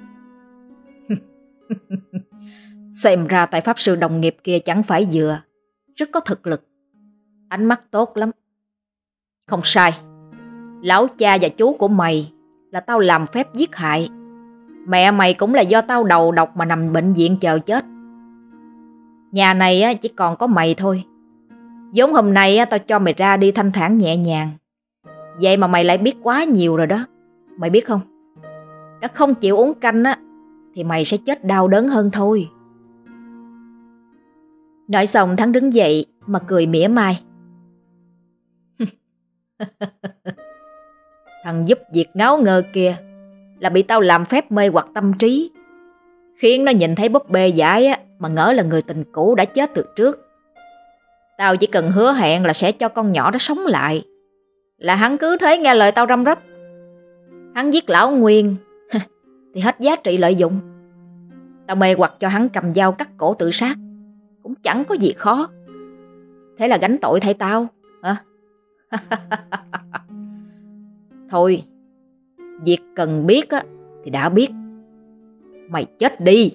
Xem ra tại pháp sư đồng nghiệp kia chẳng phải vừa, rất có thực lực. Ánh mắt tốt lắm. Không sai, lão cha và chú của mày là tao làm phép giết hại. Mẹ mày cũng là do tao đầu độc mà nằm bệnh viện chờ chết. Nhà này chỉ còn có mày thôi. Vốn hôm nay tao cho mày ra đi thanh thản nhẹ nhàng. Vậy mà mày lại biết quá nhiều rồi đó. Mày biết không, đã không chịu uống canh á thì mày sẽ chết đau đớn hơn thôi. Nói xong Thắng đứng dậy mà cười mỉa mai. Thằng giúp việc ngáo ngơ kia là bị tao làm phép mê hoặc tâm trí, khiến nó nhìn thấy búp bê giải á mà ngỡ là người tình cũ đã chết từ trước. Tao chỉ cần hứa hẹn là sẽ cho con nhỏ đó sống lại, là hắn cứ thế nghe lời tao răm rắp. Hắn giết lão Nguyên thì hết giá trị lợi dụng. Tao mê hoặc cho hắn cầm dao cắt cổ tự sát, cũng chẳng có gì khó. Thế là gánh tội thay tao hả? Thôi, việc cần biết á thì đã biết. Mày chết đi.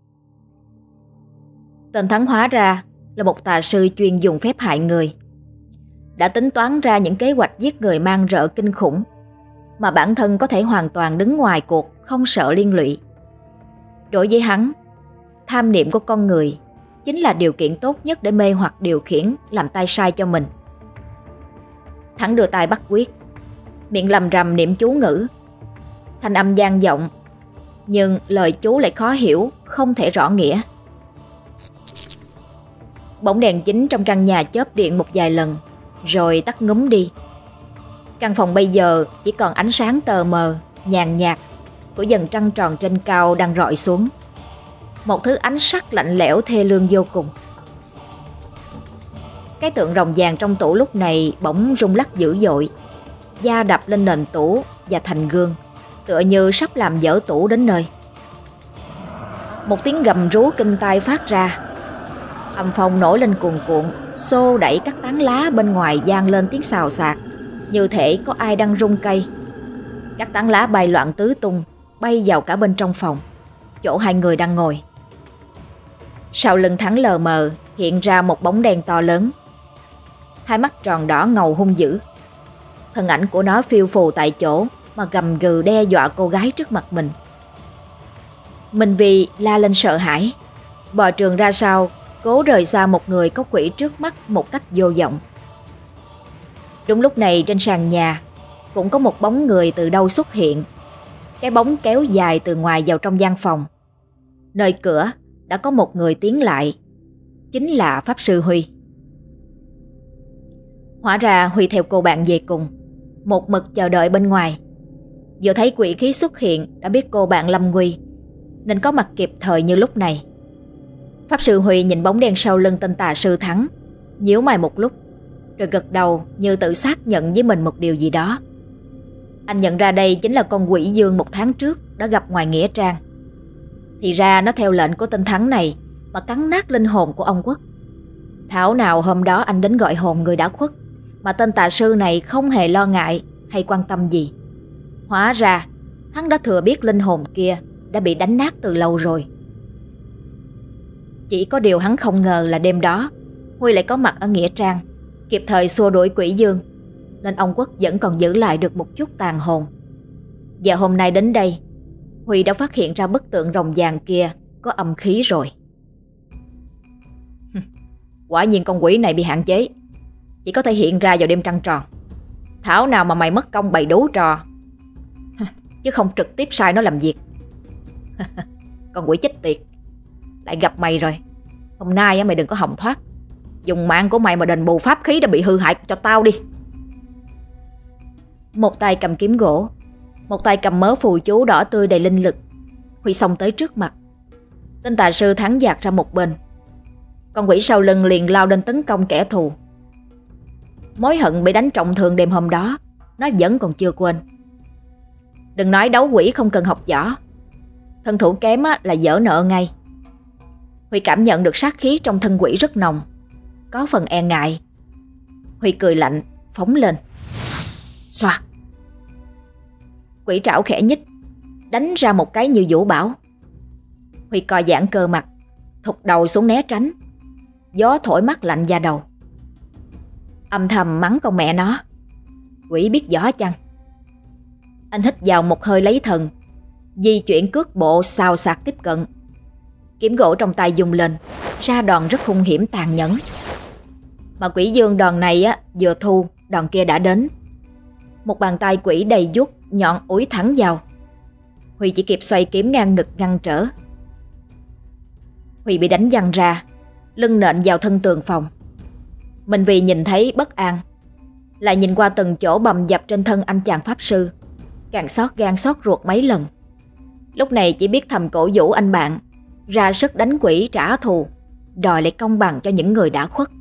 Tên Thắng hóa ra là một tà sư chuyên dùng phép hại người, đã tính toán ra những kế hoạch giết người man rợ kinh khủng, mà bản thân có thể hoàn toàn đứng ngoài cuộc, không sợ liên lụy. Đối với hắn, tham niệm của con người chính là điều kiện tốt nhất để mê hoặc điều khiển làm tay sai cho mình. Thắng đưa tay bắt quyết, miệng lầm rầm niệm chú ngữ. Thanh âm vang vọng, nhưng lời chú lại khó hiểu, không thể rõ nghĩa. Bóng đèn chính trong căn nhà chớp điện một vài lần, rồi tắt ngúm đi. Căn phòng bây giờ chỉ còn ánh sáng tờ mờ, nhàn nhạt của dần trăng tròn trên cao đang rọi xuống. một thứ ánh sắc lạnh lẽo thê lương vô cùng. Cái tượng rồng vàng trong tủ lúc này bỗng rung lắc dữ dội, da đập lên nền tủ và thành gương, tựa như sắp làm vỡ tủ đến nơi. Một tiếng gầm rú kinh tai phát ra. Âm phong nổi lên cuồn cuộn, xô đẩy các tán lá bên ngoài vang lên tiếng xào xạc, như thể có ai đang rung cây. Các tán lá bay loạn tứ tung, bay vào cả bên trong phòng, chỗ hai người đang ngồi. Sau lưng Thắng lờ mờ hiện ra một bóng đen to lớn. Hai mắt tròn đỏ ngầu hung dữ. Thân ảnh của nó phiêu phù tại chỗ mà gầm gừ đe dọa cô gái trước mặt mình. Minh Vi la lên sợ hãi, bò trường ra sau, cố rời xa một người có quỷ trước mắt một cách vô vọng. Đúng lúc này trên sàn nhà cũng có một bóng người từ đâu xuất hiện. Cái bóng kéo dài từ ngoài vào trong gian phòng. Nơi cửa đã có một người tiến lại, chính là Pháp Sư Huy. Hóa ra Huy theo cô bạn về cùng, một mực chờ đợi bên ngoài. Vừa thấy quỷ khí xuất hiện đã biết cô bạn lâm nguy, nên có mặt kịp thời như lúc này. Pháp Sư Huy nhìn bóng đen sau lưng tên tà sư Thắng, nhíu mày một lúc, rồi gật đầu như tự xác nhận với mình một điều gì đó. Anh nhận ra đây chính là con quỷ dương một tháng trước đã gặp ngoài nghĩa trang. Thì ra nó theo lệnh của tên Thắng này mà cắn nát linh hồn của ông Quốc. Thảo nào hôm đó anh đến gọi hồn người đã khuất mà tên tà sư này không hề lo ngại hay quan tâm gì. Hóa ra hắn đã thừa biết linh hồn kia đã bị đánh nát từ lâu rồi. Chỉ có điều hắn không ngờ là đêm đó Huy lại có mặt ở nghĩa trang, kịp thời xua đuổi quỷ dương, nên ông Quốc vẫn còn giữ lại được một chút tàn hồn. Và hôm nay đến đây, Huy đã phát hiện ra bức tượng rồng vàng kia có âm khí rồi. Quả nhiên con quỷ này bị hạn chế, chỉ có thể hiện ra vào đêm trăng tròn. Thảo nào mà mày mất công bày đủ trò, chứ không trực tiếp sai nó làm việc. Con quỷ chết tiệt, lại gặp mày rồi. Hôm nay mày đừng có hòng thoát. Dùng mạng của mày mà đền bù pháp khí đã bị hư hại cho tao đi. Một tay cầm kiếm gỗ, một tay cầm mớ phù chú đỏ tươi đầy linh lực. Huy xông tới trước mặt. Tên tà sư Thắng dạt ra một bên. Con quỷ sau lưng liền lao lên tấn công kẻ thù. Mối hận bị đánh trọng thương đêm hôm đó nó vẫn còn chưa quên. Đừng nói đấu quỷ không cần học võ, thân thủ kém là dở nợ ngay. Huy cảm nhận được sát khí trong thân quỷ rất nồng, có phần e ngại. Huy cười lạnh phóng lên. Xoạt. Quỷ trảo khẽ nhích, đánh ra một cái như vũ bão. Huy co giãn cơ mặt, thụt đầu xuống né tránh. Gió thổi mắt lạnh da đầu. Âm thầm mắng con mẹ nó, quỷ biết võ chăng. Anh hít vào một hơi lấy thần, di chuyển cước bộ xào xạc tiếp cận. Kiếm gỗ trong tay dùng lên, ra đòn rất hung hiểm tàn nhẫn. Mà quỷ dương đòn này á, vừa thu, đòn kia đã đến. Một bàn tay quỷ đầy vuốt nhọn ủi thẳng vào. Huy chỉ kịp xoay kiếm ngang ngực ngăn trở. Huy bị đánh văng ra, lưng nện vào thân tường phòng. Mình vì nhìn thấy bất an, lại nhìn qua từng chỗ bầm dập trên thân anh chàng pháp sư, càng xót gan xót ruột mấy lần. Lúc này chỉ biết thầm cổ vũ anh bạn ra sức đánh quỷ trả thù, đòi lại công bằng cho những người đã khuất.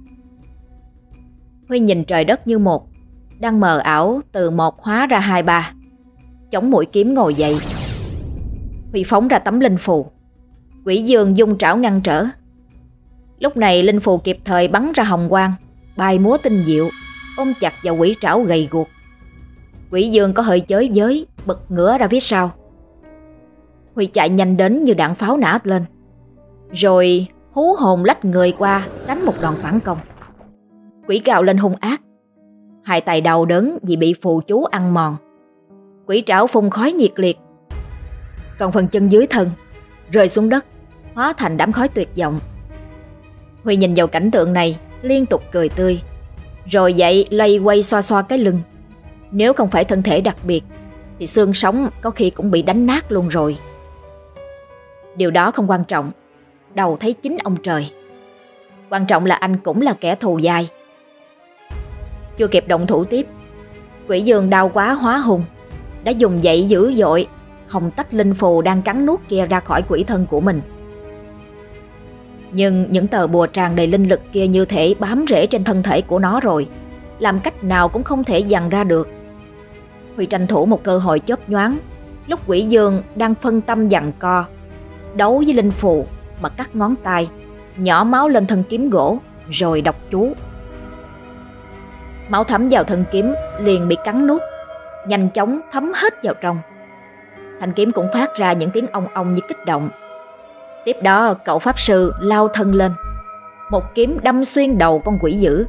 Huy nhìn trời đất như một, đang mờ ảo từ một hóa ra hai ba. Chống mũi kiếm ngồi dậy. Huy phóng ra tấm linh phù. Quỷ dương dung trảo ngăn trở. Lúc này linh phù kịp thời bắn ra hồng quang, bay múa tinh diệu, ôm chặt vào quỷ trảo gầy guộc. Quỷ dương có hơi chới giới, bật ngửa ra phía sau. Huy chạy nhanh đến như đạn pháo nã lên, rồi hú hồn lách người qua đánh một đòn phản công. Quỷ gào lên hung ác, hai tay đau đớn vì bị phù chú ăn mòn. Quỷ trảo phun khói nhiệt liệt, còn phần chân dưới thân rơi xuống đất, hóa thành đám khói tuyệt vọng. Huy nhìn vào cảnh tượng này liên tục cười tươi, rồi dậy lay quay xoa xoa cái lưng. Nếu không phải thân thể đặc biệt thì xương sống có khi cũng bị đánh nát luôn rồi. Điều đó không quan trọng, đầu thấy chính ông trời. Quan trọng là anh cũng là kẻ thù dai. Chưa kịp động thủ tiếp, quỷ dương đau quá hóa hung, đã dùng dậy dữ dội hòng tách linh phù đang cắn nuốt kia ra khỏi quỷ thân của mình. Nhưng những tờ bùa tràn đầy linh lực kia như thể bám rễ trên thân thể của nó rồi, làm cách nào cũng không thể dằn ra được. Huy tranh thủ một cơ hội chớp nhoáng, lúc Quỷ Dương đang phân tâm giằng co, đấu với linh phù mà cắt ngón tay, nhỏ máu lên thân kiếm gỗ, rồi đọc chú. Máu thấm vào thân kiếm liền bị cắn nuốt, nhanh chóng thấm hết vào trong. Thanh kiếm cũng phát ra những tiếng ong ong như kích động. Tiếp đó cậu pháp sư lao thân lên, một kiếm đâm xuyên đầu con quỷ dữ.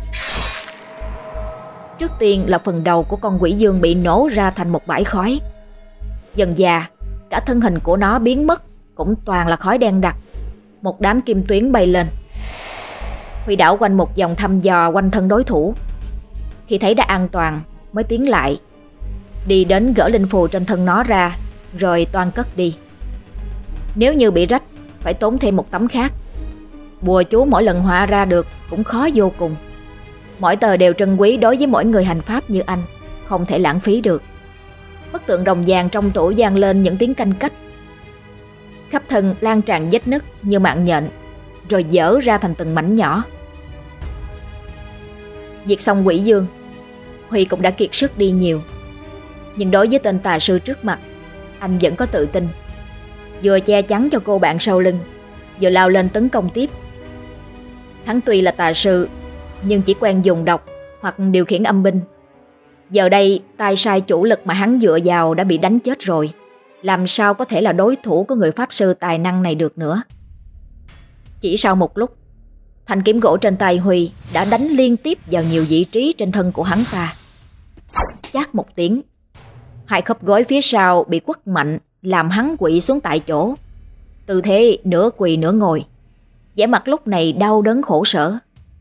Trước tiên là phần đầu của con quỷ dương bị nổ ra thành một bãi khói. Dần dà cả thân hình của nó biến mất, cũng toàn là khói đen đặc. Một đám kim tuyến bay lên. Huy đảo quanh một vòng thăm dò quanh thân đối thủ. Khi thấy đã an toàn mới tiến lại, đi đến gỡ linh phù trên thân nó ra, rồi toan cất đi. Nếu như bị rách, phải tốn thêm một tấm khác. Bùa chú mỗi lần họa ra được cũng khó vô cùng. Mỗi tờ đều trân quý đối với mỗi người hành pháp như anh, không thể lãng phí được. Bức tượng rồng vàng trong tủ vang lên những tiếng canh cách. Khắp thân lan tràn vết nứt như mạng nhện, rồi vỡ ra thành từng mảnh nhỏ. Diệt xong quỷ dương, Huy cũng đã kiệt sức đi nhiều. Nhưng đối với tên tà sư trước mặt, anh vẫn có tự tin. Vừa che chắn cho cô bạn sau lưng, vừa lao lên tấn công tiếp. Hắn tuy là tà sư, nhưng chỉ quen dùng độc hoặc điều khiển âm binh. Giờ đây tay sai chủ lực mà hắn dựa vào đã bị đánh chết rồi, làm sao có thể là đối thủ của người pháp sư tài năng này được nữa. Chỉ sau một lúc, thanh kiếm gỗ trên tay Huy đã đánh liên tiếp vào nhiều vị trí trên thân của hắn ta. Chát một tiếng, hai khớp gối phía sau bị quất mạnh, làm hắn quỵ xuống tại chỗ. Tư thế nửa quỳ nửa ngồi, vẻ mặt lúc này đau đớn khổ sở.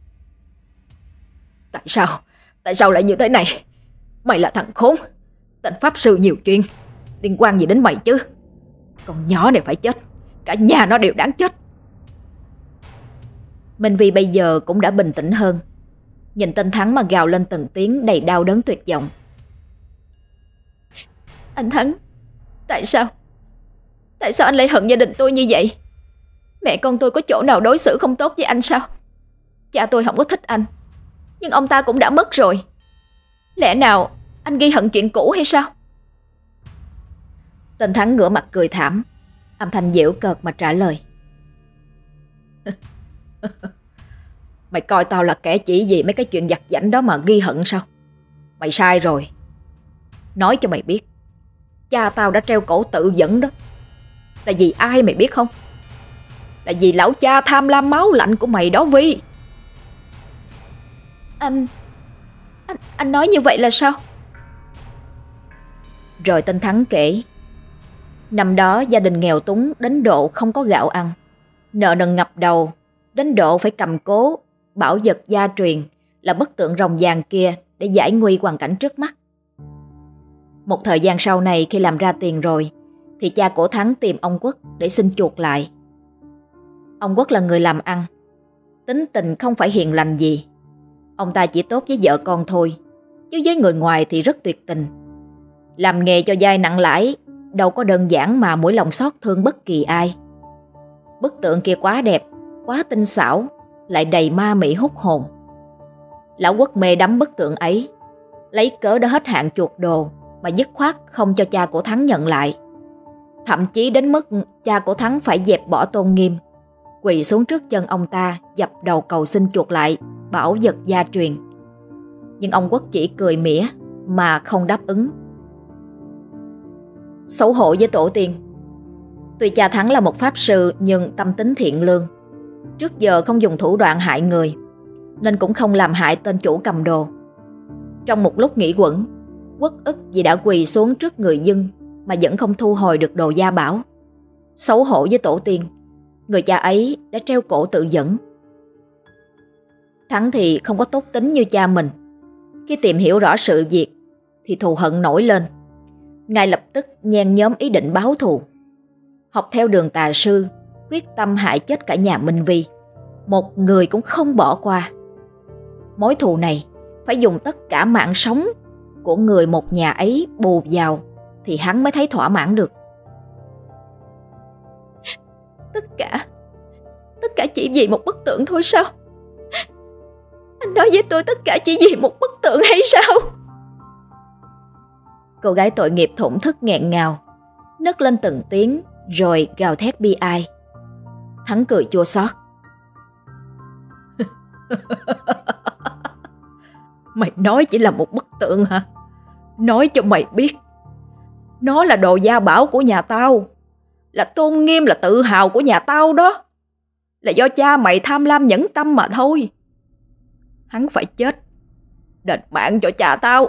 Tại sao? Tại sao lại như thế này? Mày là thằng khốn, tên pháp sư nhiều chuyện, liên quan gì đến mày chứ? Con nhỏ này phải chết, cả nhà nó đều đáng chết. Minh Vi bây giờ cũng đã bình tĩnh hơn, nhìn tên Thắng mà gào lên từng tiếng đầy đau đớn tuyệt vọng. Anh Thắng, tại sao? Tại sao anh lại hận gia đình tôi như vậy? Mẹ con tôi có chỗ nào đối xử không tốt với anh sao? Cha tôi không có thích anh, nhưng ông ta cũng đã mất rồi. Lẽ nào anh ghi hận chuyện cũ hay sao? Tên Thắng ngửa mặt cười thảm, âm thanh giễu cợt mà trả lời. Mày coi tao là kẻ chỉ vì mấy cái chuyện vặt vãnh đó mà ghi hận sao? Mày sai rồi. Nói cho mày biết, cha tao đã treo cổ tự vẫn đó. Là vì ai mày biết không? Là vì lão cha tham lam máu lạnh của mày đó Vi. Anh... Anh, anh nói như vậy là sao? Rồi tên Thắng kể. Năm đó gia đình nghèo túng đến độ không có gạo ăn, nợ nần ngập đầu, đến độ phải cầm cố bảo vật gia truyền là bức tượng rồng vàng kia để giải nguy hoàn cảnh trước mắt. Một thời gian sau này, khi làm ra tiền rồi, thì cha của Thắng tìm ông Quốc để xin chuộc lại. Ông Quốc là người làm ăn, tính tình không phải hiền lành gì. Ông ta chỉ tốt với vợ con thôi, chứ với người ngoài thì rất tuyệt tình. Làm nghề cho vay nặng lãi, đâu có đơn giản mà mũi lòng xót thương bất kỳ ai. Bức tượng kia quá đẹp, quá tinh xảo, lại đầy ma mị hút hồn. Lão Quốc mê đắm bức tượng ấy, lấy cớ đã hết hạn chuộc đồ mà dứt khoát không cho cha của Thắng nhận lại. Thậm chí đến mức cha của Thắng phải dẹp bỏ tôn nghiêm, quỳ xuống trước chân ông ta, dập đầu cầu xin chuộc lại bảo vật gia truyền. Nhưng ông Quốc chỉ cười mỉa mà không đáp ứng. Xấu hổ với tổ tiên. Tuy cha Thắng là một pháp sư nhưng tâm tính thiện lương, trước giờ không dùng thủ đoạn hại người, nên cũng không làm hại tên chủ cầm đồ. Trong một lúc nghĩ quẩn, uất ức vì đã quỳ xuống trước người dân mà vẫn không thu hồi được đồ gia bảo. Xấu hổ với tổ tiên, người cha ấy đã treo cổ tự vẫn. Thắng thì không có tốt tính như cha mình. Khi tìm hiểu rõ sự việc thì thù hận nổi lên, ngay lập tức nhen nhóm ý định báo thù. Học theo đường tà sư, quyết tâm hại chết cả nhà Minh Vi, một người cũng không bỏ qua. Mối thù này phải dùng tất cả mạng sống của người một nhà ấy bù vào thì hắn mới thấy thỏa mãn được. Tất cả, tất cả chỉ vì một bức tượng thôi sao? Anh nói với tôi tất cả chỉ vì một bức tượng hay sao? Cô gái tội nghiệp thổn thức nghẹn ngào, nấc lên từng tiếng rồi gào thét bi ai. Thắng cười chua xót. Mày nói chỉ là một bức tượng hả? Nói cho mày biết, nó là đồ gia bảo của nhà tao, là tôn nghiêm, là tự hào của nhà tao đó. Là do cha mày tham lam nhẫn tâm mà thôi. Hắn phải chết, đền mạng cho cha tao.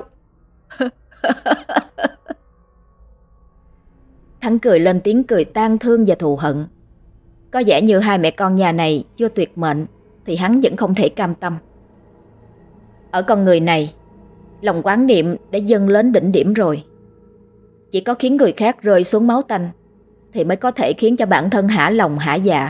Thắng cười lên tiếng cười tang thương và thù hận. Có vẻ như hai mẹ con nhà này chưa tuyệt mệnh thì hắn vẫn không thể cam tâm. Ở con người này, lòng oán niệm đã dâng lên đỉnh điểm rồi. Chỉ có khiến người khác rơi xuống máu tanh thì mới có thể khiến cho bản thân hả lòng hả dạ.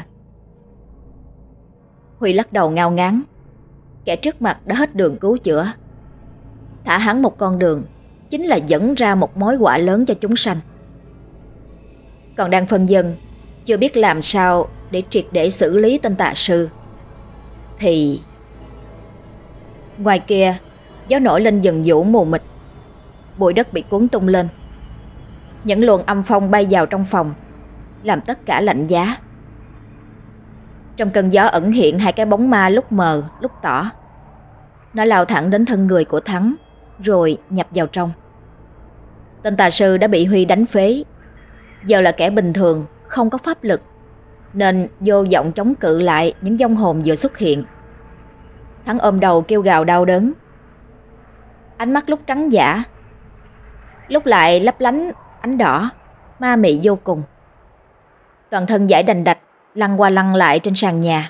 Huy lắc đầu ngao ngán. Kẻ trước mặt đã hết đường cứu chữa. Thả hắn một con đường chính là dẫn ra một mối họa lớn cho chúng sanh. Còn đang phân vân, chưa biết làm sao để triệt để xử lý tên tà sư, thì ngoài kia gió nổi lên dần dữ mù mịt. Bụi đất bị cuốn tung lên. Những luồng âm phong bay vào trong phòng, làm tất cả lạnh giá. Trong cơn gió ẩn hiện hai cái bóng ma lúc mờ lúc tỏ. Nó lao thẳng đến thân người của Thắng, rồi nhập vào trong. Tên tà sư đã bị Huy đánh phế, giờ là kẻ bình thường, không có pháp lực, nên vô vọng chống cự lại những vong hồn vừa xuất hiện. Thắng ôm đầu kêu gào đau đớn. Ánh mắt lúc trắng dã, lúc lại lấp lánh ánh đỏ, ma mị vô cùng. Toàn thân dãi đành đạch, lăn qua lăn lại trên sàn nhà.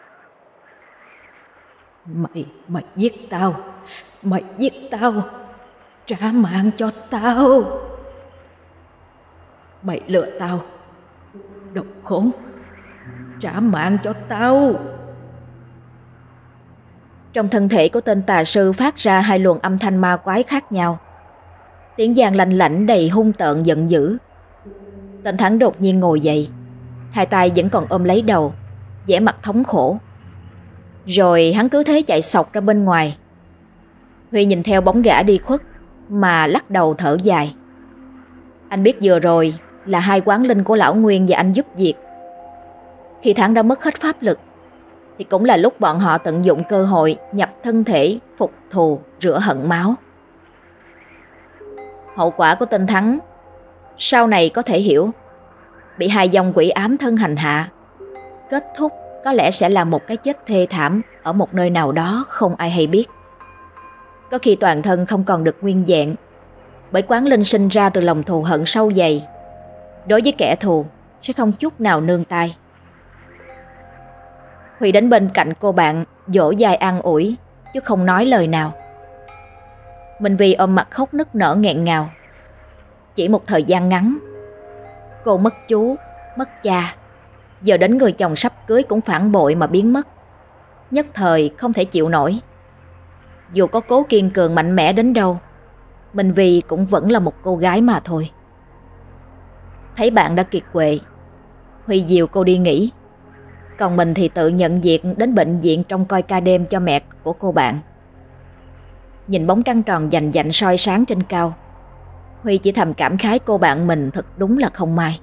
Mày, mày giết tao, mày giết tao, trả mạng cho tao. Mày lừa tao, độc khốn, trả mạng cho tao. Trong thân thể của tên tà sư phát ra hai luồng âm thanh ma quái khác nhau. Tiếng vang lanh lảnh đầy hung tợn giận dữ. Tên Thắng đột nhiên ngồi dậy, hai tay vẫn còn ôm lấy đầu, vẻ mặt thống khổ. Rồi hắn cứ thế chạy sộc ra bên ngoài. Huy nhìn theo bóng gã đi khuất mà lắc đầu thở dài. Anh biết vừa rồi là hai quán linh của lão Nguyên và anh giúp việc. Khi Thắng đã mất hết pháp lực thì cũng là lúc bọn họ tận dụng cơ hội nhập thân thể, phục thù, rửa hận máu. Hậu quả của tên Thắng sau này có thể hiểu. Bị hai dòng quỷ ám thân hành hạ, kết thúc có lẽ sẽ là một cái chết thê thảm ở một nơi nào đó không ai hay biết. Có khi toàn thân không còn được nguyên vẹn, bởi quán linh sinh ra từ lòng thù hận sâu dày. Đối với kẻ thù sẽ không chút nào nương tay. Huy đến bên cạnh cô bạn, dỗ dai an ủi chứ không nói lời nào. Minh Vi ôm mặt khóc nức nở nghẹn ngào. Chỉ một thời gian ngắn, cô mất chú, mất cha, giờ đến người chồng sắp cưới cũng phản bội mà biến mất. Nhất thời không thể chịu nổi. Dù có cố kiên cường mạnh mẽ đến đâu, Minh Vi cũng vẫn là một cô gái mà thôi. Thấy bạn đã kiệt quệ, Huy dìu cô đi nghỉ. Còn mình thì tự nhận việc đến bệnh viện trông coi ca đêm cho mẹ của cô bạn. Nhìn bóng trăng tròn vành vạnh soi sáng trên cao, Huy chỉ thầm cảm khái cô bạn mình thật đúng là không may.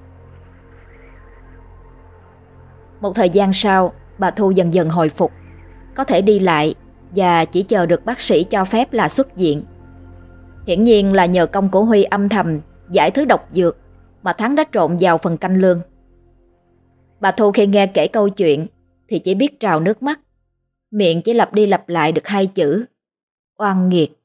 Một thời gian sau, bà Thu dần dần hồi phục, có thể đi lại và chỉ chờ được bác sĩ cho phép là xuất viện. Hiển nhiên là nhờ công của Huy âm thầm giải thứ độc dược mà Thắng đã trộn vào phần canh lương. Bà Thu khi nghe kể câu chuyện thì chỉ biết trào nước mắt, miệng chỉ lặp đi lặp lại được hai chữ: oan nghiệt.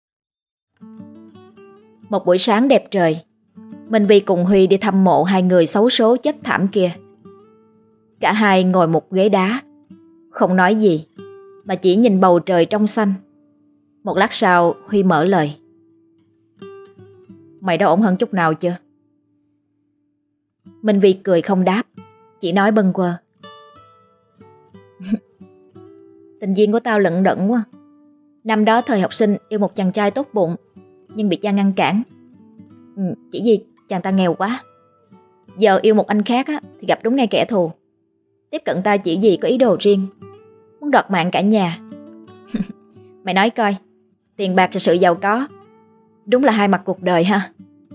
Một buổi sáng đẹp trời, Minh Vi cùng Huy đi thăm mộ hai người xấu số chết thảm kia. Cả hai ngồi một ghế đá, không nói gì mà chỉ nhìn bầu trời trong xanh. Một lát sau Huy mở lời: Mày đã ổn hơn chút nào chưa? Minh Vi cười không đáp, chỉ nói bâng quơ: Tình duyên của tao lận đận quá. Năm đó thời học sinh yêu một chàng trai tốt bụng, nhưng bị cha ngăn cản. ừ, Chỉ vì chàng ta nghèo quá. Giờ yêu một anh khác á, thì gặp đúng ngay kẻ thù. tiếp cận tao chỉ vì có ý đồ riêng, muốn đoạt mạng cả nhà. Mày nói coi, tiền bạc và sự giàu có đúng là hai mặt cuộc đời ha.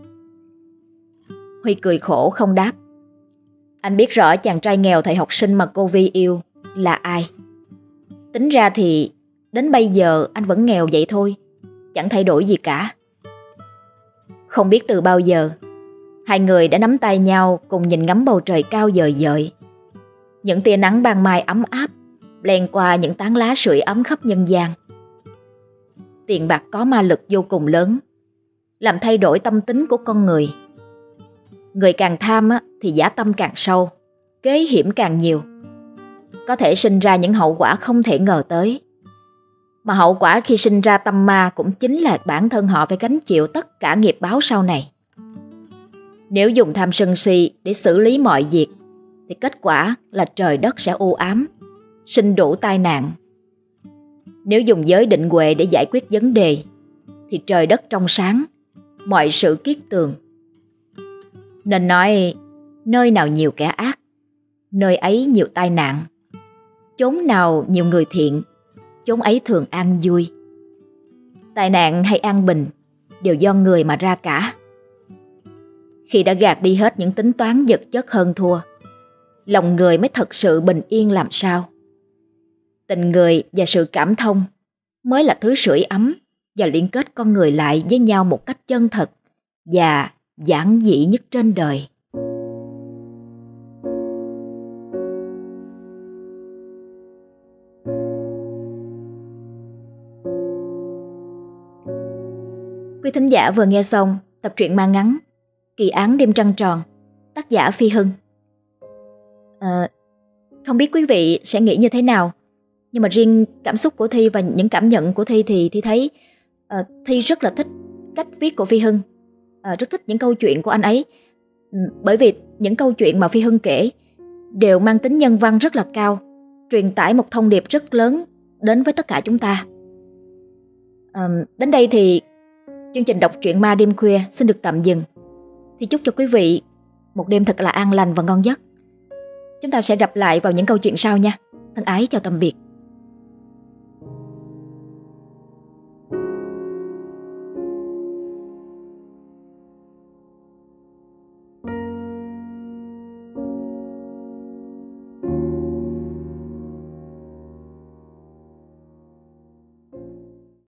Huy cười khổ không đáp. Anh biết rõ chàng trai nghèo thời học sinh mà cô Vi yêu là ai. Tính ra thì đến bây giờ anh vẫn nghèo vậy thôi, chẳng thay đổi gì cả. Không biết từ bao giờ, hai người đã nắm tay nhau cùng nhìn ngắm bầu trời cao dời dời. Những tia nắng ban mai ấm áp len qua những tán lá sưởi ấm khắp nhân gian. Tiền bạc có ma lực vô cùng lớn, làm thay đổi tâm tính của con người. Người càng tham thì dã tâm càng sâu, kế hiểm càng nhiều. Có thể sinh ra những hậu quả không thể ngờ tới. Mà hậu quả khi sinh ra tâm ma cũng chính là bản thân họ phải gánh chịu tất cả nghiệp báo sau này. Nếu dùng tham sân si để xử lý mọi việc thì kết quả là trời đất sẽ u ám, sinh đủ tai nạn. Nếu dùng giới định huệ để giải quyết vấn đề thì trời đất trong sáng, mọi sự kiết tường. Nên nói, nơi nào nhiều kẻ ác, nơi ấy nhiều tai nạn. Chốn nào nhiều người thiện, chốn ấy thường an vui. Tai nạn hay an bình đều do người mà ra cả. Khi đã gạt đi hết những tính toán vật chất hơn thua, lòng người mới thật sự bình yên làm sao. Tình người và sự cảm thông mới là thứ sưởi ấm và liên kết con người lại với nhau một cách chân thật và giản dị nhất trên đời. Quý thính giả vừa nghe xong tập truyện ma ngắn Kỳ án đêm trăng tròn, tác giả Phi Hưng. À, không biết quý vị sẽ nghĩ như thế nào, nhưng mà riêng cảm xúc của Thi và những cảm nhận của Thi thì Thi thấy uh, Thi rất là thích cách viết của Phi Hưng, uh, rất thích những câu chuyện của anh ấy. Ừ, bởi vì những câu chuyện mà Phi Hưng kể đều mang tính nhân văn rất là cao, truyền tải một thông điệp rất lớn đến với tất cả chúng ta. Uh, đến đây thì chương trình đọc truyện ma đêm khuya xin được tạm dừng. Thì chúc cho quý vị một đêm thật là an lành và ngon giấc. Chúng ta sẽ gặp lại vào những câu chuyện sau nha. Thân ái chào tạm biệt.